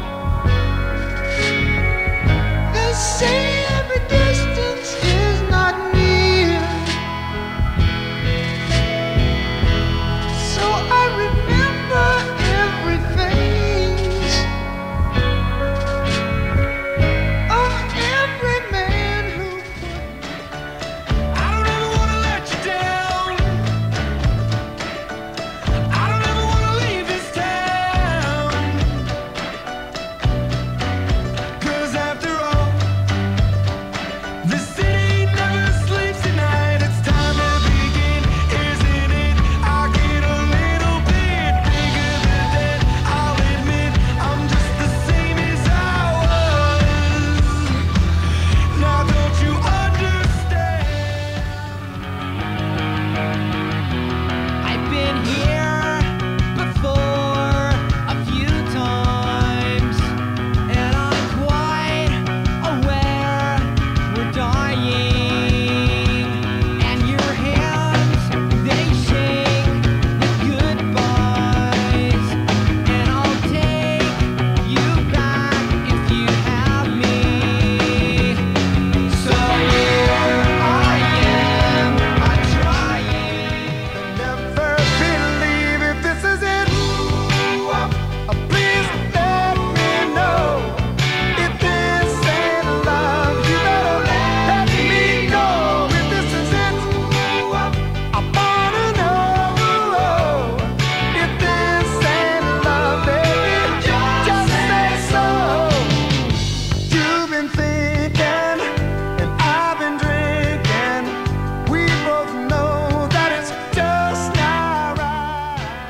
They say every distance is not near. So I remember everything of every man who I don't ever wanna let you down. I don't ever wanna leave this town. 'Cause after all, this city never sleeps at night. It's time to begin, isn't it? I get a little bit bigger than that. I'll admit I'm just the same as I was. Now don't you understand? I've been here before a few times, and I'm quite aware we're dying. And your hands, they shake with goodbyes, and I'll take you back if you have me. So here I am, I'm trying. Never believe if this is it. Uh, Please let me know if this ain't love. You better let me know if this is it. I wanna know if this ain't love, baby. Just say so. You've been thinking, and I've been drinking. We both know that it's just not right.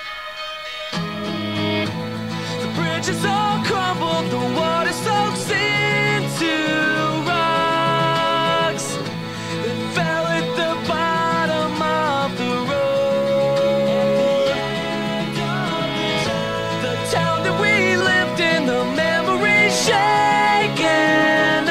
The bridges all crumbled, the water soaks into rocks that fell at the bottom of the road. The town that we lived in, the memories shaken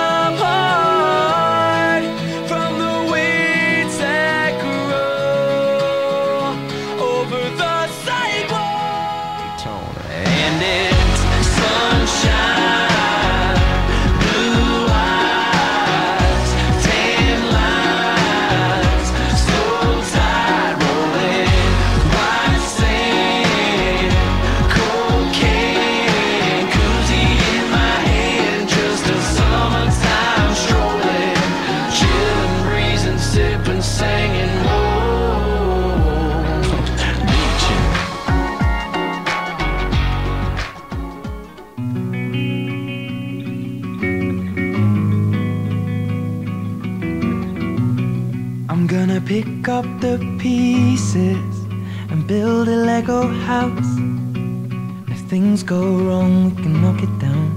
apart from the weeds that grow over the sidewalk. And it's sunshine, blue eyes, tan lines, slow tide rolling, white sand, cocaine, koozie in my hand, just a summertime strolling, chilling, breezing, sipping, singing, whoa, reaching. I'm gonna pick up the pieces and build a Lego house. If things go wrong, we can knock it down.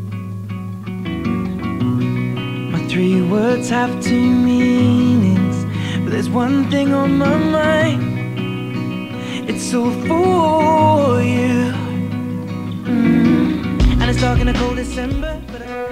My three words have two meanings, but there's one thing on my mind. It's all for you. Mm. And it's dark in a cold December, but I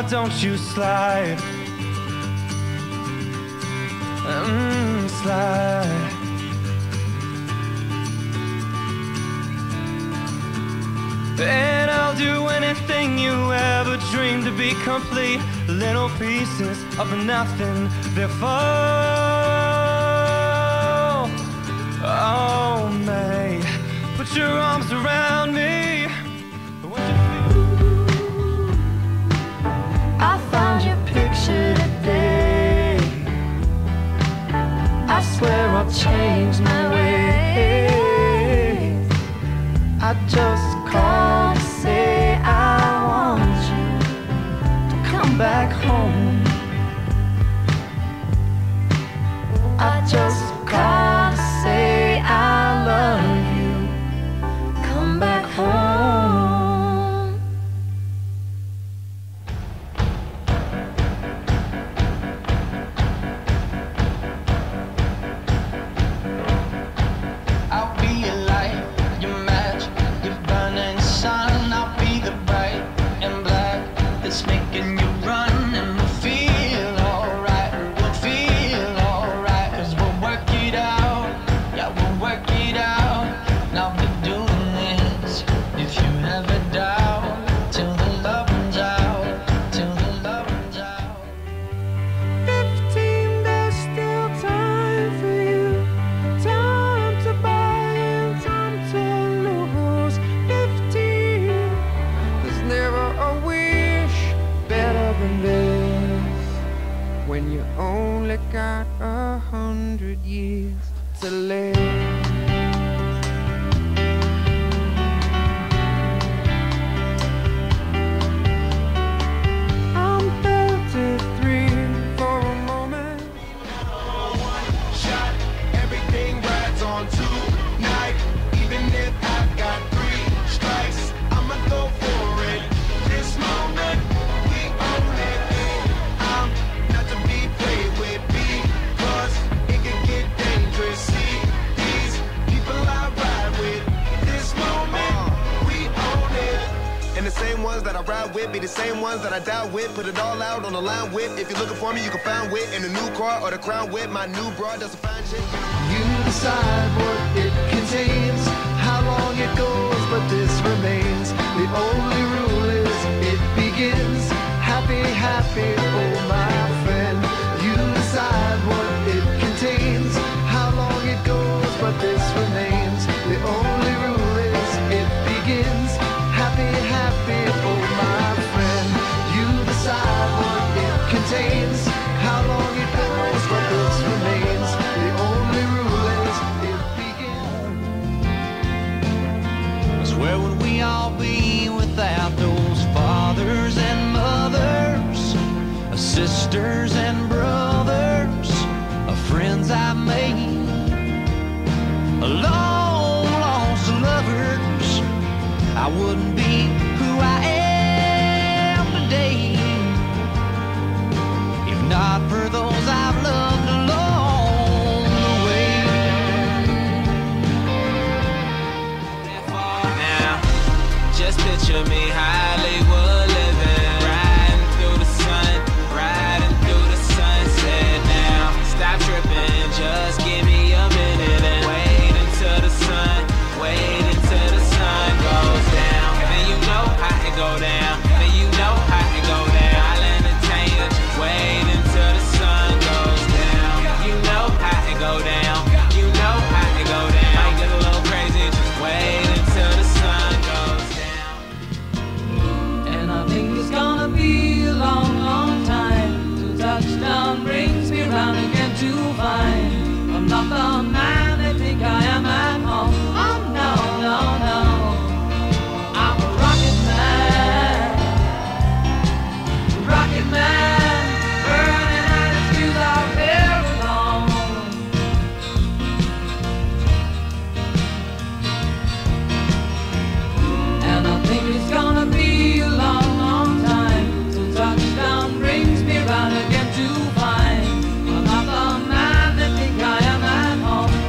Now don't you slide, mm, slide. And I'll do anything you ever dreamed to be complete. Little pieces of nothing, they fall. Oh, May, put your arms around me. I found your picture today. I swear I'll change my ways. I just called to say I want you to come back home. I just called to say I love you. Come back home. I'll be your light, your match, your burning sun. I'll be the bright and black that's making you run. And we'll feel alright, we'll feel alright. Cause we'll work it out, yeah, we'll work it out. Now we're doing this, if you ever doubt. Till the love runs out, till the love runs out. Fifteen, there's still time for you. Time to buy and time to lose. Fifteen, there's never a wish better than this. When you only got a hundred years to live. I'm thirty-three for a moment. Shot, everything rides on tonight. Even if I've got three strikes, I'ma go for it. This moment, we own it. I'm not to be played with because it can get dangerous. See, these people I ride with. This moment, we own it. And the same ones that I ride with be the same ones that I die with. Put it all out on the line with. If you're looking for me, you can find wit in a new car or the crown with. My new broad does a fine shit. You decide what it contains, how long it goes, but this remains. The only rule is it begins. Happy, happy, oh my friend. You decide what it contains, how long it goes, but this remains. The only rule is it begins. Happy, happy, oh my friend. You decide what it contains, how long it goes, but this remains. The only rule is it begins. I swear would we all be without those fathers and mothers, sisters and brothers, friends I made, long lost lovers. I wouldn't be who I am today if not for those I've loved along the way. Now, just picture me Hollywood living, riding through the sun, riding through the sunset. Now, stop tripping, just give me a minute and wait until the sun, wait until the sun goes down. Then you know how it go down, then you know how it go down. I'll entertain you, just wait until the sun goes down. You know how it go down, you know how it go down. Might get a little crazy, just wait until the sun goes down. And I think it's gonna be a long, long time till touchdown brings me round again to find I'm not the man they think I am at home. Oh no, no, no, I'm a rocket man, rocket man, burning at his fuse out there alone. And I think it's gonna be a long, long time till touchdown brings me round again to find I'm not the man they think I am at home.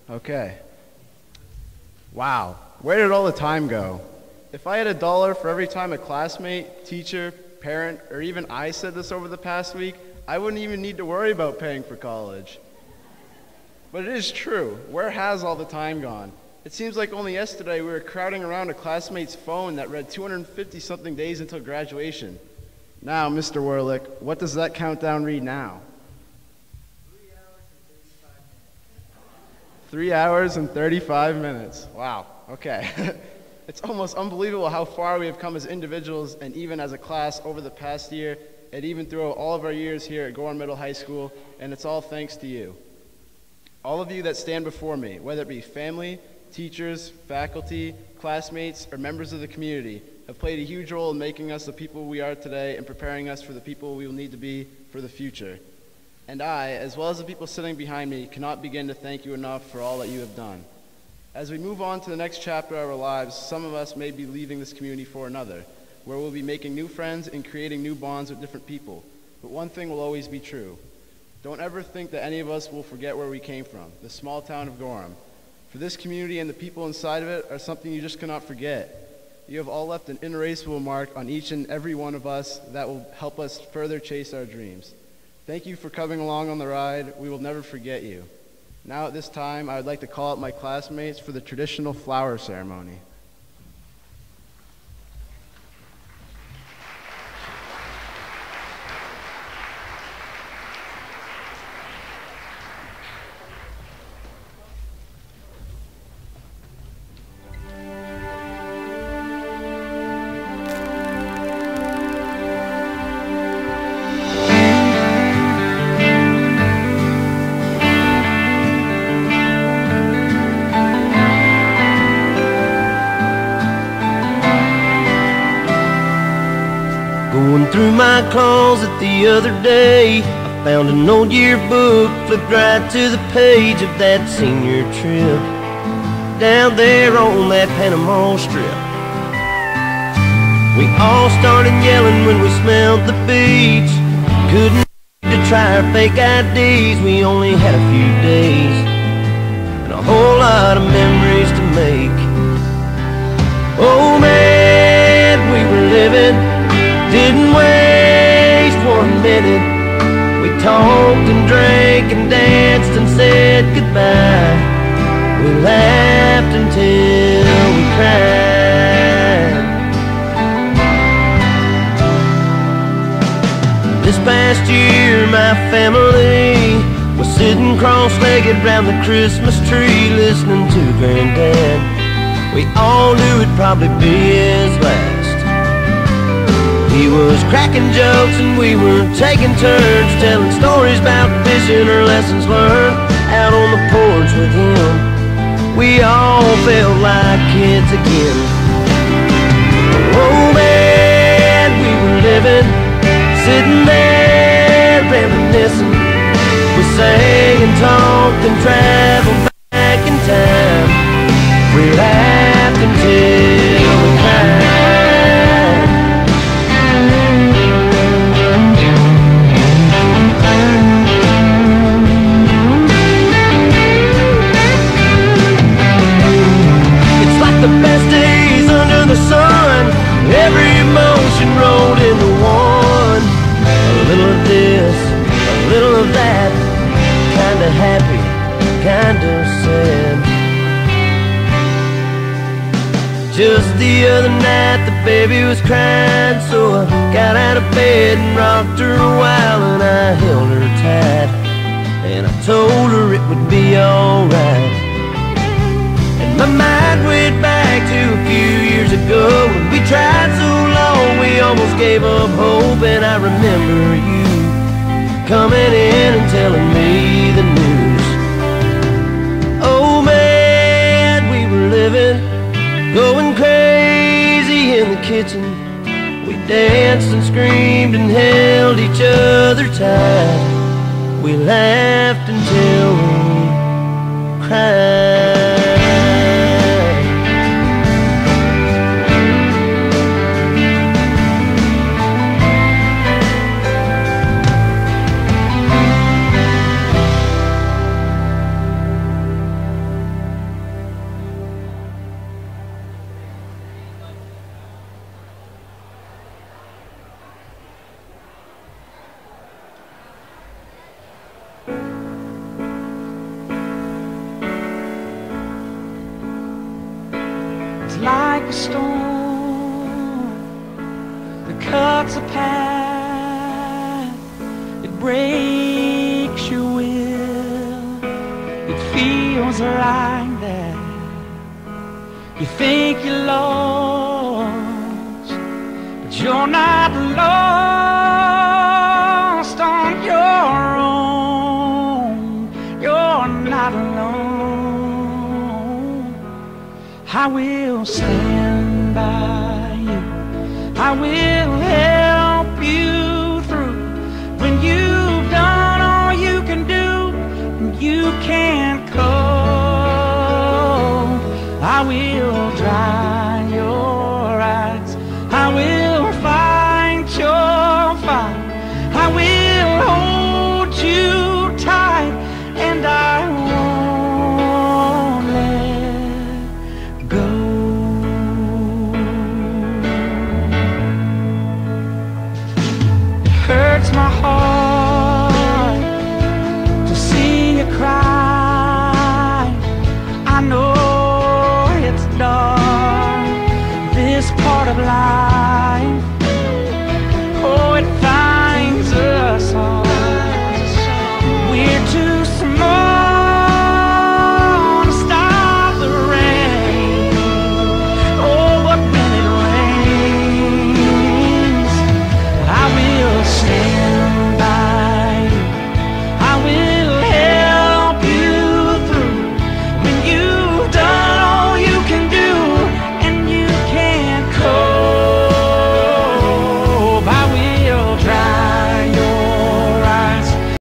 Okay. Wow, where did all the time go? If I had a dollar for every time a classmate, teacher, parent, or even I said this over the past week, I wouldn't even need to worry about paying for college. But it is true. Where has all the time gone? It seems like only yesterday we were crowding around a classmate's phone that read two hundred fifty something days until graduation. Now, Mister Werlick, what does that countdown read now? Three hours and thirty-five minutes. Wow, okay. It's almost unbelievable how far we have come as individuals and even as a class over the past year and even throughout all of our years here at Gorham Middle High School, and it's all thanks to you. All of you that stand before me, whether it be family, teachers, faculty, classmates, or members of the community, have played a huge role in making us the people we are today and preparing us for the people we will need to be for the future. And I, as well as the people sitting behind me, cannot begin to thank you enough for all that you have done. As we move on to the next chapter of our lives, some of us may be leaving this community for another, where we'll be making new friends and creating new bonds with different people. But one thing will always be true. Don't ever think that any of us will forget where we came from, the small town of Gorham. For this community and the people inside of it are something you just cannot forget. You have all left an inerasable mark on each and every one of us that will help us further chase our dreams. Thank you for coming along on the ride. We will never forget you. Now at this time, I would like to call up my classmates for the traditional flower ceremony. Going through my closet the other day, I found an old yearbook, flipped right to the page of that senior trip down there on that Panama Strip. We all started yelling when we smelled the beach. Couldn't wait to try our fake I Ds. We only had a few days and a whole lot of memories to make. Oh man, we were living, didn't waste one minute. We talked and drank and danced and said goodbye. We laughed until we cried. This past year my family was sitting cross-legged round the Christmas tree listening to Granddad. We all knew it'd probably be his last. He was cracking jokes and we were taking turns telling stories about fishing or lessons learned out on the porch with him. We all felt like kids again. Oh man, we were living, sitting there reminiscing. We sang and talked and traveled back in time. We laughed until we cried. The best days under the sun, every emotion rolled into one. A little of this, a little of that, kinda happy, kinda sad. Just the other night the baby was crying, so I got out of bed and rocked her a while, and I held her tight and I told her it would be alright. My mind went back to a few years ago when we tried so long we almost gave up hope. And I remember you coming in and telling me the news. Oh man, we were living, going crazy in the kitchen. We danced and screamed and held each other tight. We laughed until we cried. like a storm that cuts a path, it breaks your will. It feels like that. You think you're lost, but you're not lost on your own. You're not alone. I will stand by you. I will help you through when you've done all you can do and you can't cope. I will dry your eyes. I will fight your fight. I will hold you tight, and I won't let go. It hurts my heart to see you cry. I know it's dark, this part of life.